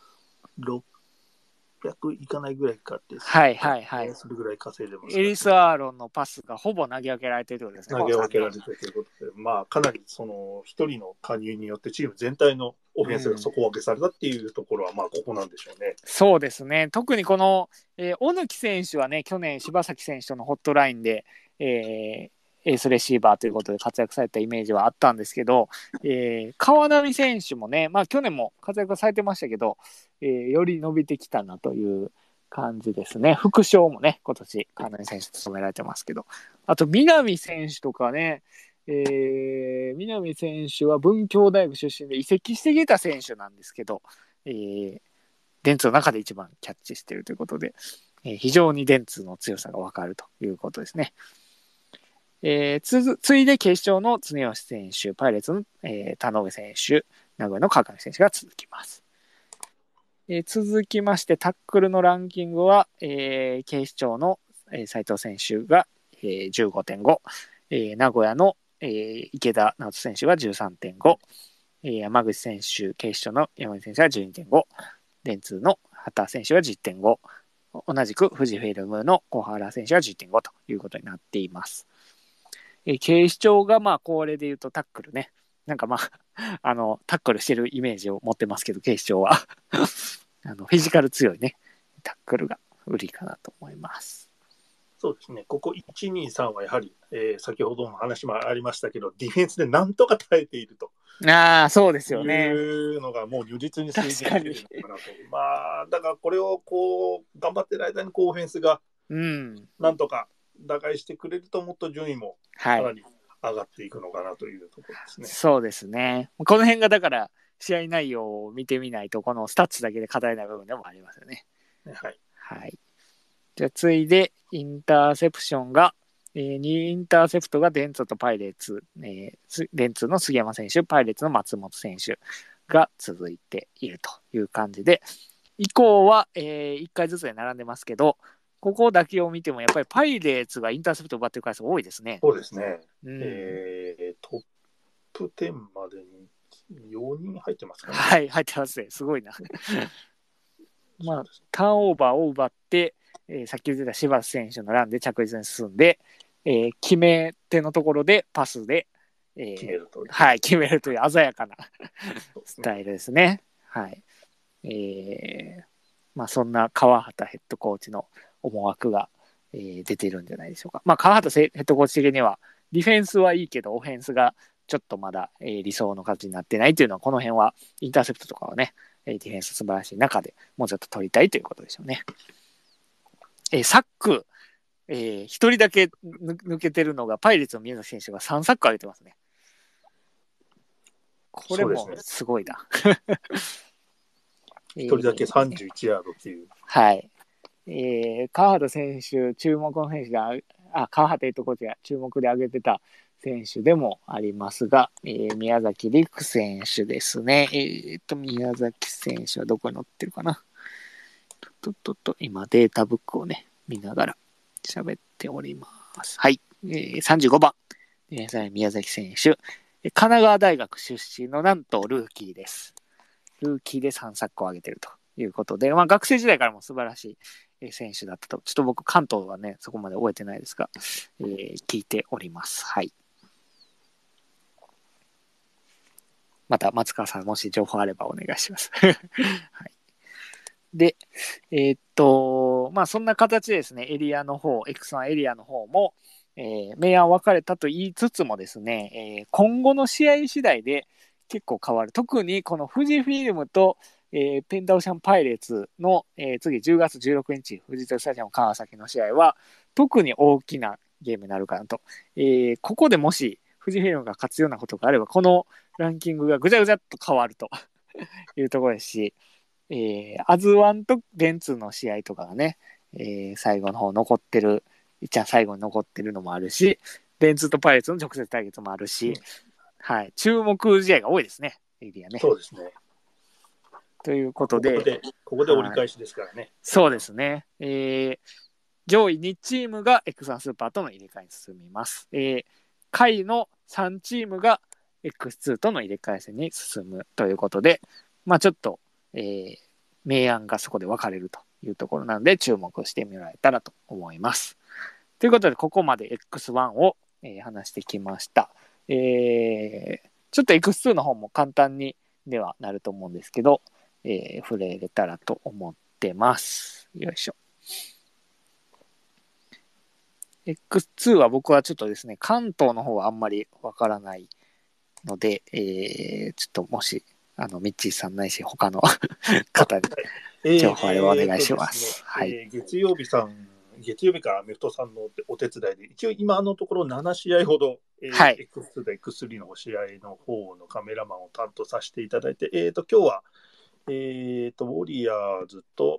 600いかないぐらいかです、 はいはいはい。 それぐらい稼いでます、 エリス・アーロンのパスがほぼ投げ分けられているということですね。 投げ分けられているということで、かなりその1人の加入によってチーム全体のオフェンスが底分けされたっていうところは、ここなんでしょうね。 そうですね。特にこの、小貫選手はね、去年柴崎選手とのホットラインで、エースレシーバーということで活躍されたイメージはあったんですけど、川波選手もね、去年も活躍されてましたけど、より伸びてきたなという感じですね。副賞もね、今年川波選手務められてますけど、あと南選手とかね、南選手は文教大学出身で移籍してきた選手なんですけど、電通の中で一番キャッチしているということで、非常に電通の強さが分かるということですね。ついで警視庁の常吉選手、パイレーツの、田上選手、名古屋の川上選手が続きます。続きまして、タックルのランキングは、警視庁の、斉藤選手が、15.5、名古屋の、池田直人選手が 13.5、山口選手、警視庁の山口選手が 12.5、電通の畑選手が 10.5、同じく富士フィルムの小原選手が 10.5 ということになっています。警視庁がこれで言うとタックルね、なんかタックルしてるイメージを持ってますけど、警視庁はフィジカル強いね、タックルが売りかなと思います。 そうですね、ここ1、2、3はやはり、先ほどの話もありましたけど、ディフェンスでなんとか耐えていると。 そうですよね。 いうのがもう如実に数字に出てるのかなと。だからこれを頑張ってる間にオフェンスがなんとか打開してくれると、もっと順位もかなり上がっていくのかなというところですね。 そうですね。この辺がだから試合内容を見てみないと、このスタッツだけで語れない部分でもありますよね。 はい。 はい。じゃあ次いでインターセプションが、2インターセプトが電通とパイレーツ、電通の杉山選手、パイレーツの松本選手が続いているという感じで、以降は、1回ずつで並んでますけど、ここだけを見てもやっぱりパイレーツがインターセプトを奪ってる回数多いですね。 そうですね。トップ10までに4人入ってますかね。 はい、入ってますね。すごいな。ターンオーバーを奪って、さっき言ってた柴田選手のランで着実に進んで、決め手のところでパスで、決めるという、はい、決めるという鮮やかなスタイルですね。はい。そんな川畑ヘッドコーチの思惑が、出ているんじゃないでしょうか。川畑ヘッドコーチ的には、ディフェンスはいいけど、オフェンスがちょっとまだ、理想の形になってないというのは、この辺は、インターセプトとかはね、ディフェンス素晴らしい中でもうちょっと取りたいということでしょうね。サック、1人だけ抜けてるのがパイレーツの宮崎選手が3サック上げてますね。これもすごいな。 1人だけ31ヤードっていう。 はい。川畑選手、注目の選手が、川畑ヘッドコーチが注目で挙げてた選手でもありますが、宮崎陸選手ですね。宮崎選手はどこに載ってるかな。今データブックをね、見ながら喋っております。はい。35番。宮崎選手。神奈川大学出身のなんとルーキーです。ルーキーで3サックを上げてるということで、学生時代からも素晴らしい選手だったと。ちょっと僕、関東はね、そこまで覚えてないですが、聞いております。はい。 また松川さんもし情報あればお願いします。はい、で、まあそんな形でですね、エリアの方、X1 エリアの方も、明暗分かれたと言いつつもですね、今後の試合次第で結構変わる。特にこの富士フィルムと、ペンタオシャンパイレーツの、次10月16日、富士通スタジアム川崎の試合は特に大きなゲームになるかなと。ここでもし富士フィルムが勝つようなことがあれば、このランキングがぐちゃぐちゃっと変わるというところですし、アズワンと電通の試合とかがね、最後の方残ってる、一番最後に残ってるのもあるし、電通とパイレーツの直接対決もあるし、はい、注目試合が多いですね、エリアね。 そうですね。 ということで、 ここで折り返しですからね。はい、 そうですね。上位2チームが X1 スーパーとの入れ替えに進みます。下位の3チームが X2 との入れ替え戦に進むということで、まあちょっと、明暗がそこで分かれるというところなので注目してみられたらと思います。ということでここまで X1 を、話してきました。ちょっと X2 の方も簡単にではなると思うんですけど、触れれたらと思ってます。よいしょ。X2 は僕はちょっとですね、関東の方はあんまりわからないので、ちょっともし、ミッチーさんないし、他の方に情報あればお願いします。はい。 月曜日からアメフトさんのお手伝いで、一応今のところ7試合ほど、 はい、 X2 と X3 の試合の方のカメラマンを担当させていただいて、今日は、ウォリアーズと、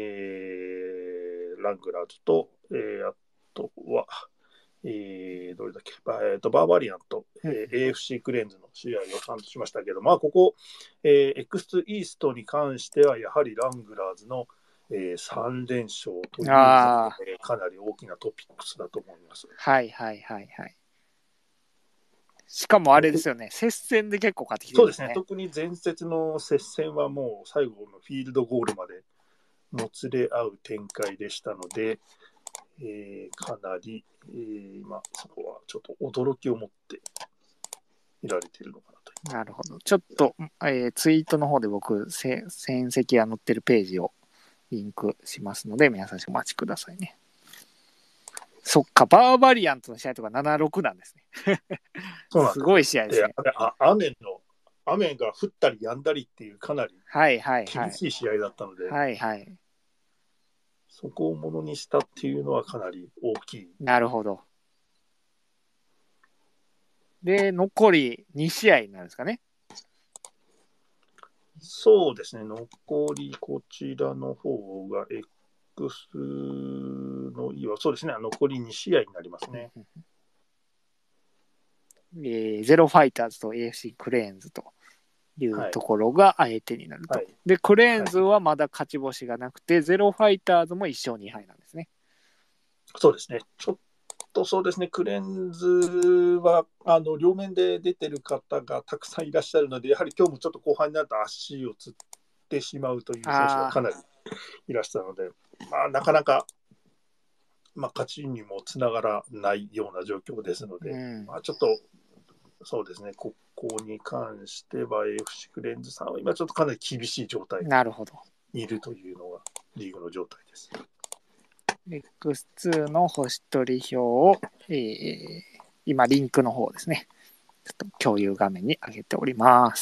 ラングラーズと、あとは、どれだっけ、バーバリアンと、AFC クレーンズの試合を担当しましたけど、まあ、ここ、X2 イーストに関しては、やはりラングラーズの、3連勝というのが、かなり大きなトピックスだと思います。 はいはいはいはい。しかもあれですよね、接戦で結構勝ってきてそるんですね。 うですね、特に前節の接戦はもう最後のフィールドゴールまでもつれ合う展開でしたので、かなり、今、そこはちょっと驚きを持って見られているのかなと。 なるほど。ちょっと、ツイートの方で僕、戦績が載ってるページをリンクしますので、皆さんお待ちくださいね。そっか、バーバリアントの試合とか7-6なんですね。 そうなんです。 すごい試合ですね。 雨が降ったり止んだりっていうかなり厳しい試合だったので、 はいはい。 そこをものにしたっていうのはかなり大きい。 なるほど。で、残り2試合なんですかね。 そうですね、残りこちらの方が X のいいは、そうですね、残り2試合になりますね。 ゼロファイターズと AFC クレーンズというところが相手になると。はい、で、クレーンズはまだ勝ち星がなくて、ゼロファイターズも1勝2敗なんですね。 そうですね。ちょっとそうですね、クレンズは両面で出てる方がたくさんいらっしゃるので、やはり今日もちょっと後半になると足をつってしまうという選手がかなりいらっしゃるので、まあ、なかなか、まあ、勝ちにもつながらないような状況ですので、まあ、ちょっとそうですね、ここに関しては AFC クレンズさんは今ちょっとかなり厳しい状態にいるというのがリーグの状態です。 X2 の星取り表を、今リンクの方ですね、ちょっと共有画面に上げております。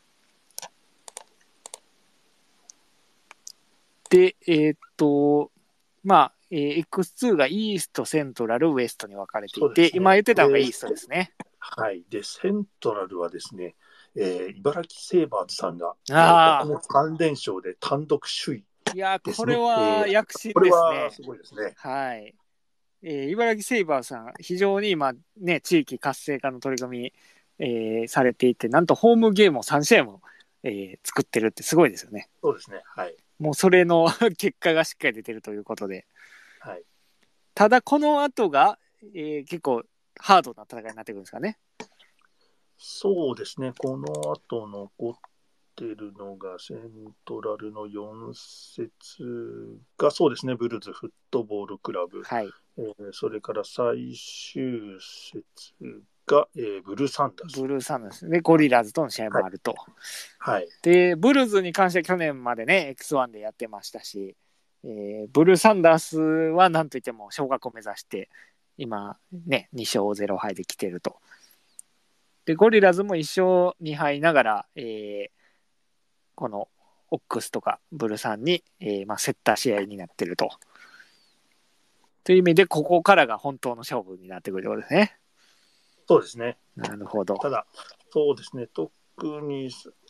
で、まあ、X2 がイースト、セントラル、ウエストに分かれていて、ね、今言ってたのがイーストですね。 はい。で、セントラルはですね、茨城セイバーズさんが、この3連勝で単独首位ですね。 いや、これは躍進ですね。 これはすごいですね。 はい。茨城セイバーさん、非常に今、ね、地域活性化の取り組み、されていて、なんとホームゲームを3試合も、作ってるってすごいですよね。 そうですね。はい。 もうそれの結果がしっかり出てるということで。 はい。 ただ、この後が、結構ハードな戦いになってくるんですかね。 そうですね。この後残ってるのが、セントラルの4節が、そうですね。ブルーズフットボールクラブ。 はい。 それから最終節が、ブルーサンダース。 ブルーサンダースでゴリラーズとの試合もあると。 はい。 で、ブルーズに関しては去年までね、X1 でやってましたし、ブルーサンダースはなんといっても昇格を目指して、今ね、2勝0敗で来てると。で、ゴリラーズも1勝2敗ながら、このオックスとかブルさんに、競った試合になってると。という意味で、ここからが本当の勝負になってくるということですね。 そうですね。 なるほど。 ただ、そうですね、特に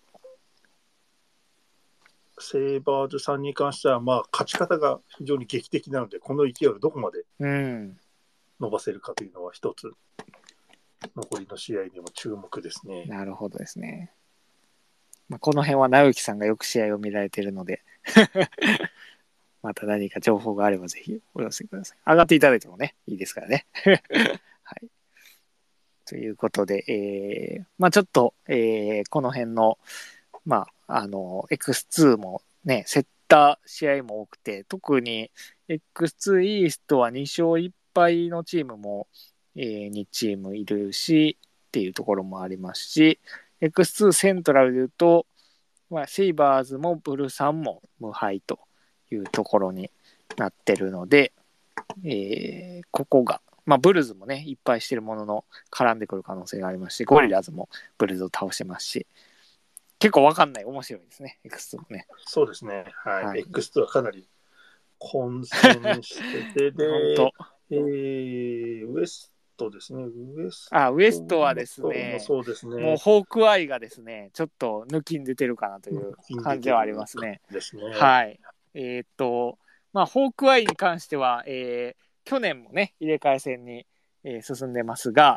セイバーズさんに関しては、勝ち方が非常に劇的なので、この勢いをどこまで伸ばせるかというのは一つ、残りの試合にも注目ですね。 なるほどですね。この辺は直之さんがよく試合を見られているのでまた何か情報があればぜひお寄せください。上がっていただいてもね、いいですからね。はい。ということで、ちょっと、この辺の、X2 もね、競った試合も多くて、特に X2 イーストは2勝1敗のチームも、2チームいるし、っていうところもありますし、X2 セントラルで言うと、セイバーズもブルさんも無敗というところになってるので、ここが、ブルズもね、いっぱいしてるものの絡んでくる可能性がありますし、ゴリラーズもブルズを倒してますし、結構わかんない、面白いですね、X2 もね。 そうですね、はい。X2 はかなり混戦してて、で、ウエストですね、ウエストはですね、 そうですね、 もうホークアイがですね、ちょっと抜きに出てるかなという感じはありますね。 ですね。 はい。ホークアイに関しては、去年もね、入れ替え戦に、進んでますが、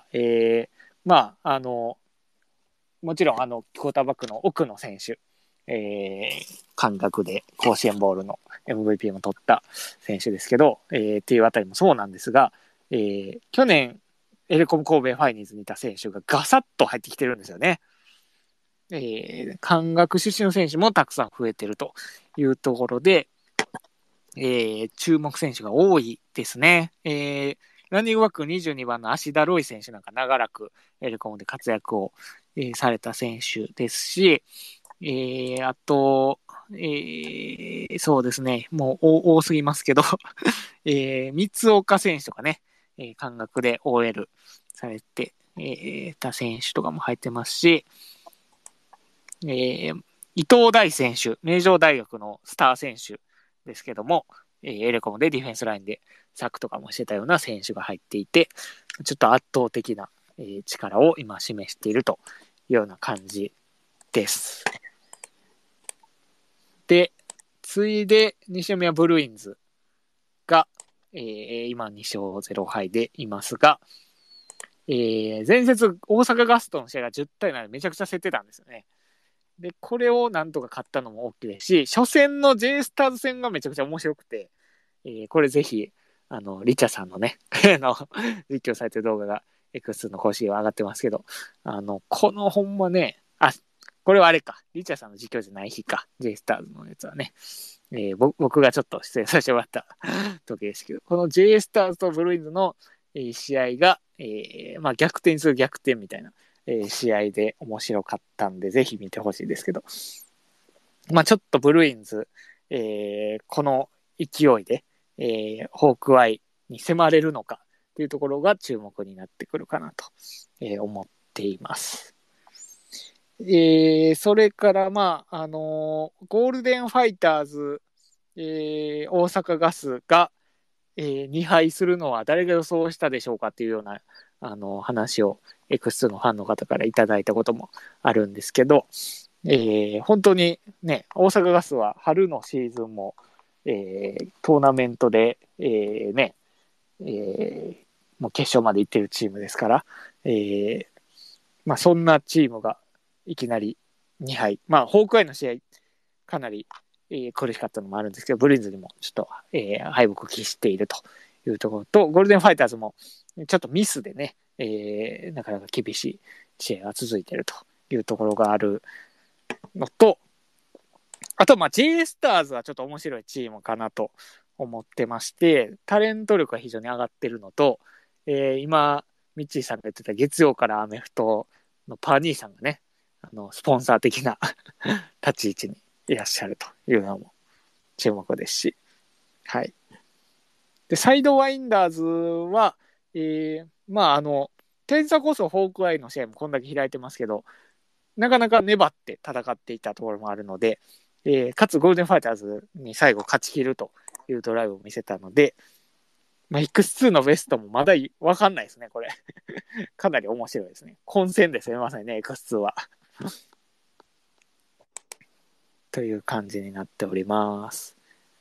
もちろん、クォーターバックの奥の選手、感覚で甲子園ボールの MVP も取った選手ですけど、っていうあたりもそうなんですが、去年、エレコム神戸ファイニーズにいた選手がガサッと入ってきてるんですよね。関学出身の選手もたくさん増えてるというところで、注目選手が多いですね。ランニングバック22番の芦田ロイ選手なんか長らくエレコムで活躍を、された選手ですし、あと、そうですね、もう多すぎますけど、三岡選手とかね、関学で OL されて、た選手とかも入ってますし、伊藤大選手、名城大学のスター選手ですけども、エレコムでディフェンスラインでサックとかもしてたような選手が入っていて、ちょっと圧倒的な、力を今示しているというような感じです。で、次いで西宮ブルーインズが、今2勝0敗でいますが、前節大阪ガスとの試合が10対7でめちゃくちゃ競ってたんですよね。で、これをなんとか勝ったのも大きいですし、初戦の J スターズ戦がめちゃくちゃ面白くて、これぜひ、リチャさんのね、実況されてる動画が X の公式は上がってますけど、このほんまね、これはあれか、リチャさんの実況じゃない日か、J スターズのやつはね、僕がちょっと出演させてもらった時ですけど、この J スターズとブルーインズの、試合が、逆転する逆転みたいな、試合で面白かったんで、ぜひ見てほしいですけど、ちょっとブルーインズ、この勢いで、ホークアイに迫れるのかというところが注目になってくるかなと、思っています。それから、ゴールデンファイターズ、大阪ガスが、2敗するのは誰が予想したでしょうかっていうような話を X2 のファンの方からいただいたこともあるんですけど、本当にね、大阪ガスは春のシーズンも、トーナメントで、もう決勝まで行ってるチームですから、そんなチームがいきなり2敗。ホークアイの試合、かなり、苦しかったのもあるんですけど、ブリーンズにもちょっと、敗北を喫しているというところと、ゴールデンファイターズもちょっとミスでね、なかなか厳しい試合が続いているというところがあるのと、あと、J スターズはちょっと面白いチームかなと思ってまして、タレント力が非常に上がってるのと、今、 ミッチーさんが言ってた月曜からアメフトのパーニーさんがね、スポンサー的な立ち位置にいらっしゃるというのも注目ですし。はい。で、サイドワインダーズは、テンザコースホークアイの試合もこんだけ開いてますけど、なかなか粘って戦っていたところもあるので、かつゴールデンファイターズに最後勝ち切るというドライブを見せたので、X2 のベストもまだ分かんないですね、これ。かなり面白いですね。混戦ですよ、まさにね、X2 は。という感じになっております。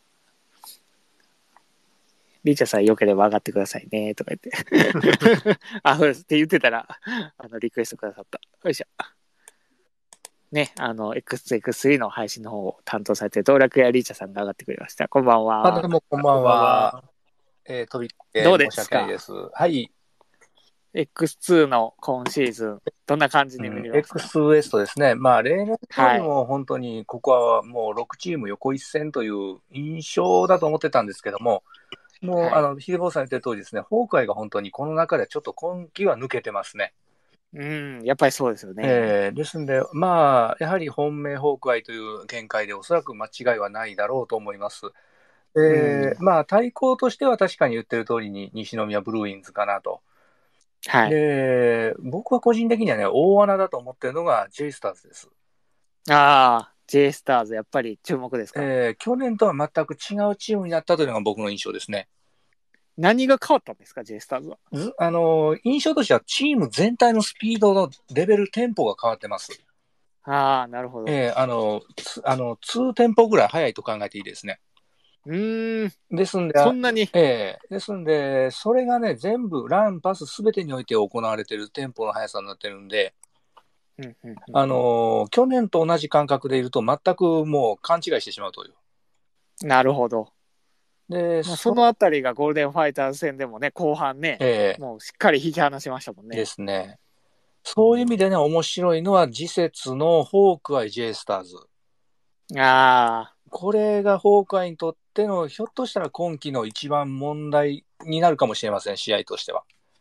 リーチャーさん良ければ上がってくださいね、とか言って。そうですって言ってたら、リクエストくださった。よいしょ。ね、X2、X3 の配信の方を担当されている道楽屋リーチャーさんが上がってくれました。こんばんは。 どうもこんばんは。飛びどうですか？ 申し訳ないです。はい。 X2 の今シーズン、どんな感じに見れますか ？X ウエストですね。例年通りも本当にここはもう6チーム横一線という印象だと思ってたんですけども、もう、ヒデボーさん言ってる通りですね、ホークアイが本当にこの中でちょっと今季は抜けてますね。 やっぱりそうですよね。 ですんで、やはり本命ホークアイという見解でおそらく間違いはないだろうと思います。対抗としては確かに言ってる通りに西宮ブルーインズかなと。 はい。 で、僕は個人的にはね、大穴だと思ってるのが J スターズです。 J スターズ、やっぱり注目ですか？ 去年とは全く違うチームになったというのが僕の印象ですね。 何が変わったんですか、J スターズは。 印象としてはチーム全体のスピードのレベル、テンポが変わってます。 なるほど。 2テンポぐらい速いと考えていいですね。ですんで、 そんなに。 ですんで、それがね、全部、ラン、パス、すべてにおいて行われているテンポの速さになってるんで、去年と同じ感覚でいると、全くもう勘違いしてしまうという。 なるほど。 で、 そのあたりがゴールデンファイターズ戦でもね、後半ね、もうしっかり引き離しましたもんね。 ですね。そういう意味でね、面白いのは、次節のホークアイ J スターズ。これがホークアイにとっての、ひょっとしたら今季の一番問題になるかもしれません、試合としては。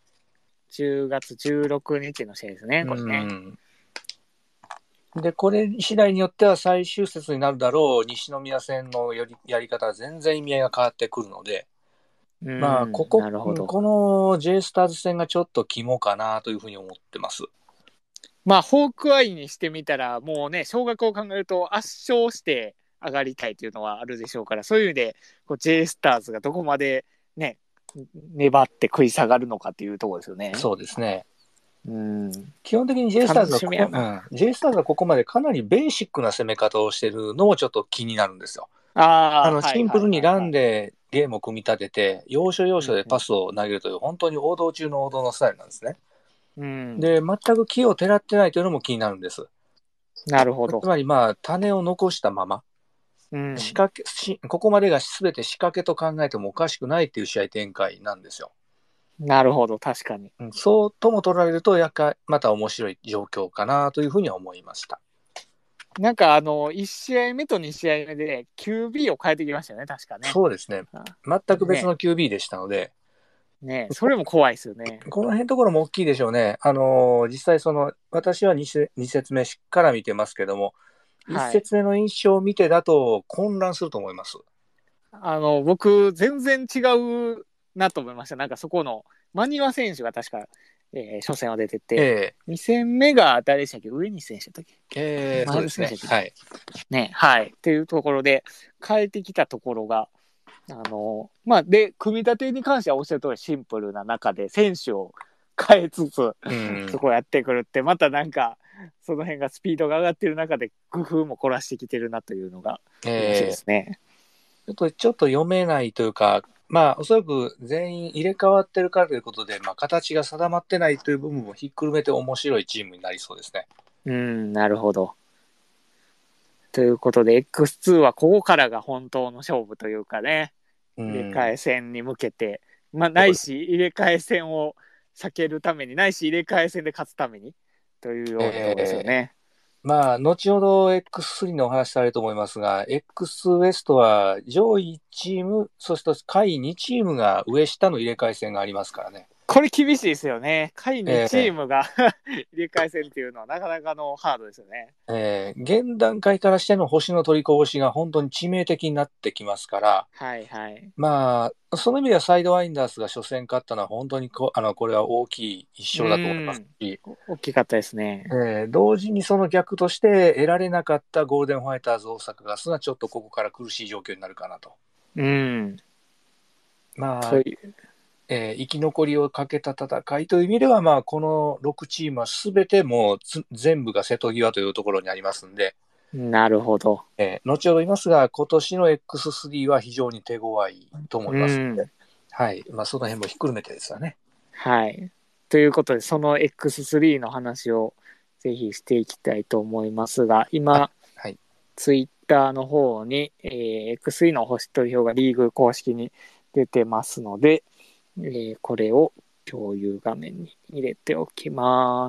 10月16日の試合ですね、これね。 で、これ次第によっては最終節になるだろう西宮戦のやり方は全然意味合いが変わってくるので、この J スターズ戦がちょっと肝かなというふうに思ってます。 ホークアイにしてみたら、もうね、少額を考えると圧勝して上がりたいというのはあるでしょうから、そういう意味でJ スターズがどこまでね、粘って食い下がるのかっていうところですよね。 そうですね。基本的に J スターズはここまでかなりベーシックな攻め方をしてるのもちょっと気になるんですよ。シンプルにランでゲームを組み立てて、要所要所でパスを投げるという、本当に王道中の王道のスタイルなんですね。で、全く木をてらってないというのも気になるんです。 なるほど。 つまり種を残したまま、ここまでが全て仕掛けと考えてもおかしくないっていう試合展開なんですよ。 なるほど、確かに。 そうとも取られると、また面白い状況かなというふうには思いました。 なんか1試合目と2試合目で QB を変えてきましたよね、確かね。 そうですね。全く別の QB でしたので。 ね、それも怖いですよね。 この辺のところも大きいでしょうね。実際私は2節目しっかり見てますけども、1節目の印象を見てだと混乱すると思います。 僕、全然違うなと思いました。なんかそこの、マニワ選手が確か、初戦は出てて、2戦目が誰でしたっけ？上西選手だったっけ？ そうですね。はい。 ね、はい。っていうところで、変えてきたところが、で、組み立てに関してはおっしゃる通りシンプルな中で、選手を変えつつ、そこをやってくるって、またなんか、その辺がスピードが上がってる中で、工夫も凝らしてきてるなというのが、面白いですね。 ちょっと読めないというか、おそらく全員入れ替わってるからということで、形が定まってないという部分もひっくるめて面白いチームになりそうですね。 なるほど。ということで、X2 はここからが本当の勝負というかね、入れ替え戦に向けて、ないし入れ替え戦を避けるために、ないし入れ替え戦で勝つためにというようなところですよね。 後ほど X3 のお話されると思いますが、X ウエストは上位1チーム、そして下位2チームが上下の入れ替え戦がありますからね。 これ厳しいですよね。下位2チームが、入れ替え戦っていうのはなかなかのハードですよね。 現段階からしての星の取りこぼしが本当に致命的になってきますから、 はいはい。 まあ、その意味ではサイドワインダースが初戦勝ったのは本当にこれは大きい一勝だと思いますし、 大きかったですね。 同時にその逆として得られなかったゴールデンホワイターズ大阪ガスがちょっとここから苦しい状況になるかなと。まあ、生き残りをかけた戦いという意味では、まあ、この6チームは全てもう全部が瀬戸際というところにありますんで。 なるほど。 後ほど言いますが、今年の X3 は非常に手強いと思いますので、はい。まあ、その辺もひっくるめてですよね。 はい。ということで、その X3 の話をぜひしていきたいと思いますが、今、 はい、 ツイッターの方に、X3 の星取り表がリーグ公式に出てますので、これを共有画面に入れておきます。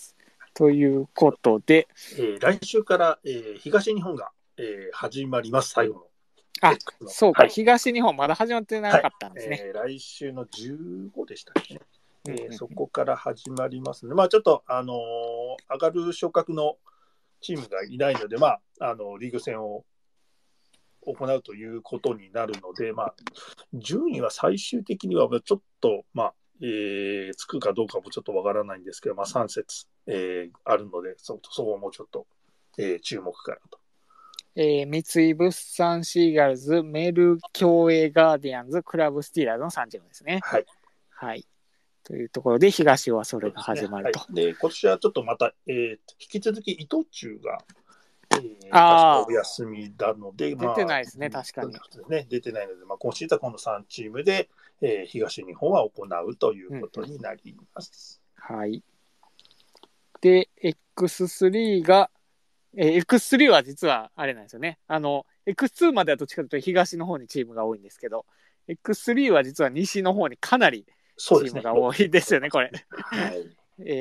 ということで、 来週から、東日本が、始まります、最後の。 そうか、はい、東日本まだ始まってなかったんですね。 来週の15でしたっけね。そこから始まりますので、まあ、ちょっと、上がる昇格のチームがいないので、まあ、リーグ戦を行うということになるので、まあ、順位は最終的にはちょっと、まあつくかどうかもちょっとわからないんですけど、まあ、3節、あるので、そこもちょっと、注目かなと。 三井物産シーガルズ、メル競泳ガーディアンズ、クラブスティーラーズの3チームですね。 はい。 はい。というところで、東はそれが始まると。 で、今年はちょっとまた、引き続き伊藤忠が、確かお休みなので、 出てないですね、確かに。 出てないので、まあ、今シーズンはこの3チームで、東日本は行うということになります。 はい。で、X3 が、X3 は実はあれなんですよね。X2 まではどっちかというと東の方にチームが多いんですけど、X3 は実は西の方にかなりチームが多いですよね、これ。はい。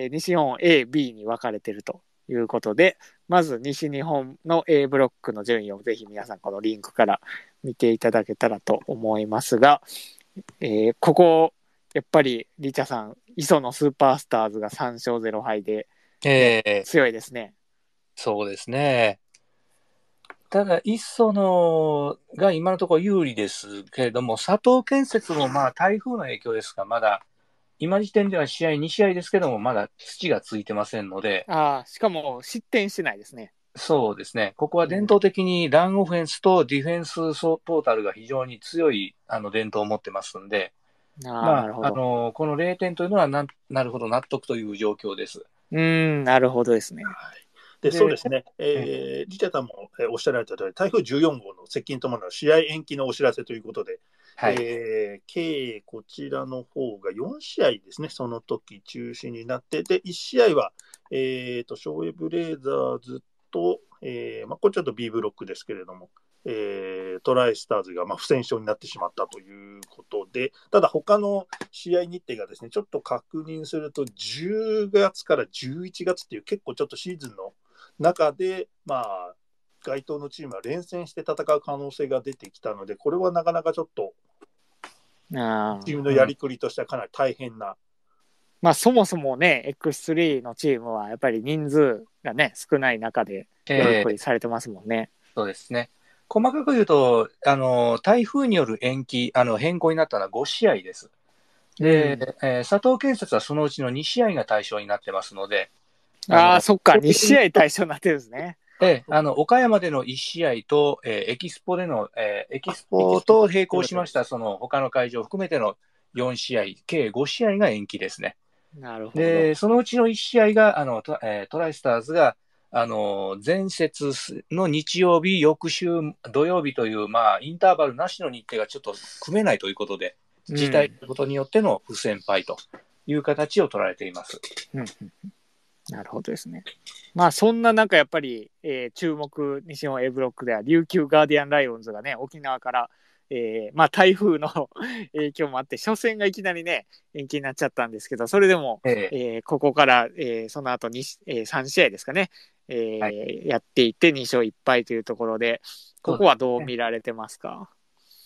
西日本 A、B に分かれてるということで、まず西日本の A ブロックの順位をぜひ皆さんこのリンクから見ていただけたらと思いますが、ここ、やっぱりリチャさん、磯のスーパースターズが3勝0敗で、強いですね。 そうですね。ただ、磯野が今のところ有利ですけれども、佐藤建設もまあ台風の影響ですが、まだ今時点では試合2試合ですけども、まだ土がついてませんので。 しかも失点してないですね。 そうですね。ここは伝統的にランオフェンスとディフェンストータルが非常に強い伝統を持ってますんで、まあ、この0点というのはなるほど納得という状況です。 なるほどですね。 でそうですね、リチャさんもおっしゃられた通り、台風14号の接近ともなる試合延期のお知らせということで、はい、計こちらの方が4試合ですね、その時中止になって、で1試合は、昭和ブレイザーズと、まあ、これちょっと B ブロックですけれども、トライスターズがまあ不戦勝になってしまったということで、ただ他の試合日程がですね、ちょっと確認すると10月から11月っていう結構ちょっとシーズンの中で、まあ、該当のチームは連戦して戦う可能性が出てきたので、これはなかなかちょっとチームのやりくりとしてはかなり大変な。 まあ、そもそもね、X3 のチームはやっぱり人数がね、少ない中でやりくりされてますもんね。 そうですね。細かく言うと、台風による延期、変更になったのは5試合です。で、佐藤建設はそのうちの2試合が対象になってますので。 そっか、2試合対象になってるんですね。 岡山での1試合と、エキスポでの、エキスポと並行しました、その他の会場を含めての4試合、計5試合が延期ですね。 なるほど。 で、そのうちの1試合が、トライスターズが、前節の日曜日、翌週土曜日という、まあ、インターバルなしの日程がちょっと組めないということで、辞退ということによっての不戦敗という形を取られています。 なるほどですね。まあそんな中やっぱり、注目西日本 A ブロックでは琉球ガーディアンライオンズがね沖縄から、まあ台風の影響もあって初戦がいきなりね延期になっちゃったんですけど、それでも、ここから、その後に、3試合ですかね、はい、やっていって2勝1敗というところで、ここはどう見られてますか？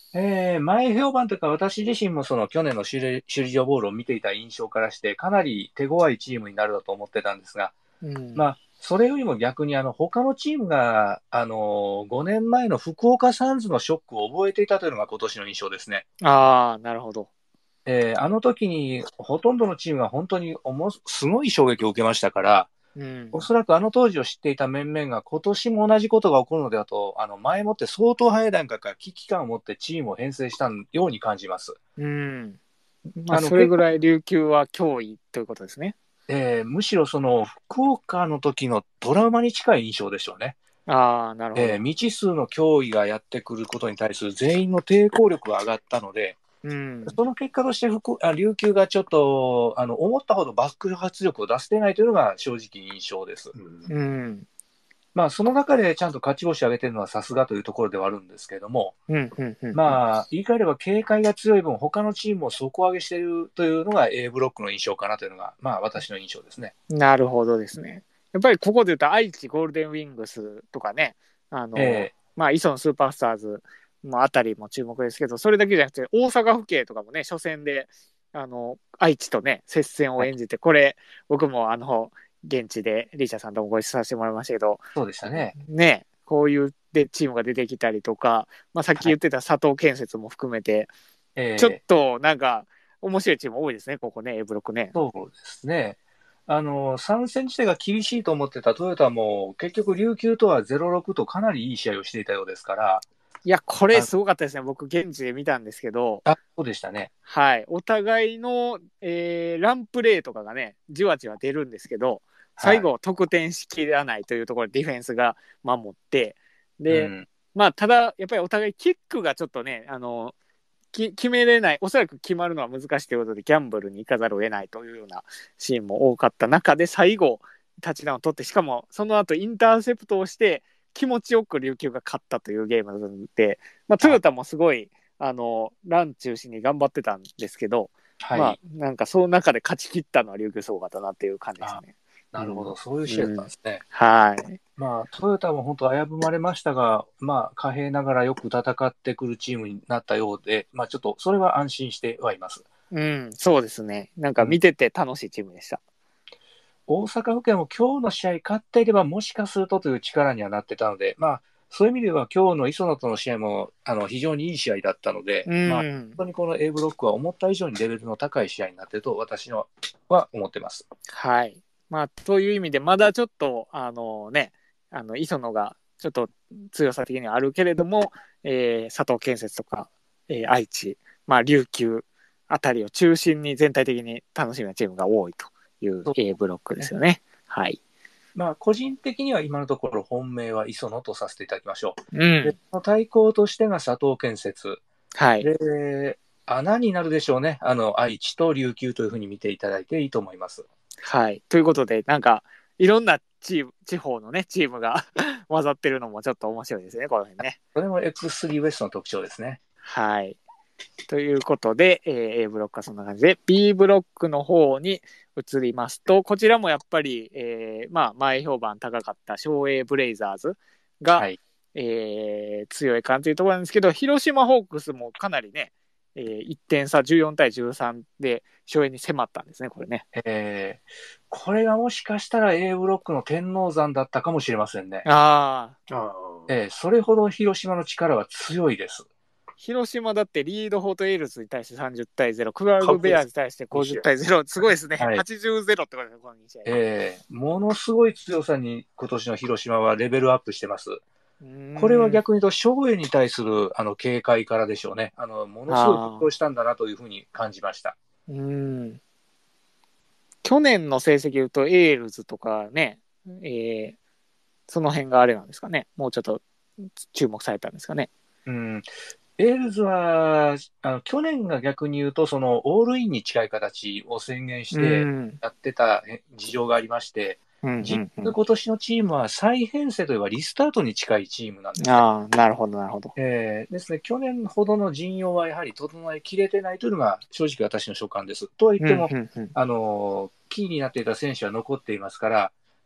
前評判というか、私自身もその去年の首里城ボールを見ていた印象からして、かなり手強いチームになるだと思ってたんですが、まあ、それよりも逆に他のチームが5年前の福岡サンズのショックを覚えていたというのが今年の印象ですね。 ああ、なるほど。 あの時にほとんどのチームが本当にすごい衝撃を受けましたから、おそらくあの当時を知っていた面々が今年も同じことが起こるのではと、前もって相当早い段階から危機感を持ってチームを編成したように感じます。 まあ、それぐらい琉球は脅威ということですね。 むしろその福岡の時のトラウマに近い印象でしょうね。 ああ、なるほど。 未知数の脅威がやってくることに対する全員の抵抗力が上がったので、その結果として琉球がちょっと思ったほど爆発力を出せてないというのが正直印象です。まあ、その中でちゃんと勝ち星を上げてるのはさすがというところではあるんですけれども、まあ、言い換えれば警戒が強い分、他のチームを底上げしているというのが A ブロックの印象かなというのが、まあ、私の印象ですね。 なるほどですね。やっぱりここで言うと、愛知ゴールデンウィングスとかね、まあ、磯野スーパースターズのあたりも注目ですけど、それだけじゃなくて、大阪府警とかもね、初戦で、愛知とね、接戦を演じて、これ、僕も現地でリーチャーさんともご一緒させてもらいましたけど、 そうでしたね。 ね、こういうチームが出てきたりとか、まあ、さっき言ってた佐藤建設も含めて、ちょっとなんか面白いチーム多いですね、ここね、A ブロックね。 そうですね。参戦自体が厳しいと思ってたトヨタも、結局、琉球とは 0-6 とかなりいい試合をしていたようですから、 いや、これすごかったですね。僕、現地で見たんですけど。 そうでしたね。 はい。お互いの、ランプレーとかがね、じわじわ出るんですけど、最後、得点しきらないというところでディフェンスが守って、で、まあ、ただ、やっぱりお互いキックがちょっとね、決めれない、おそらく決まるのは難しいということで、ギャンブルに行かざるを得ないというようなシーンも多かった中で、最後、タッチダウンを取って、しかも、その後、インターセプトをして、気持ちよく琉球が勝ったというゲームで、まあ、トヨタもすごい、ラン中心に頑張ってたんですけど、まあ、なんかその中で勝ち切ったのは琉球すごかったなっていう感じですね。 なるほど、そういう試合だったんですね。 はい。 まあ、トヨタも本当危ぶまれましたが、まあ、貨幣ながらよく戦ってくるチームになったようで、まあ、ちょっとそれは安心してはいます。 そうですね。なんか見てて楽しいチームでした。 大阪府警も今日の試合勝っていればもしかするとという力にはなってたので、まあ、そういう意味では今日の磯野との試合も非常にいい試合だったので、まあ、本当にこの A ブロックは思った以上にレベルの高い試合になっていると私は思ってます。 はい。まあ、という意味でまだちょっと磯野がちょっと強さ的にはあるけれども、佐藤建設とか、愛知、まあ、琉球あたりを中心に全体的に楽しみなチームが多いという A ブロックですよね。はい。 まあ、個人的には今のところ本命は磯野とさせていただきましょう。でその対抗としてが佐藤建設。 はい。 で、穴になるでしょうね。愛知と琉球というふうに見ていただいていいと思います。 はい。ということで、なんか、いろんな地方のね、チームが混ざってるのもちょっと面白いですね、この辺ね。 それも X3 ウエストの特徴ですね。 はい。ということで、A ブロックはそんな感じで、B ブロックの方に移りますと、こちらもやっぱり、まあ、前評判高かった昭栄ブレイザーズが、はい、強い感じというところなんですけど、広島ホークスもかなりね、1点差14対13で昭栄に迫ったんですね、これね。 これがもしかしたら A ブロックの天王山だったかもしれませんね。それほど広島の力は強いです。 広島だってリードフォートエールズに対して30対0、クラウドベアーズに対して50対0、すごいですね。はい、80-0ってことですね、この2試合。ものすごい強さに今年の広島はレベルアップしてます。これは逆に言うと、昭栄に対する警戒からでしょうね。ものすごい復興したんだなというふうに感じました。 去年の成績言うと、エールズとかね、その辺があれなんですかね。もうちょっと注目されたんですかね。 エールズは去年が逆に言うと、そのオールインに近い形を宣言してやってた事情がありまして、実質今年のチームは再編成といえばリスタートに近いチームなんですね。 なるほど、なるほど。 ですね、去年ほどの陣容はやはり整えきれてないというのが正直私の所感です。とは言っても、キーになっていた選手は残っていますから、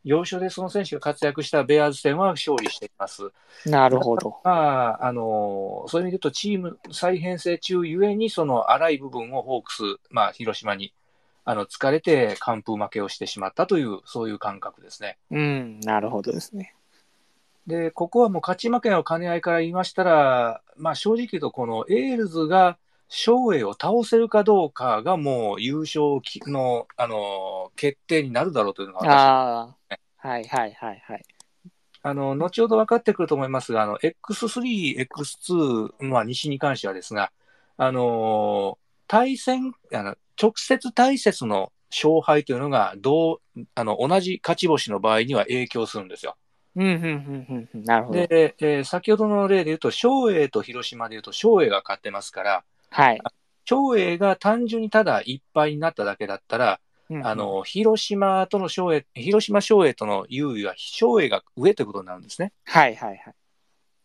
要所でその選手が活躍したベアーズ戦は勝利しています。 なるほど。 まあ、そういう意味で言うと、チーム再編成中ゆえに、その荒い部分をホークス、まあ、広島に疲れて完封負けをしてしまったという、そういう感覚ですね。 なるほどですね。 で、ここはもう勝ち負けの兼ね合いから言いましたら、まあ、正直言うと、このエールズが翔英を倒せるかどうかがもう優勝の、決定になるだろうというのが私はいはいはいはい。 後ほど分かってくると思いますが、X3、X2、まあ、西に関してはですが、対戦、直接対決の勝敗というのが同じ勝ち星の場合には影響するんですよ。 なるほど。 で、先ほどの例で言うと、翔英と広島で言うと、翔英が勝ってますから、 はい。 翔英が単純にただいっぱいになっただけだったら、広島翔英との優位は翔英が上ということになるんですね。 はいはいはい。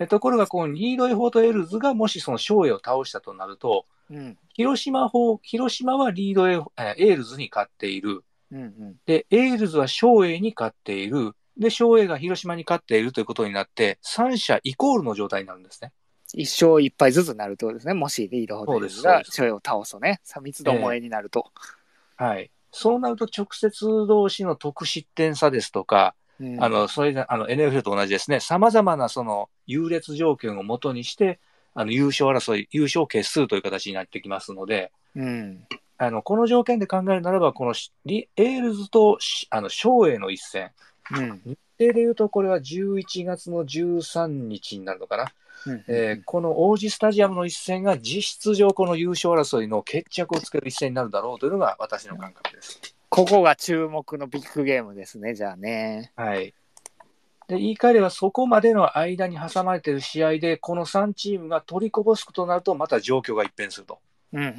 ところが、このリードエフォートエルズがもしその翔英を倒したとなると、広島はリードエールズに勝っている。で、エールズは翔英に勝っている。で、翔英が広島に勝っているということになって、3者イコールの状態になるんですね。 1勝1敗ずつなるとですね。もしリードエフォートエルズが翔英を倒すとね、三つどもえになると。 はい。そうなると直接同士の得失点差ですとか、それでNFL と同じですね、さまざまなその優劣条件をもとにして、優勝決するという形になってきますので、この条件で考えるならば、このエールズと翔英の一戦、日程でいうと、これは11月の13日になるのかな。この王子スタジアムの一戦が実質上この優勝争いの決着をつける一戦になるだろうというのが私の感覚です。 ここが注目のビッグゲームですね、じゃあね。 はい。で、言い換えればそこまでの間に挟まれている試合でこの3チームが取りこぼすことになるとまた状況が一変すると。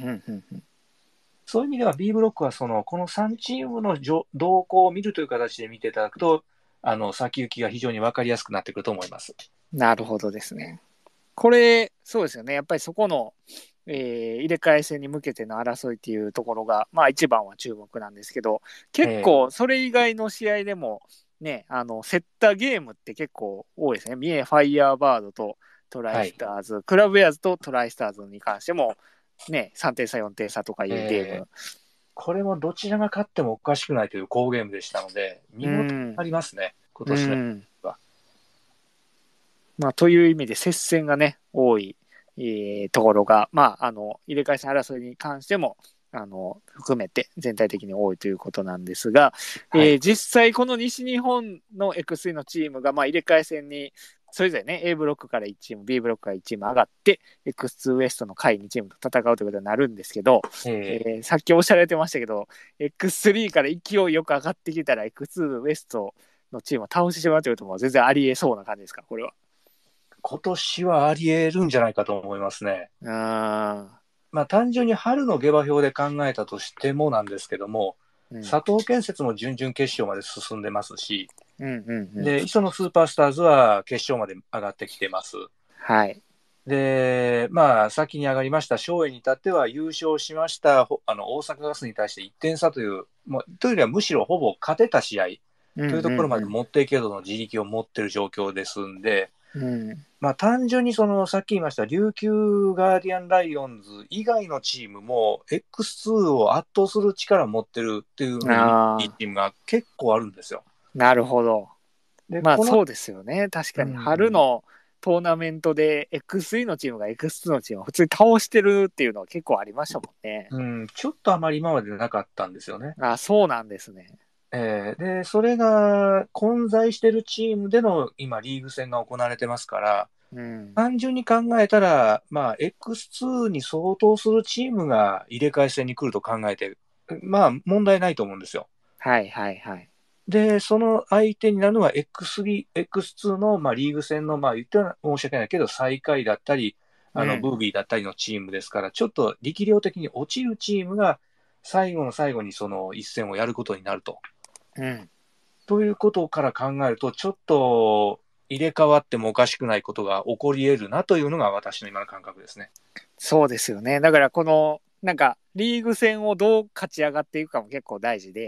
そういう意味では B ブロックはこの3チームの動向を見るという形で見ていただくと先行きが非常に分かりやすくなってくると思います。 なるほどですね。これ、そうですよね。やっぱりそこの、入れ替え戦に向けての争いっていうところが、まあ一番は注目なんですけど、結構それ以外の試合でも、ね、競ったゲームって結構多いですね。三重ファイヤーバードとトライスターズ、クラブエアーズとトライスターズに関しても、ね、3点差、4点差とかいうゲーム。 これもどちらが勝ってもおかしくないという好ゲームでしたので、見事ありますね、今年のは。 まあ、という意味で接戦がね、多い、ところが、まあ、入れ替え戦争いに関しても、含めて全体的に多いということなんですが、実際この西日本の X3 のチームが、まあ、入れ替え戦にそれぞれね、A ブロックから1チーム、B ブロックから1チーム上がって、X2 ウエストの下位2チームと戦うということになるんですけど、さっきおっしゃられてましたけど、X3 から勢いよく上がってきたら X2 ウエストのチームを倒してしまうということも全然ありえそうな感じですか、これは。 今年はありえるんじゃないかと思いますね。まあ単純に春の下馬評で考えたとしてもなんですけども、佐藤建設も準々決勝まで進んでますし、で、磯野スーパースターズは決勝まで上がってきてます。 はい。 で、まあ、先に上がりました翔英に至っては優勝しました大阪ガスに対して1点差という、というよりはむしろほぼ勝てた試合というところまで持っていけるほどの自力を持っている状況ですんで、まあ、単純にさっき言いました琉球ガーディアンライオンズ以外のチームも X2 を圧倒する力を持ってるっていうふうにいいチームが結構あるんですよ。 なるほど。まあそうですよね。確かに春のトーナメントで X3 のチームが X2 のチームを普通に倒してるっていうのは結構ありましたもんね。 ちょっとあまり今までなかったんですよね。 そうなんですね。 で、それが混在してるチームでの今リーグ戦が行われてますから、単純に考えたら、まあ、X2 に相当するチームが入れ替え戦に来ると考えて、まあ、問題ないと思うんですよ。で、その相手になるのは X2 の、まあ、リーグ戦の、まあ、言っては申し訳ないけど、最下位だったり、ブービーだったりのチームですから、ちょっと力量的に落ちるチームが最後の最後にその一戦をやることになると。ということから考えると、ちょっと入れ替わってもおかしくないことが起こり得るなというのが私の今の感覚ですね。 そうですよね。だからこのなんかリーグ戦をどう勝ち上がっていくかも結構大事で、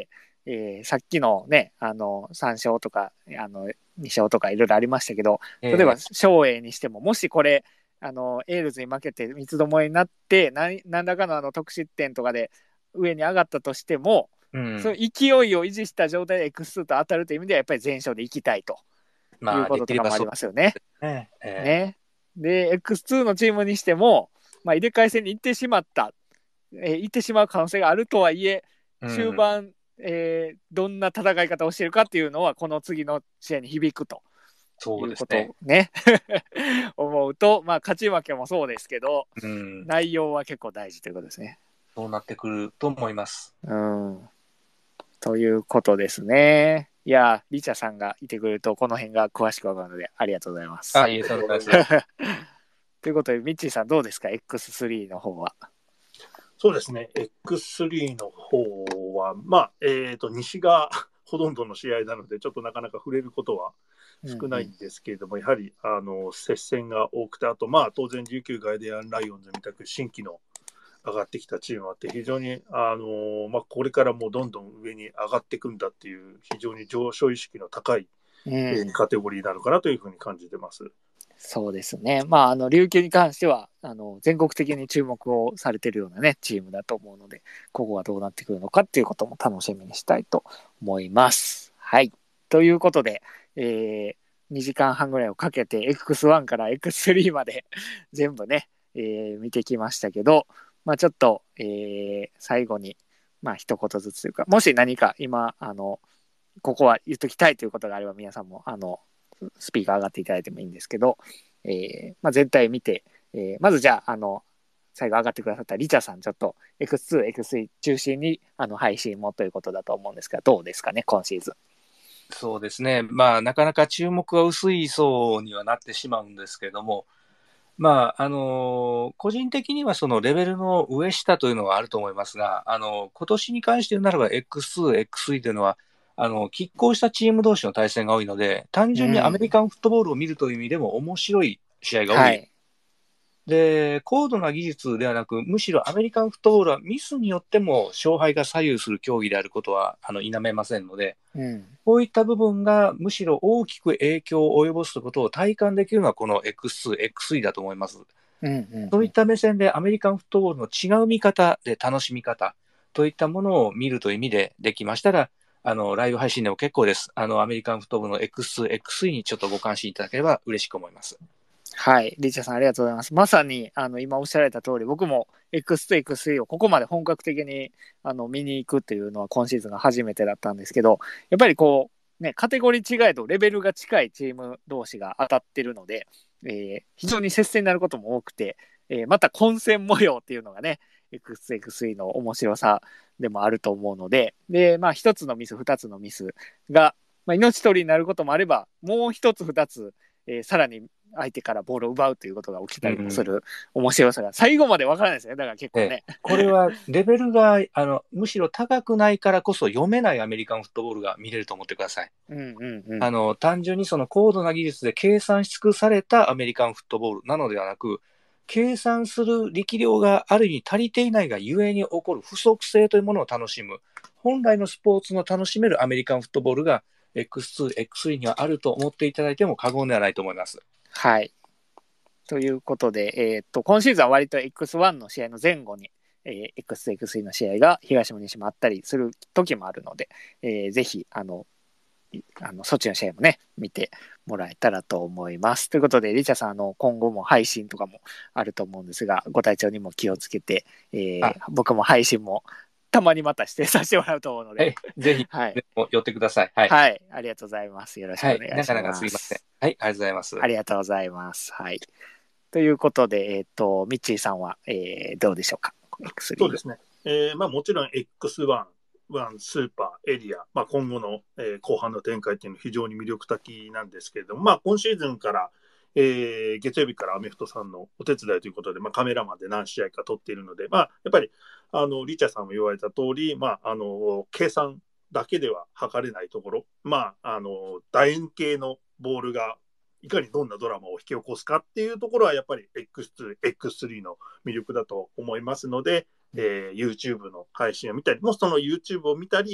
さっきのね、3勝とか、2勝とかいろいろありましたけど、例えば、翔英にしても、もしこれ、エールズに負けて三つどもえになって、何らかの得失点とかで上に上がったとしても、そういう勢いを維持した状態で X2 と当たるという意味では、やっぱり全勝でいきたいということとかもありますよね。ね。で、X2 のチームにしても、入れ替え戦に行ってしまった、行ってしまう可能性があるとはいえ、終盤、どんな戦い方をしているかっていうのは、この次の試合に響くということをね、思うと、勝ち負けもそうですけど、内容は結構大事ということですね。 そうなってくると思います。 ということですね。いや、リチャさんがいてくれると、この辺が詳しくわかるので、ありがとうございます。 いえ、とんでもないです。 ということで、ミッチーさん、どうですか、X3 の方は。 そうですね、X3 の方は、西がほとんどの試合なので、ちょっとなかなか触れることは少ないんですけれども、やはり接戦が多くて、あと、当然、琉球ガイデアンライオンズみたく新規の上がってきたチームがあって、非常に、これからもうどんどん上に上がっていくんだっていう、非常に上昇意識の高い、カテゴリーなのかなというふうに感じてます。 そうですね。琉球に関しては、全国的に注目をされているようなね、チームだと思うので、ここはどうなってくるのかっていうことも楽しみにしたいと思います。はい。ということで、2時間半ぐらいをかけて X1 から X3 まで全部ね、見てきましたけど、ちょっと、最後に、一言ずつというか、もし何か今、ここは言っときたいということがあれば、皆さんも、スピーカー上がっていただいてもいいんですけど、全体見て、まずじゃあ、最後上がってくださったリチャさん、ちょっと X2、X3 中心に配信もということだと思うんですが、どうですかね、今シーズン。 そうですね、なかなか注目が薄い層にはなってしまうんですけれども、個人的にはそのレベルの上下というのはあると思いますが、今年に関して言うならば X2、X3 というのは、拮抗したチーム同士の対戦が多いので、単純にアメリカンフットボールを見るという意味でも面白い試合が多い。で、高度な技術ではなく、むしろアメリカンフットボールはミスによっても勝敗が左右する競技であることは否めませんので、こういった部分がむしろ大きく影響を及ぼすことを体感できるのはこの X2、X3 だと思います。そういった目線でアメリカンフットボールの違う見方で楽しみ方といったものを見るという意味でできましたら、ライブ配信でも結構です。アメリカンフットボールの X2、X3 にちょっとご関心いただければ嬉しく思います。 はい。リチャさんありがとうございます。まさに、今おっしゃられた通り、僕も X2、X3 をここまで本格的に、見に行くっていうのは今シーズンが初めてだったんですけど、やっぱりこう、ね、カテゴリー違えどレベルが近いチーム同士が当たってるので、非常に接戦になることも多くて、また混戦模様っていうのがね、X2、X3 の面白さでもあると思うので、一つのミス、二つのミスが、命取りになることもあれば、もう一つ二つ、さらに相手からボールを奪うということが起きたりもする面白さが最後までわからないですね。だから結構ね。 これはレベルがむしろ高くないからこそ読めないアメリカンフットボールが見れると思ってください。単純にその高度な技術で計算し尽くされたアメリカンフットボールなのではなく、計算する力量がある意味足りていないがゆえに起こる不足性というものを楽しむ。本来のスポーツの楽しめるアメリカンフットボールが X2、X3 にはあると思っていただいても過言ではないと思います。 はい。ということで、今シーズンは割と X1 の試合の前後に、X2、X3 の試合が東も西もあったりする時もあるので、ぜひ、そっちの試合もね、見てもらえたらと思います。ということで、リチャさん、今後も配信とかもあると思うんですが、ご体調にも気をつけて、僕も配信もたまにまたしてさせてもらうと思うので、 ぜひ、寄ってください。 はい。ありがとうございます。よろしくお願いします。 なかなかすいません。はい、ありがとうございます。 ありがとうございます。はい。ということで、ミッチーさんは、どうでしょうか、X3。 そうですね。もちろん X1、スーパー、エリア、今後の、後半の展開っていうのは非常に魅力的なんですけれども、今シーズンから、月曜日からアメフトさんのお手伝いということで、カメラマンで何試合か撮っているので、やっぱり、リチャさんも言われた通り、計算だけでは測れないところ、楕円形のボールがいかにどんなドラマを引き起こすかっていうところはやっぱり X2、X3 の魅力だと思いますので、YouTube の配信を見たり、もうその YouTube を見たり、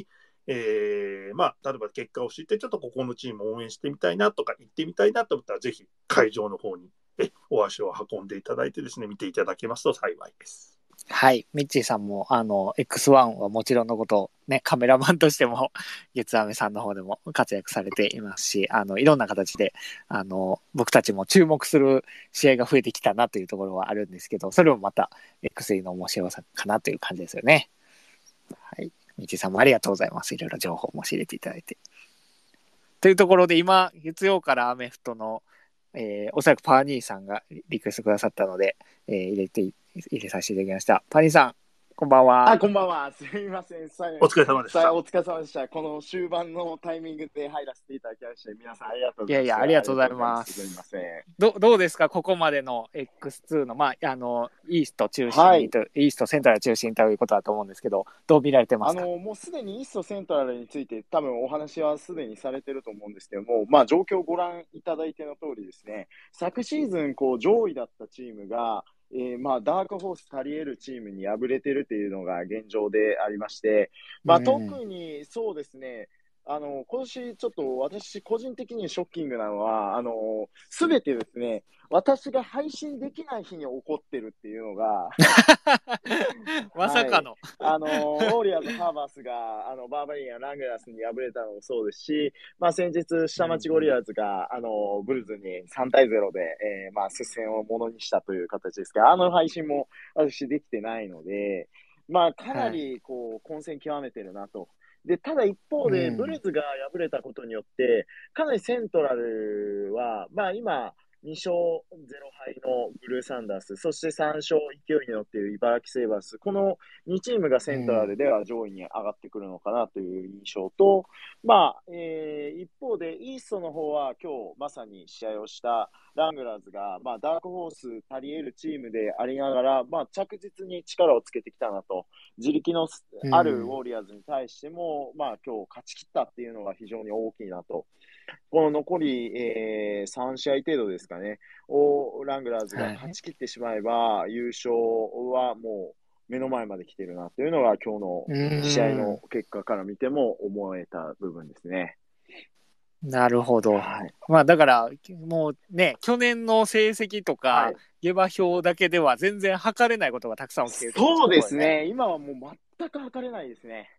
まあ、例えば結果を知って、ちょっとここのチームを応援してみたいなとか、行ってみたいなと思ったら、ぜひ会場の方にお足を運んでいただいてですね、見ていただけますと幸いです。 はい。ミッチーさんも、X1 はもちろんのこと、ね、カメラマンとしても、月アメさんの方でも活躍されていますし、いろんな形で、僕たちも注目する試合が増えてきたなというところはあるんですけど、それもまた X3 の面白さかなという感じですよね。はい。ミッチーさんもありがとうございます。いろいろ情報も仕入れていただいて。というところで、今、月曜からアメフトの、おそらくパーニーさんがリクエストくださったので、入れさせていただきました。パーニーさん、こんばんは。 こんばんは。すみません。 お疲れ様でした。 お疲れ様でした。この終盤のタイミングで入らせていただきまして、皆さんありがとうございます。 いやいや、ありがとうございます。 すみません。 どうですか、ここまでの X2 の、まあ、イースト中心にと、イーストセントラル中心ということだと思うんですけど、どう見られてますか？ もうすでにイーストセントラルについて、多分お話はすでにされてると思うんですけども、まあ、状況をご覧いただいての通りですね、昨シーズン、上位だったチームが、まあ、ダークホース足り得るチームに敗れてるっていうのが現状でありまして、まあ、特にそうですね、今年ちょっと私個人的にショッキングなのは、すべてですね、私が配信できない日に起こってるっていうのが、 まさかの、 はい、ウォーリアーズ、ハーバースが、バーバリアン、ラングラスに敗れたのもそうですし、まあ、先日、下町ゴリアーズが、ブルズに3対0で、まあ、接戦をものにしたという形ですが、配信も私できてないので、まあ、かなり、混戦極めてるなと。で、ただ一方で、ブルズが敗れたことによって、かなりセントラルは、まあ今、2勝0敗のブルーサンダース、そして3勝勢いに乗っている茨城セイバース、この2チームがセントラルでは上位に上がってくるのかなという印象と、まあ、一方でイーストの方は今日まさに試合をしたラングラーズが、まあ、ダークホース足り得るチームでありながら、まあ、着実に力をつけてきたなと、自力のあるウォリアーズに対しても、まあ、今日勝ち切ったっていうのが非常に大きいなと。この残り、3試合程度ですかね、ラングラーズが勝ち切ってしまえば、優勝はもう目の前まで来てるなというのが、今日の試合の結果から見ても思えた部分ですね。 なるほど。はい、まあだからもうね、去年の成績とか、はい、下馬評だけでは全然測れないことがたくさん起きている、 そうですね。今はもう全く測れないですね。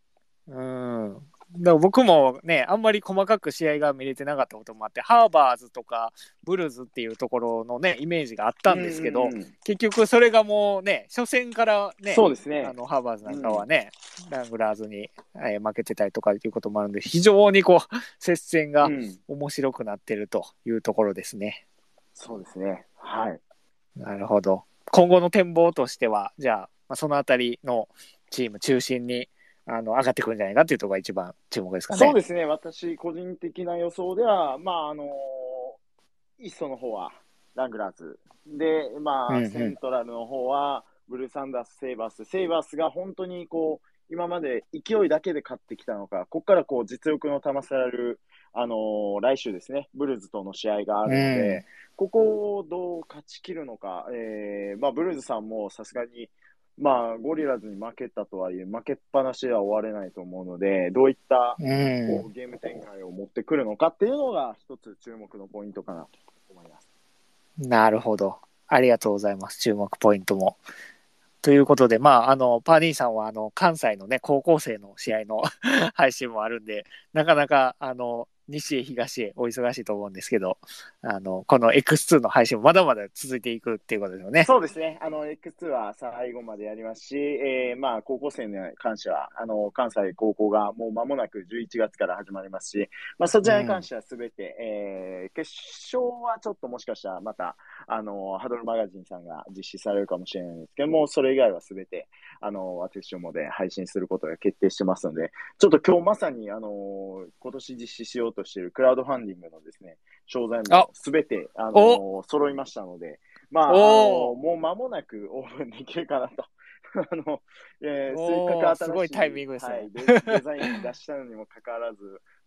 だから僕もね、あんまり細かく試合が見れてなかったこともあって、ハーバーズとかブルーズっていうところのね、イメージがあったんですけど、結局それがもうね、初戦からね、 そうですね、 ハーバーズなんかはね、ラングラーズに、負けてたりとかいうこともあるんで、非常に接戦が面白くなってるというところですね。 そうですね。はい。 なるほど。今後の展望としては、じゃあ、そのあたりのチーム中心に、上がってくるんじゃないかというところが一番注目ですかね。 そうですね。私、個人的な予想では、まあ、イーストの方はラングラーズ。で、まあ、セントラルの方は、ブルーサンダース、セイバース。セイバースが本当に今まで勢いだけで勝ってきたのか、ここから実力の試される、来週ですね、ブルーズとの試合があるので、ここをどう勝ち切るのか、まあ、ブルーズさんもさすがに、まあ、ゴリラズに負けたとはいえ、負けっぱなしでは終われないと思うので、どういったゲーム展開を持ってくるのかっていうのが一つ注目のポイントかなと思います。 なるほど。ありがとうございます。注目ポイントも。ということで、まあ、パーディーさんは、関西のね、高校生の試合の配信もあるんで、なかなか、西へ東へお忙しいと思うんですけど、この X2 の配信もまだまだ続いていくっていうことですよね。 そうですね。X2 は最後までやりますし、まあ、高校生に関しては、関西高校がもう間もなく11月から始まりますし、まあ、そちらに関してはすべて、決勝はちょっともしかしたらまた、ハドルマガジンさんが実施されるかもしれないんですけども、それ以外はすべて、私どもで配信することが決定してますので、ちょっと今日まさに、今年実施しようとしているクラウドファンディングのですね、商材もすべて、揃いましたので、まあ、もう間もなくオープンできるかなと。せっかく新しい、 すごいタイミングですね。 はい、デザイン出したのにもかかわらず、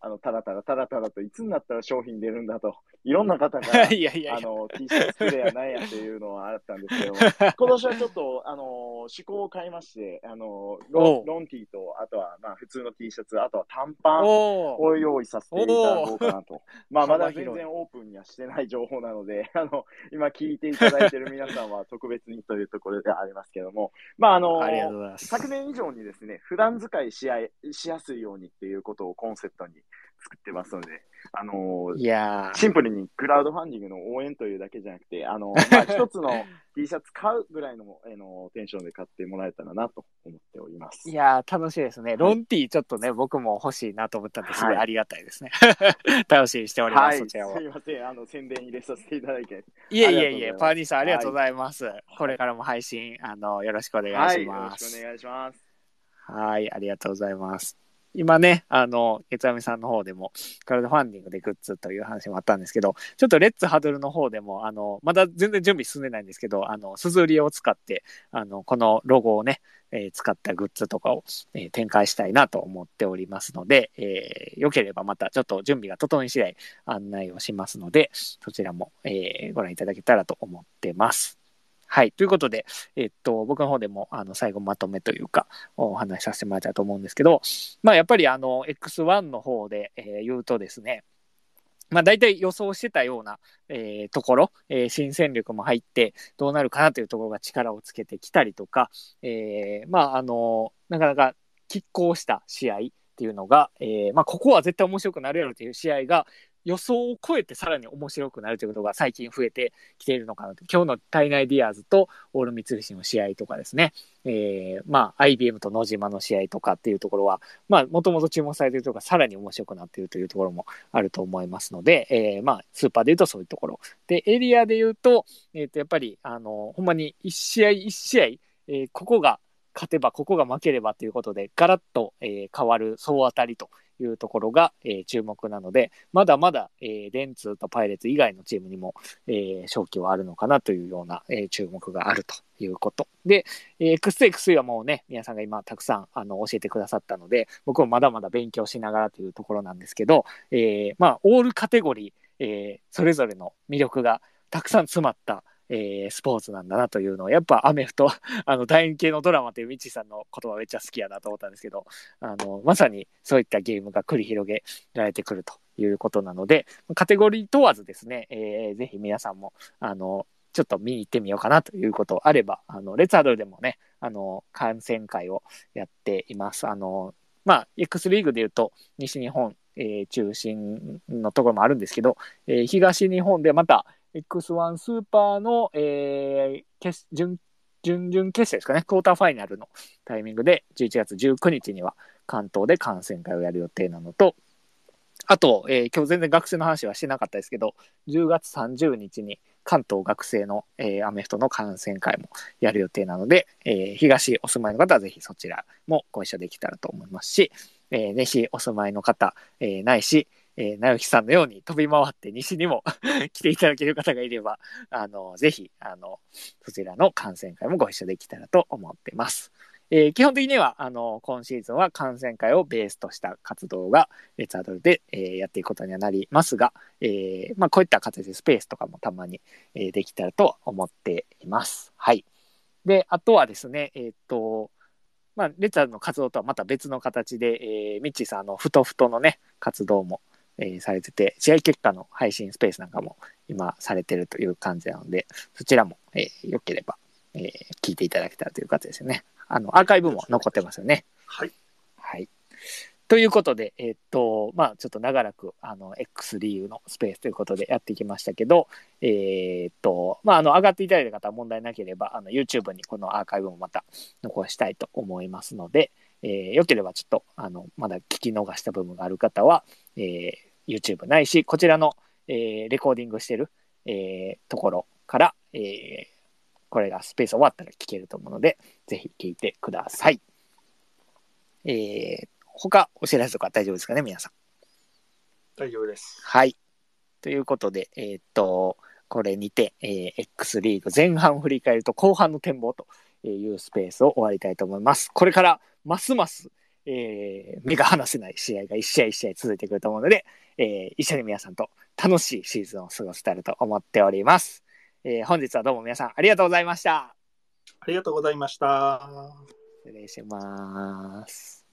ただといつになったら商品出るんだと、いろんな方が、 いやいやいや T シャツくれやないやっていうのはあったんですけども、今年はちょっと、趣向を変えまして、ロン T と、あとは、まあ、普通の T シャツ、あとは短パンを用意させていただこうかなと。まあ、まだ全然オープンにはしてない情報なので、今聞いていただいている皆さんは特別にというところでありますけども、まあ、 ありがとうございます。 昨年以上にですね、普段使いしやすいようにっていうことをコンセプトに作ってますので、 いやシンプルにクラウドファンディングの応援というだけじゃなくて、まあ、一つの T シャツ買うぐらいの、テンションで買ってもらえたらなと思っております。 いやー、楽しいですね。ロンティーちょっとね、僕も欲しいなと思ったんですごいありがたいですね。楽しみにしております、そちらは。 すいません、宣伝入れさせていただいて。 いえ、パーニーさんありがとうございます。これからも配信、よろしくお願いします。 よろしくお願いします。 はい、ありがとうございます。今ね、月阿美さんの方でも、クラウドファンディングでグッズという話もあったんですけど、ちょっとレッツハドルの方でも、まだ全然準備進んでないんですけど、すずりを使って、このロゴをね、使ったグッズとかを、展開したいなと思っておりますので、よければまたちょっと準備が整い次第案内をしますので、そちらも、ご覧いただけたらと思ってます。はい。ということで、僕の方でも、最後まとめというか、お話しさせてもらいたいと思うんですけど、まあ、やっぱりX1 の方で、言うとですね、まあ、大体予想してたような、ところ、新戦力も入ってどうなるかなというところが力をつけてきたりとか、まあ、なかなか拮抗した試合っていうのが、まあ、ここは絶対面白くなるやろという試合が、予想を超えてさらに面白くなるということが最近増えてきているのかなと。今日の体内ディアーズとオール三菱の試合とかですね。まあ IBM と野島の試合とかっていうところは、まあもともと注目されているところがさらに面白くなっているというところもあると思いますので、まあスーパーで言うとそういうところ。で、エリアで言うと、やっぱりほんまに一試合一試合、ここが勝てばここが負ければということでガラッと、変わる総当たりというところが、注目なので、まだまだ、電通とパイレーツ以外のチームにも、勝機はあるのかなというような、注目があるということ。で、XXE はもうね、皆さんが今たくさん教えてくださったので、僕もまだまだ勉強しながらというところなんですけど、まあ、オールカテゴリー、それぞれの魅力がたくさん詰まったスポーツなんだなというのをやっぱアメフト楕円形のドラマというミッチーさんの言葉めっちゃ好きやなと思ったんですけどまさにそういったゲームが繰り広げられてくるということなのでカテゴリー問わずですね、ぜひ皆さんもちょっと見に行ってみようかなということあればレッツハドルでもね観戦会をやっていますまあ X リーグでいうと西日本、中心のところもあるんですけど、東日本でまたX1 スーパーの、準々決勝ですかね、クォーターファイナルのタイミングで11月19日には関東で観戦会をやる予定なのと、あと、今日全然学生の話はしてなかったですけど、10月30日に関東学生の、アメフトの観戦会もやる予定なので、東お住まいの方はぜひそちらもご一緒できたらと思いますし、西お住まいの方、ないし、なよきさんのように飛び回って西にも来ていただける方がいれば、ぜひ、そちらの観戦会もご一緒できたらと思っています。基本的には、今シーズンは観戦会をベースとした活動が、レッツハドルで、やっていくことにはなりますが、まあ、こういった形でスペースとかもたまに、できたらと思っています。はい。で、あとはですね、まあ、レッツハドルの活動とはまた別の形で、ミッチーさん、ふとふとのね、活動も、されてて、試合結果の配信スペースなんかも今されてるという感じなので、そちらも、よければ、聞いていただけたらという形ですよね。アーカイブも残ってますよね。 はい。 はい。ということで、まあちょっと長らくX リーグのスペースということでやってきましたけど、まあ上がっていただいた方は問題なければYouTube にこのアーカイブもまた残したいと思いますので、よければちょっとまだ聞き逃した部分がある方は、YouTube ないしこちらの、レコーディングしてる、ところから、これがスペース終わったら聞けると思うのでぜひ聞いてください。他お知らせとか大丈夫ですかね皆さん。 大丈夫です。 はい。ということでこれにて、X リーグ前半振り返ると後半の展望というスペースを終わりたいと思います。これからますます、 目が離せない試合が一試合一試合続いてくると思うので、一緒に皆さんと楽しいシーズンを過ごせたらと思っております。本日はどうも皆さんありがとうございました。 ありがとうございました。 失礼します。